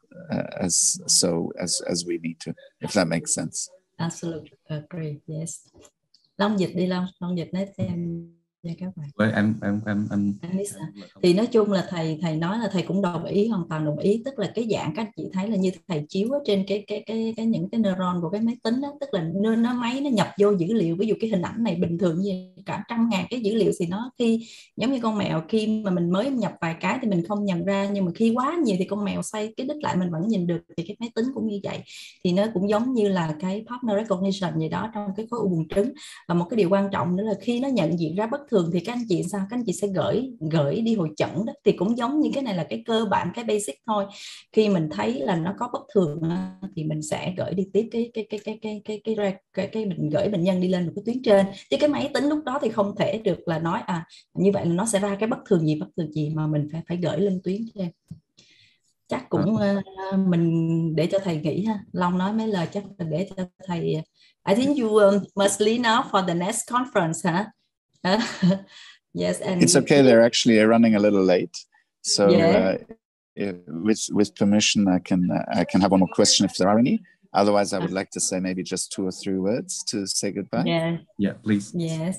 we need to, if that makes sense. Absolutely agree. Yes. Long dịch đi, Long dịch nói thêm cho các bạn. Em Thì nói chung là thầy nói là thầy cũng đồng ý, hoàn toàn đồng ý, tức là cái dạng các anh chị thấy là như thầy chiếu ở trên cái những cái neuron của cái máy tính đó, tức là nó máy nó nhập vô dữ liệu, ví dụ cái hình ảnh này bình thường như cả trăm ngàn cái dữ liệu thì nó khi giống như con mèo, khi mà mình mới nhập vài cái thì mình không nhận ra, nhưng mà khi quá nhiều thì con mèo xoay cái đích lại mình vẫn nhìn được, thì cái máy tính cũng như vậy. Thì nó cũng giống như là cái partner recognition gì đó trong cái khối u buồng trứng. Và một cái điều quan trọng nữa là khi nó nhận diện ra bất thường thì các anh chị sao? Các anh chị sẽ gửi đi hội chẩn đó, thì cũng giống như cái này là cái cơ bản, cái basic thôi. Khi mình thấy là nó có bất thường thì mình sẽ gửi đi tiếp cái mình gửi bệnh nhân đi lên một cái tuyến trên, chứ cái máy tính lúc đó thì không thể được là nói như vậy là nó sẽ ra cái bất thường gì mà mình phải gửi lên tuyến trên. Chắc cũng mình để cho thầy nghĩ ha. Long nói mấy lời chắc là để cho thầy. I think you must leave now for the next conference, huh? Yes, and it's okay. They're actually running a little late, so with permission, I can have one more question if there are any. Otherwise, I would like to say maybe just 2 or 3 words to say goodbye. Yeah, please. Yes.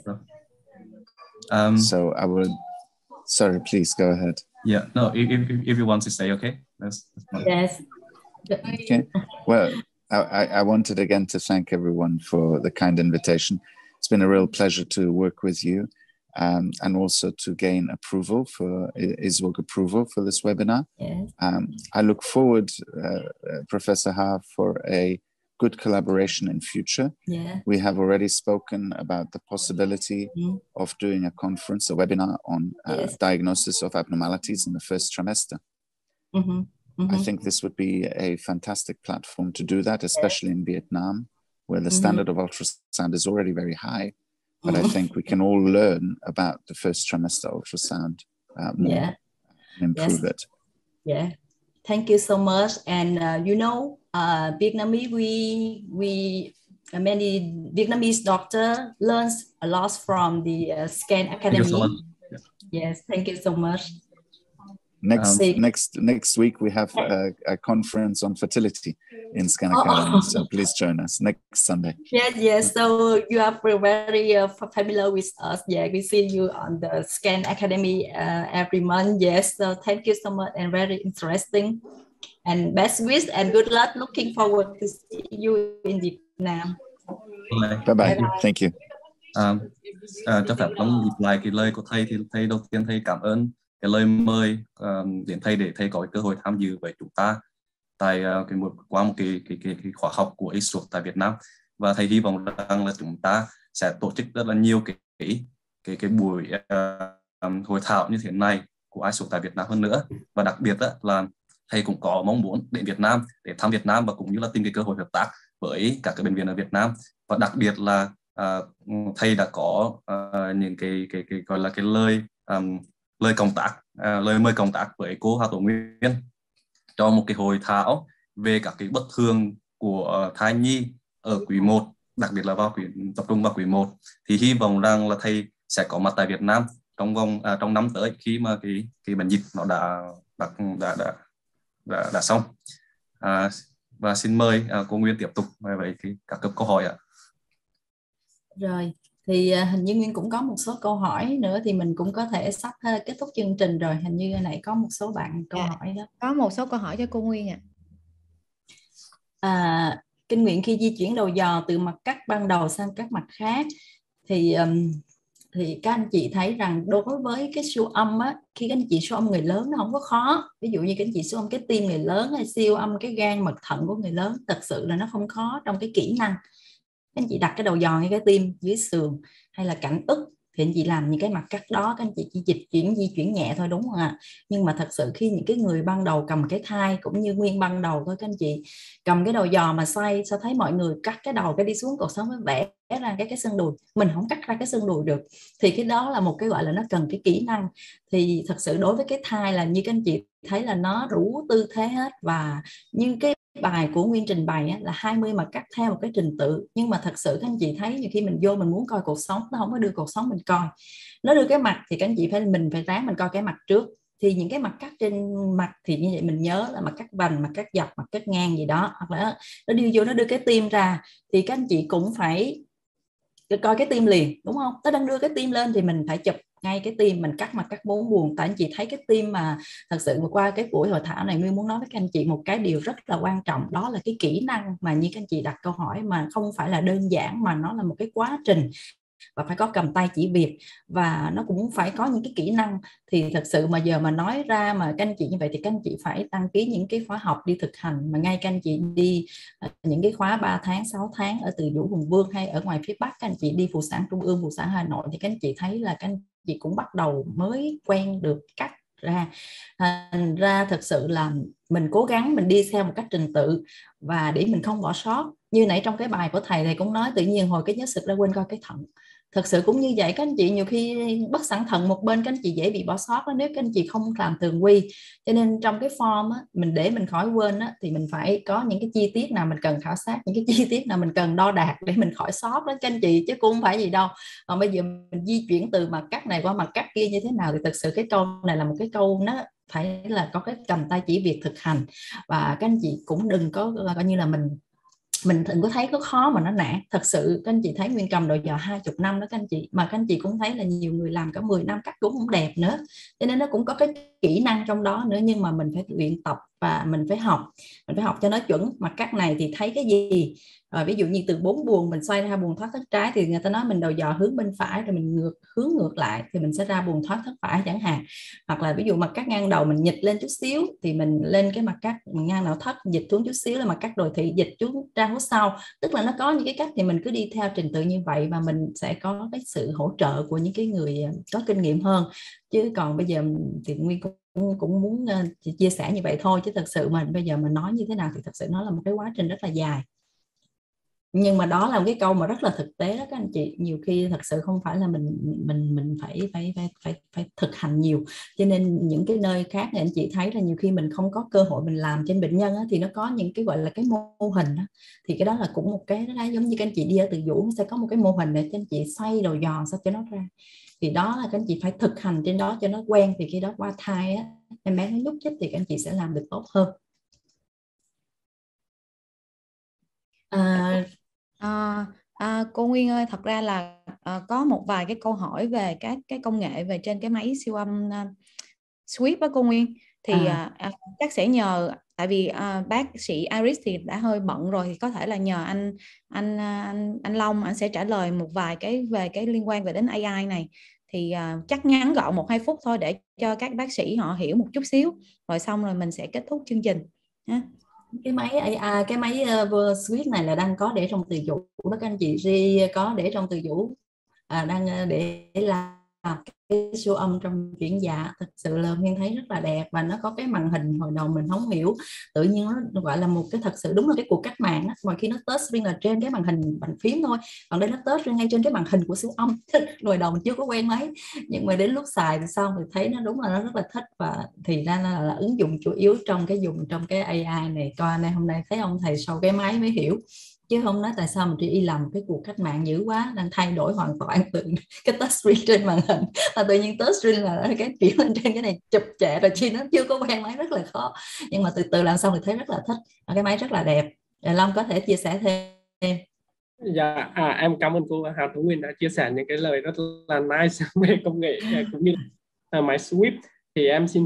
So I would. Sorry, please go ahead. Yeah, no. If you want to say, okay. That's fine. Yes. Okay. Well, I wanted again to thank everyone for the kind invitation. It's been a real pleasure to work with you, and also to gain approval for ISWOG approval for this webinar. Yes. I look forward, Professor Ha, for a good collaboration in future. Yeah. We have already spoken about the possibility of doing a conference, a webinar on diagnosis of abnormalities in the first trimester. I think this would be a fantastic platform to do that, especially in Vietnam, where the standard of ultrasound is already very high. But I think we can all learn about the first trimester ultrasound more and improve it. Yeah. Thank you so much. And Vietnamese, we many Vietnamese doctor learns a lot from the Scan Academy. Thank you so much. Yes, thank you so much. Next week we have a conference on fertility in Scan Academy, so please join us next Sunday. Yes. So you are very familiar with us. Yeah, we see you on the Scan Academy every month. Yes, so thank you so much and very interesting. And best wish and good luck. Looking forward to see you in Vietnam. Bye. Thank you. Cho phép Long nhịp lại cái lời của thầy, thì thầy đầu tiên thầy cảm ơn cái lời mời đến thầy để thầy có cái cơ hội tham dự với chúng ta tại qua một cái khóa học của ISWOG tại Việt Nam, và thầy hy vọng rằng là chúng ta sẽ tổ chức rất là nhiều cái buổi hội thảo như thế này của ISWOG tại Việt Nam hơn nữa. Và đặc biệt là thầy cũng có mong muốn đến Việt Nam để thăm Việt Nam và cũng như là tìm cái cơ hội hợp tác với các cái bệnh viện ở Việt Nam. Và đặc biệt là thầy đã có những cái gọi là cái lời mời công tác với cô Hà Tổ Nguyên cho một cái hội thảo về các cái bất thường của thai nhi ở quý 1 đặc biệt là tập trung vào quý 1 thì hy vọng rằng là thầy sẽ có mặt tại Việt Nam trong năm tới khi mà cái bệnh dịch nó đã xong. Và xin mời cô Nguyên tiếp tục với các câu hỏi ạ. Rồi thì hình như Nguyên cũng có một số câu hỏi nữa thì mình cũng có thể sắp kết thúc chương trình rồi. Hình như nãy có một số bạn câu hỏi đó. Có một số câu hỏi cho cô Nguyên ạ. Kinh nghiệm khi di chuyển đầu giò từ mặt cắt ban đầu sang các mặt khác thì các anh chị thấy rằng đối với cái siêu âm á, khi các anh chị siêu âm người lớn nó không có khó. Ví dụ như các anh chị siêu âm cái tim người lớn hay siêu âm cái gan mật thận của người lớn, thật sự là nó không khó trong cái kỹ năng. Các anh chị đặt cái đầu giò ngay cái tim dưới sườn hay là cạnh ức thì anh chị làm những cái mặt cắt đó, các anh chị chỉ di chuyển nhẹ thôi, đúng không ạ? Nhưng mà thật sự khi những cái người ban đầu cầm cái thai cũng như Nguyên ban đầu thôi, các anh chị cầm cái đầu giò mà xoay, sao thấy mọi người cắt cái đầu cái đi xuống cột sống mới vẽ ra cái xương đùi, mình không cắt ra cái xương đùi được. Thì cái đó là một cái gọi là nó cần cái kỹ năng. Thì thật sự đối với cái thai là như các anh chị thấy là nó đủ tư thế hết, và như cái bài của Nguyên trình bày là 20 mà cắt theo một cái trình tự. Nhưng mà thật sự các anh chị thấy nhiều khi mình vô mình muốn coi cột sống, nó không có đưa cột sống mình coi, nó đưa cái mặt thì các anh chị mình phải ráng mình coi cái mặt trước. Thì những cái mặt cắt trên mặt thì như vậy mình nhớ là mặt cắt vành, mặt cắt dọc, mặt cắt ngang gì đó, hoặc là nó đưa cái tim ra thì các anh chị cũng phải coi cái tim liền, đúng không? Nó đang đưa cái tim lên thì mình phải chụp ngay cái tim, mình cắt mặt cắt 4 buồng. Tại anh chị thấy cái tim mà thật sự qua cái buổi hội thảo này Nguyên muốn nói với các anh chị một cái điều rất là quan trọng, đó là cái kỹ năng mà như các anh chị đặt câu hỏi mà không phải là đơn giản, mà nó là một cái quá trình và phải có cầm tay chỉ việc, và nó cũng phải có những cái kỹ năng. Thì thật sự mà giờ mà nói ra mà các anh chị như vậy thì các anh chị phải đăng ký những cái khóa học đi thực hành, mà ngay các anh chị đi những cái khóa 3 tháng 6 tháng ở Từ Dũ Hùng Vương hay ở ngoài phía Bắc, các anh chị đi Phụ sản Trung ương, Phụ sản Hà Nội thì các anh chị thấy là các anh chị cũng bắt đầu mới quen được cách ra thật sự là mình cố gắng mình đi theo một cách trình tự và để mình không bỏ sót. Như nãy trong cái bài của thầy cũng nói tự nhiên hồi cái nhớ sực ra quên coi cái thận. Thật sự cũng như vậy, các anh chị nhiều khi bất sẵn thận một bên các anh chị dễ bị bỏ sót đó, nếu các anh chị không làm tường quy. Cho nên trong cái form á, mình để mình khỏi quên á, thì mình phải có những cái chi tiết nào mình cần khảo sát, những cái chi tiết nào mình cần đo đạc để mình khỏi sót đó các anh chị, chứ cũng không phải gì đâu. Còn bây giờ mình di chuyển từ mặt cắt này qua mặt cắt kia như thế nào thì thật sự cái câu này là một cái câu nó phải là có cái cầm tay chỉ việc thực hành. Và các anh chị cũng đừng có coi như là mình đừng có thấy có khó mà nó nản. Thật sự các anh chị thấy Nguyên cầm đầu giò 20 năm đó các anh chị, mà các anh chị cũng thấy là nhiều người làm cả 10 năm cắt cũng không đẹp nữa, cho nên nó cũng có cái kỹ năng trong đó nữa. Nhưng mà mình phải luyện tập và mình phải học cho nó chuẩn. Mặt cắt này thì thấy cái gì, rồi ví dụ như từ 4 buồng mình xoay ra buồng thoát thất trái thì người ta nói mình đầu giò hướng bên phải rồi mình hướng ngược lại thì mình sẽ ra buồng thoát thất phải chẳng hạn. Hoặc là ví dụ mặt cắt ngang đầu mình nhịch lên chút xíu thì mình lên cái mặt cắt ngang não thất, dịch xuống chút xíu là mặt cắt đồi thị, dịch xuống ra phía sau. Tức là nó có những cái cách thì mình cứ đi theo trình tự như vậy, và mình sẽ có cái sự hỗ trợ của những cái người có kinh nghiệm hơn. Chứ còn bây giờ thì Nguyên cũng muốn chia sẻ như vậy thôi, chứ thật sự mà bây giờ mà nói như thế nào thì thật sự nó là một cái quá trình rất là dài. Nhưng mà đó là một cái câu mà rất là thực tế đó các anh chị, nhiều khi thật sự không phải là mình phải thực hành nhiều. Cho nên những cái nơi khác thì anh chị thấy là nhiều khi mình không có cơ hội mình làm trên bệnh nhân á, thì nó có những cái gọi là cái mô hình đó. Thì cái đó là cũng một cái đó, giống như các anh chị đi ở Từ Dũ sẽ có một cái mô hình để cho anh chị xoay đầu giò sao cho nó ra. Thì đó là các anh chị phải thực hành trên đó cho nó quen, thì khi đó qua thai á, em bé nó nhúc nhích thì các anh chị sẽ làm được tốt hơn. Cô Nguyên ơi, thật ra là có một vài cái câu hỏi về các cái công nghệ về trên cái máy siêu âm Swift đó cô Nguyên, thì chắc sẽ nhờ, tại vì bác sĩ Iris thì đã hơi bận rồi, thì có thể là nhờ anh Long, anh sẽ trả lời một vài cái về cái liên quan về đến AI này. Thì chắc ngắn gọn 1-2 phút thôi để cho các bác sĩ họ hiểu một chút xíu, rồi xong rồi mình sẽ kết thúc chương trình ha. Cái máy AI, cái máy Swift này là đang có để trong Từ Dũ đó các anh chị, có để trong Từ Dũ, đang để làm cái siêu âm trong chuyển dạ. Thực sự là Nguyên thấy rất là đẹp, và nó có cái màn hình hồi đầu mình không hiểu, tự nhiên nó gọi là một cái, thật sự đúng là cái cuộc cách mạng đó. Mọi khi nó touch screen là trên cái màn hình bàn phím thôi, còn đây nó touch ngay trên cái màn hình của siêu âm. Hồi đầu mình chưa có quen mấy, nhưng mà đến lúc xài thì xong thì thấy nó đúng là nó rất là thích. Và thì ra là ứng dụng chủ yếu trong cái AI này. Coi này hôm nay thấy ông thầy sau cái máy mới hiểu. chứ không nói tại sao mà GE làm cái cuộc cách mạng dữ quá đang thay đổi hoàn toàn từ cái touchscreen trên màn hình, và tự nhiên touchscreen là cái chuyển lên trên cái này chụp chệ rồi chi nó chưa có quen máy rất là khó, nhưng mà từ từ làm xong thì thấy rất là thích, cái máy rất là đẹp. Long có thể chia sẻ thêm. Dạ, em cảm ơn cô Hà Tú Nguyên đã chia sẻ những cái lời rất là nice về công nghệ cũng như máy sweep. Thì em xin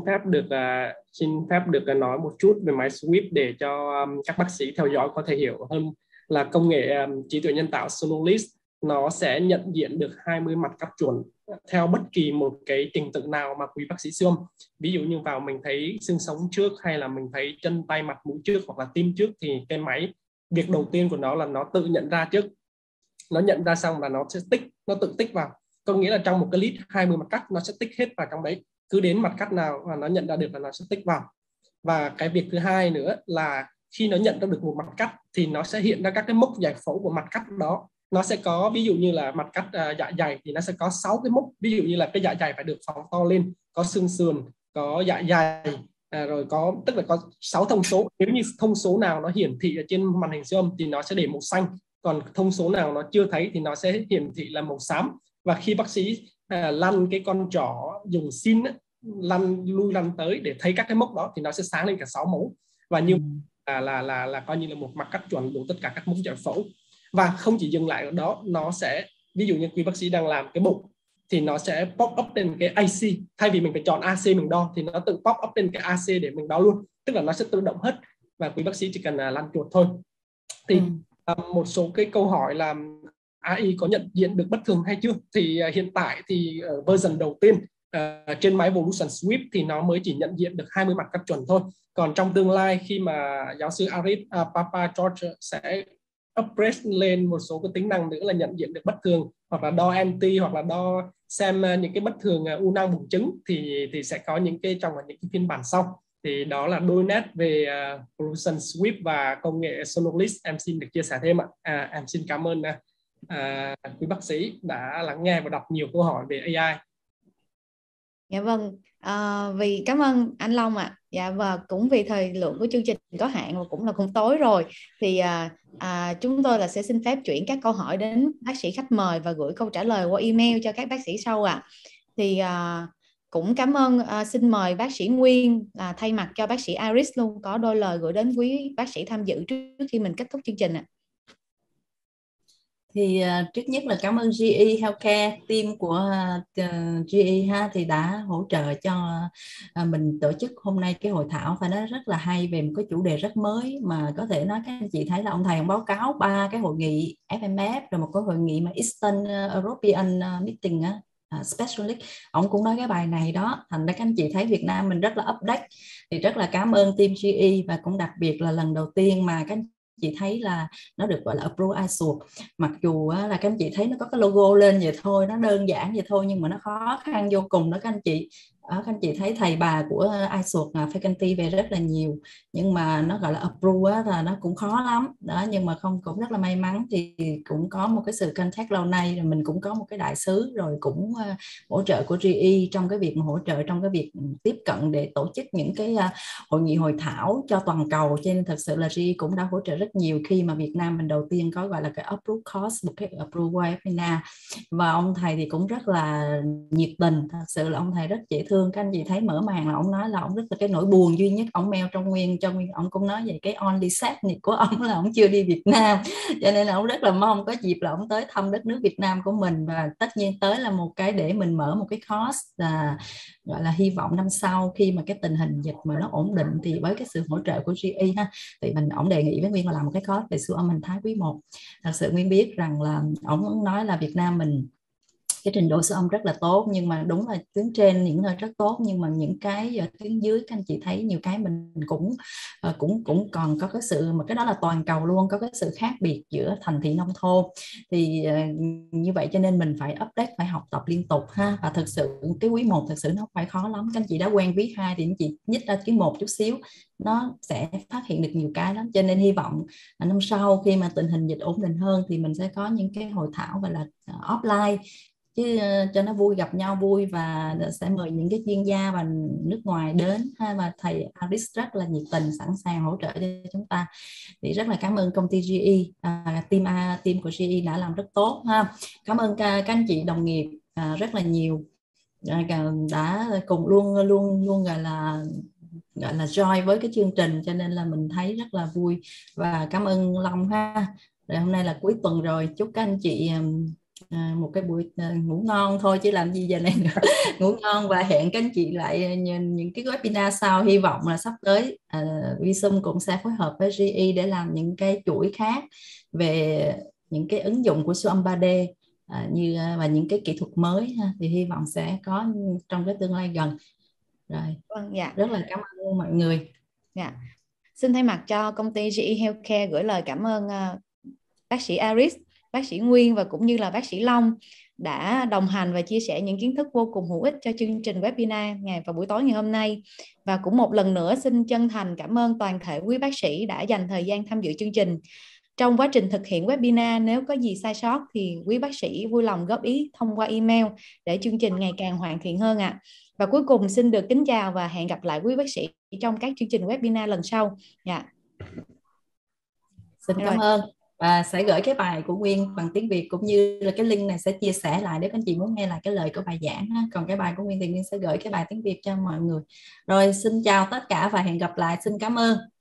phép được nói một chút về máy sweep để cho các bác sĩ theo dõi có thể hiểu hơn là công nghệ trí tuệ nhân tạo Sonolith nó sẽ nhận diện được 20 mặt cắt chuẩn theo bất kỳ một cái trình tự nào mà quý bác sĩ siêu âm. Ví dụ như vào mình thấy xương sống trước, hay là mình thấy chân tay mặt mũi trước, hoặc là tim trước, thì cái máy việc đầu tiên của nó là nó tự nhận ra trước. Nó nhận ra xong là nó sẽ nó tự tích vào. Có nghĩa là trong một cái list 20 mặt cắt nó sẽ tích hết vào trong đấy. Cứ đến mặt cắt nào mà nó nhận ra được là nó sẽ tích vào. Và cái việc thứ hai nữa là khi nó nhận ra được một mặt cắt thì nó sẽ hiện ra các cái mốc giải phẫu của mặt cắt đó. Nó sẽ có, ví dụ như là mặt cắt dạ dày thì nó sẽ có 6 cái mốc. Ví dụ như là cái dạ dày phải được phóng to lên, có xương sườn, có dạ dày, rồi có, tức là có 6 thông số. Nếu như thông số nào nó hiển thị ở trên màn hình siêu âm thì nó sẽ để màu xanh, còn thông số nào nó chưa thấy thì nó sẽ hiển thị là màu xám. Và khi bác sĩ lăn cái con trỏ dùng xin lăn lui lăn tới để thấy các cái mốc đó thì nó sẽ sáng lên cả 6 màu. Và như là coi như là một mặt cắt chuẩn đủ tất cả các mốc giải phẫu. Và không chỉ dừng lại ở đó, nó sẽ, ví dụ như quý bác sĩ đang làm cái bụng thì nó sẽ pop up lên cái AC. Thay vì mình phải chọn AC mình đo thì nó tự pop up lên cái AC để mình đo luôn. Tức là nó sẽ tự động hết và quý bác sĩ chỉ cần lăn chuột thôi. Thì một số cái câu hỏi là AI có nhận diện được bất thường hay chưa? Thì hiện tại thì ở version đầu tiên trên máy Volution Sweep thì nó mới chỉ nhận diện được 20 mặt cắt chuẩn thôi. Còn trong tương lai khi mà giáo sư Aris Papageorge sẽ upgrade lên một số cái tính năng nữa là nhận diện được bất thường, hoặc là đo anti, hoặc là đo xem những cái bất thường u nang buồng trứng, thì sẽ có những cái trong những cái phiên bản sau. Thì đó là đôi nét về Volution Sweep và công nghệ Sonolith em xin được chia sẻ thêm ạ. Em xin cảm ơn quý bác sĩ đã lắng nghe và đọc nhiều câu hỏi về AI. Dạ vâng, vì cảm ơn anh Long ạ. Dạ, và cũng vì thời lượng của chương trình có hạn và cũng tối rồi, thì chúng tôi sẽ xin phép chuyển các câu hỏi đến bác sĩ khách mời và gửi câu trả lời qua email cho các bác sĩ sau ạ. Thì cũng cảm ơn, xin mời bác sĩ Nguyên thay mặt cho bác sĩ Aris luôn có đôi lời gửi đến quý bác sĩ tham dự trước khi mình kết thúc chương trình ạ. Thì trước nhất là cảm ơn GE Healthcare, team của GE thì đã hỗ trợ cho mình tổ chức hôm nay cái hội thảo, phải nói rất là hay về một cái chủ đề rất mới, mà có thể nói các anh chị thấy là ông thầy báo cáo 3 cái hội nghị FMF rồi một cái hội nghị mà Eastern European Meeting Specialist, ông cũng nói cái bài này đó. Thành ra các anh chị thấy Việt Nam mình rất là update, thì rất là cảm ơn team GE, và cũng đặc biệt là lần đầu tiên mà các anh chị thấy là nó được gọi là Approve ISO. Mặc dù là các anh chị thấy nó có cái logo lên vậy thôi, nó đơn giản vậy thôi, nhưng mà nó khó khăn vô cùng đó các anh chị. Các anh chị thấy thầy bà của ISO faculty về rất là nhiều, nhưng mà nó gọi là approve là nó cũng khó lắm đó. Nhưng mà cũng rất là may mắn thì cũng có một cái sự contact lâu nay, rồi mình cũng có một cái đại sứ, rồi cũng hỗ trợ của GE trong cái việc hỗ trợ trong cái việc tiếp cận để tổ chức những cái hội nghị hội thảo cho toàn cầu. Cho nên thật sự là GE cũng đã hỗ trợ rất nhiều khi mà Việt Nam mình đầu tiên có gọi là cái approve course, một cái approve webinar. Và ông thầy thì cũng rất là nhiệt tình, thật sự là ông thầy rất dễ thương. Các anh chị thấy mở màn là ông nói là ông rất là cái nỗi buồn duy nhất ông mail cho Nguyên, ông cũng nói vậy, cái only sadness của ông là ông chưa đi Việt Nam, cho nên là ông rất là mong có dịp là ông tới thăm đất nước Việt Nam của mình. Và tất nhiên tới là một cái để mình mở một cái course là gọi là hy vọng năm sau khi mà cái tình hình dịch mà nó ổn định, thì với cái sự hỗ trợ của GE thì ông đề nghị với Nguyên là làm một cái course về siêu âm hình thái quý 1. Thật sự Nguyên biết rằng là ông nói là Việt Nam mình cái trình độ siêu âm rất là tốt, nhưng mà đúng là tuyến trên những nơi rất tốt, nhưng mà những cái ở tuyến dưới các anh chị thấy nhiều cái mình cũng còn có cái sự, mà cái đó là toàn cầu luôn, có cái sự khác biệt giữa thành thị nông thôn. Thì như vậy cho nên mình phải update, phải học tập liên tục ha. Và thực sự cái quý 1 thực sự nó không phải khó lắm. Các anh chị đã quen quý 2 thì anh chị nhích ra quý 1 chút xíu, nó sẽ phát hiện được nhiều cái lắm. Cho nên hy vọng năm sau khi mà tình hình dịch ổn định hơn thì mình sẽ có những cái hội thảo gọi là offline chứ cho nó vui, gặp nhau vui, và sẽ mời những cái chuyên gia và nước ngoài đến ha, và thầy Aris rất là nhiệt tình sẵn sàng hỗ trợ cho chúng ta. Thì rất là cảm ơn công ty GE, team của GE đã làm rất tốt ha. Cảm ơn các anh chị đồng nghiệp rất là nhiều, đã cùng luôn gọi là join với cái chương trình, cho nên là mình thấy rất là vui. Và cảm ơn Long ha. Rồi hôm nay là cuối tuần rồi, chúc các anh chị một cái buổi ngủ ngon thôi chứ làm gì giờ này nữa. Ngủ ngon, và hẹn các anh chị lại những cái webinar sau. Hy vọng là sắp tới Visum cũng sẽ phối hợp với GE để làm những cái chuỗi khác về những cái ứng dụng của siêu âm 3D và những cái kỹ thuật mới ha. Thì hy vọng sẽ có trong cái tương lai gần. Rồi. Vâng, dạ. Rất là cảm ơn mọi người. Dạ. Xin thay mặt cho công ty GE Healthcare gửi lời cảm ơn bác sĩ Aris, bác sĩ Nguyên và cũng như là bác sĩ Long đã đồng hành và chia sẻ những kiến thức vô cùng hữu ích cho chương trình webinar vào buổi tối ngày hôm nay. Và cũng một lần nữa xin chân thành cảm ơn toàn thể quý bác sĩ đã dành thời gian tham dự chương trình. Trong quá trình thực hiện webinar, nếu có gì sai sót thì quý bác sĩ vui lòng góp ý thông qua email để chương trình ngày càng hoàn thiện hơn ạ. Và cuối cùng xin được kính chào và hẹn gặp lại quý bác sĩ trong các chương trình webinar lần sau. Dạ. Xin cảm ơn. Và sẽ gửi cái bài của Nguyên bằng tiếng Việt, cũng như là cái link này sẽ chia sẻ lại nếu các anh chị muốn nghe lại cái lời của bài giảng. Còn cái bài của Nguyên thì Nguyên sẽ gửi cái bài tiếng Việt cho mọi người. Rồi xin chào tất cả và hẹn gặp lại. Xin cảm ơn.